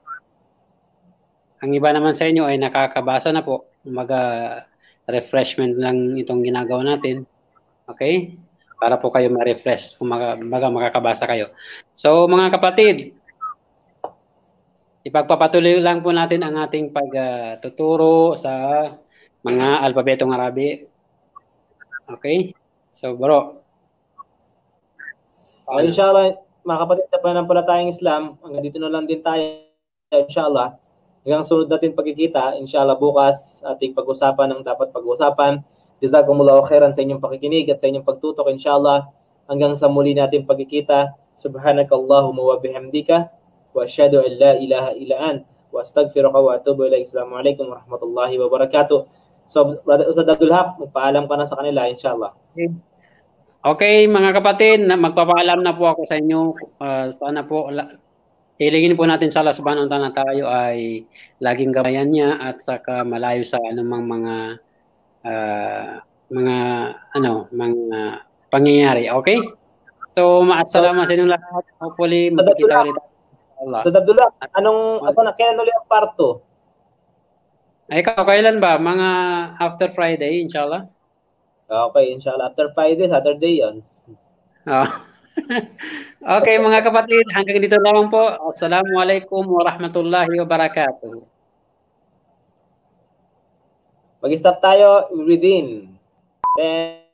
ang iba naman sa inyo ay nakakabasa na po. Maga refreshment lang itong ginagawa natin. Okay? Para po kayo ma-refresh kung maga, maga makakabasa kayo. So, mga kapatid, ipagpapatuloy lang po natin ang ating pagtuturo uh, sa mga alpabetong Arabic. Okay? So, bro. Uh, inshallah, mga kapatid, sa pananampalatayang Islam, hanggang dito na lang din tayo, inshallah. Hanggang sunod natin pagkikita, inshallah bukas ating pag-usapan ang dapat pag-usapan. Jazakumullahu khairan sa inyong pakikinig at sa inyong pagtutok, inshallah. Hanggang sa muli natin pagkikita. Subhanakallahumma wa bihamdika wa asyhadu an la ilaha illa ant wa astaghfiruka wa atubu ilaik. Assalamualaikum warahmatullahi wabarakatuh. So, Ustaz Abdul Haq, magpaalam ka na sa kanila, inshallah. Okay. Okay, mga kapatid, magpapaalam na po ako sa inyo. Uh, sana po, hilingin po natin sa Allah subhanahu wa ta'ala tayo ay laging gabayan niya at saka malayo sa anumang mga uh, mga ano, mga pangyayari. Okay? So, maasalama sa inyong lahat. Hopefully, magkita ulit. Allah. Ustaz Abdullah, anong, ano na, kailan ulit ang part two? Ay, ikaw, kailan ba? Mga after Friday, inshallah? Okay, inshallah. After Friday, Saturday yan. Oh. Okay, mga kapatid, hanggang dito lang po. Assalamualaikum warahmatullahi wabarakatuh. Mag-stop tayo within ten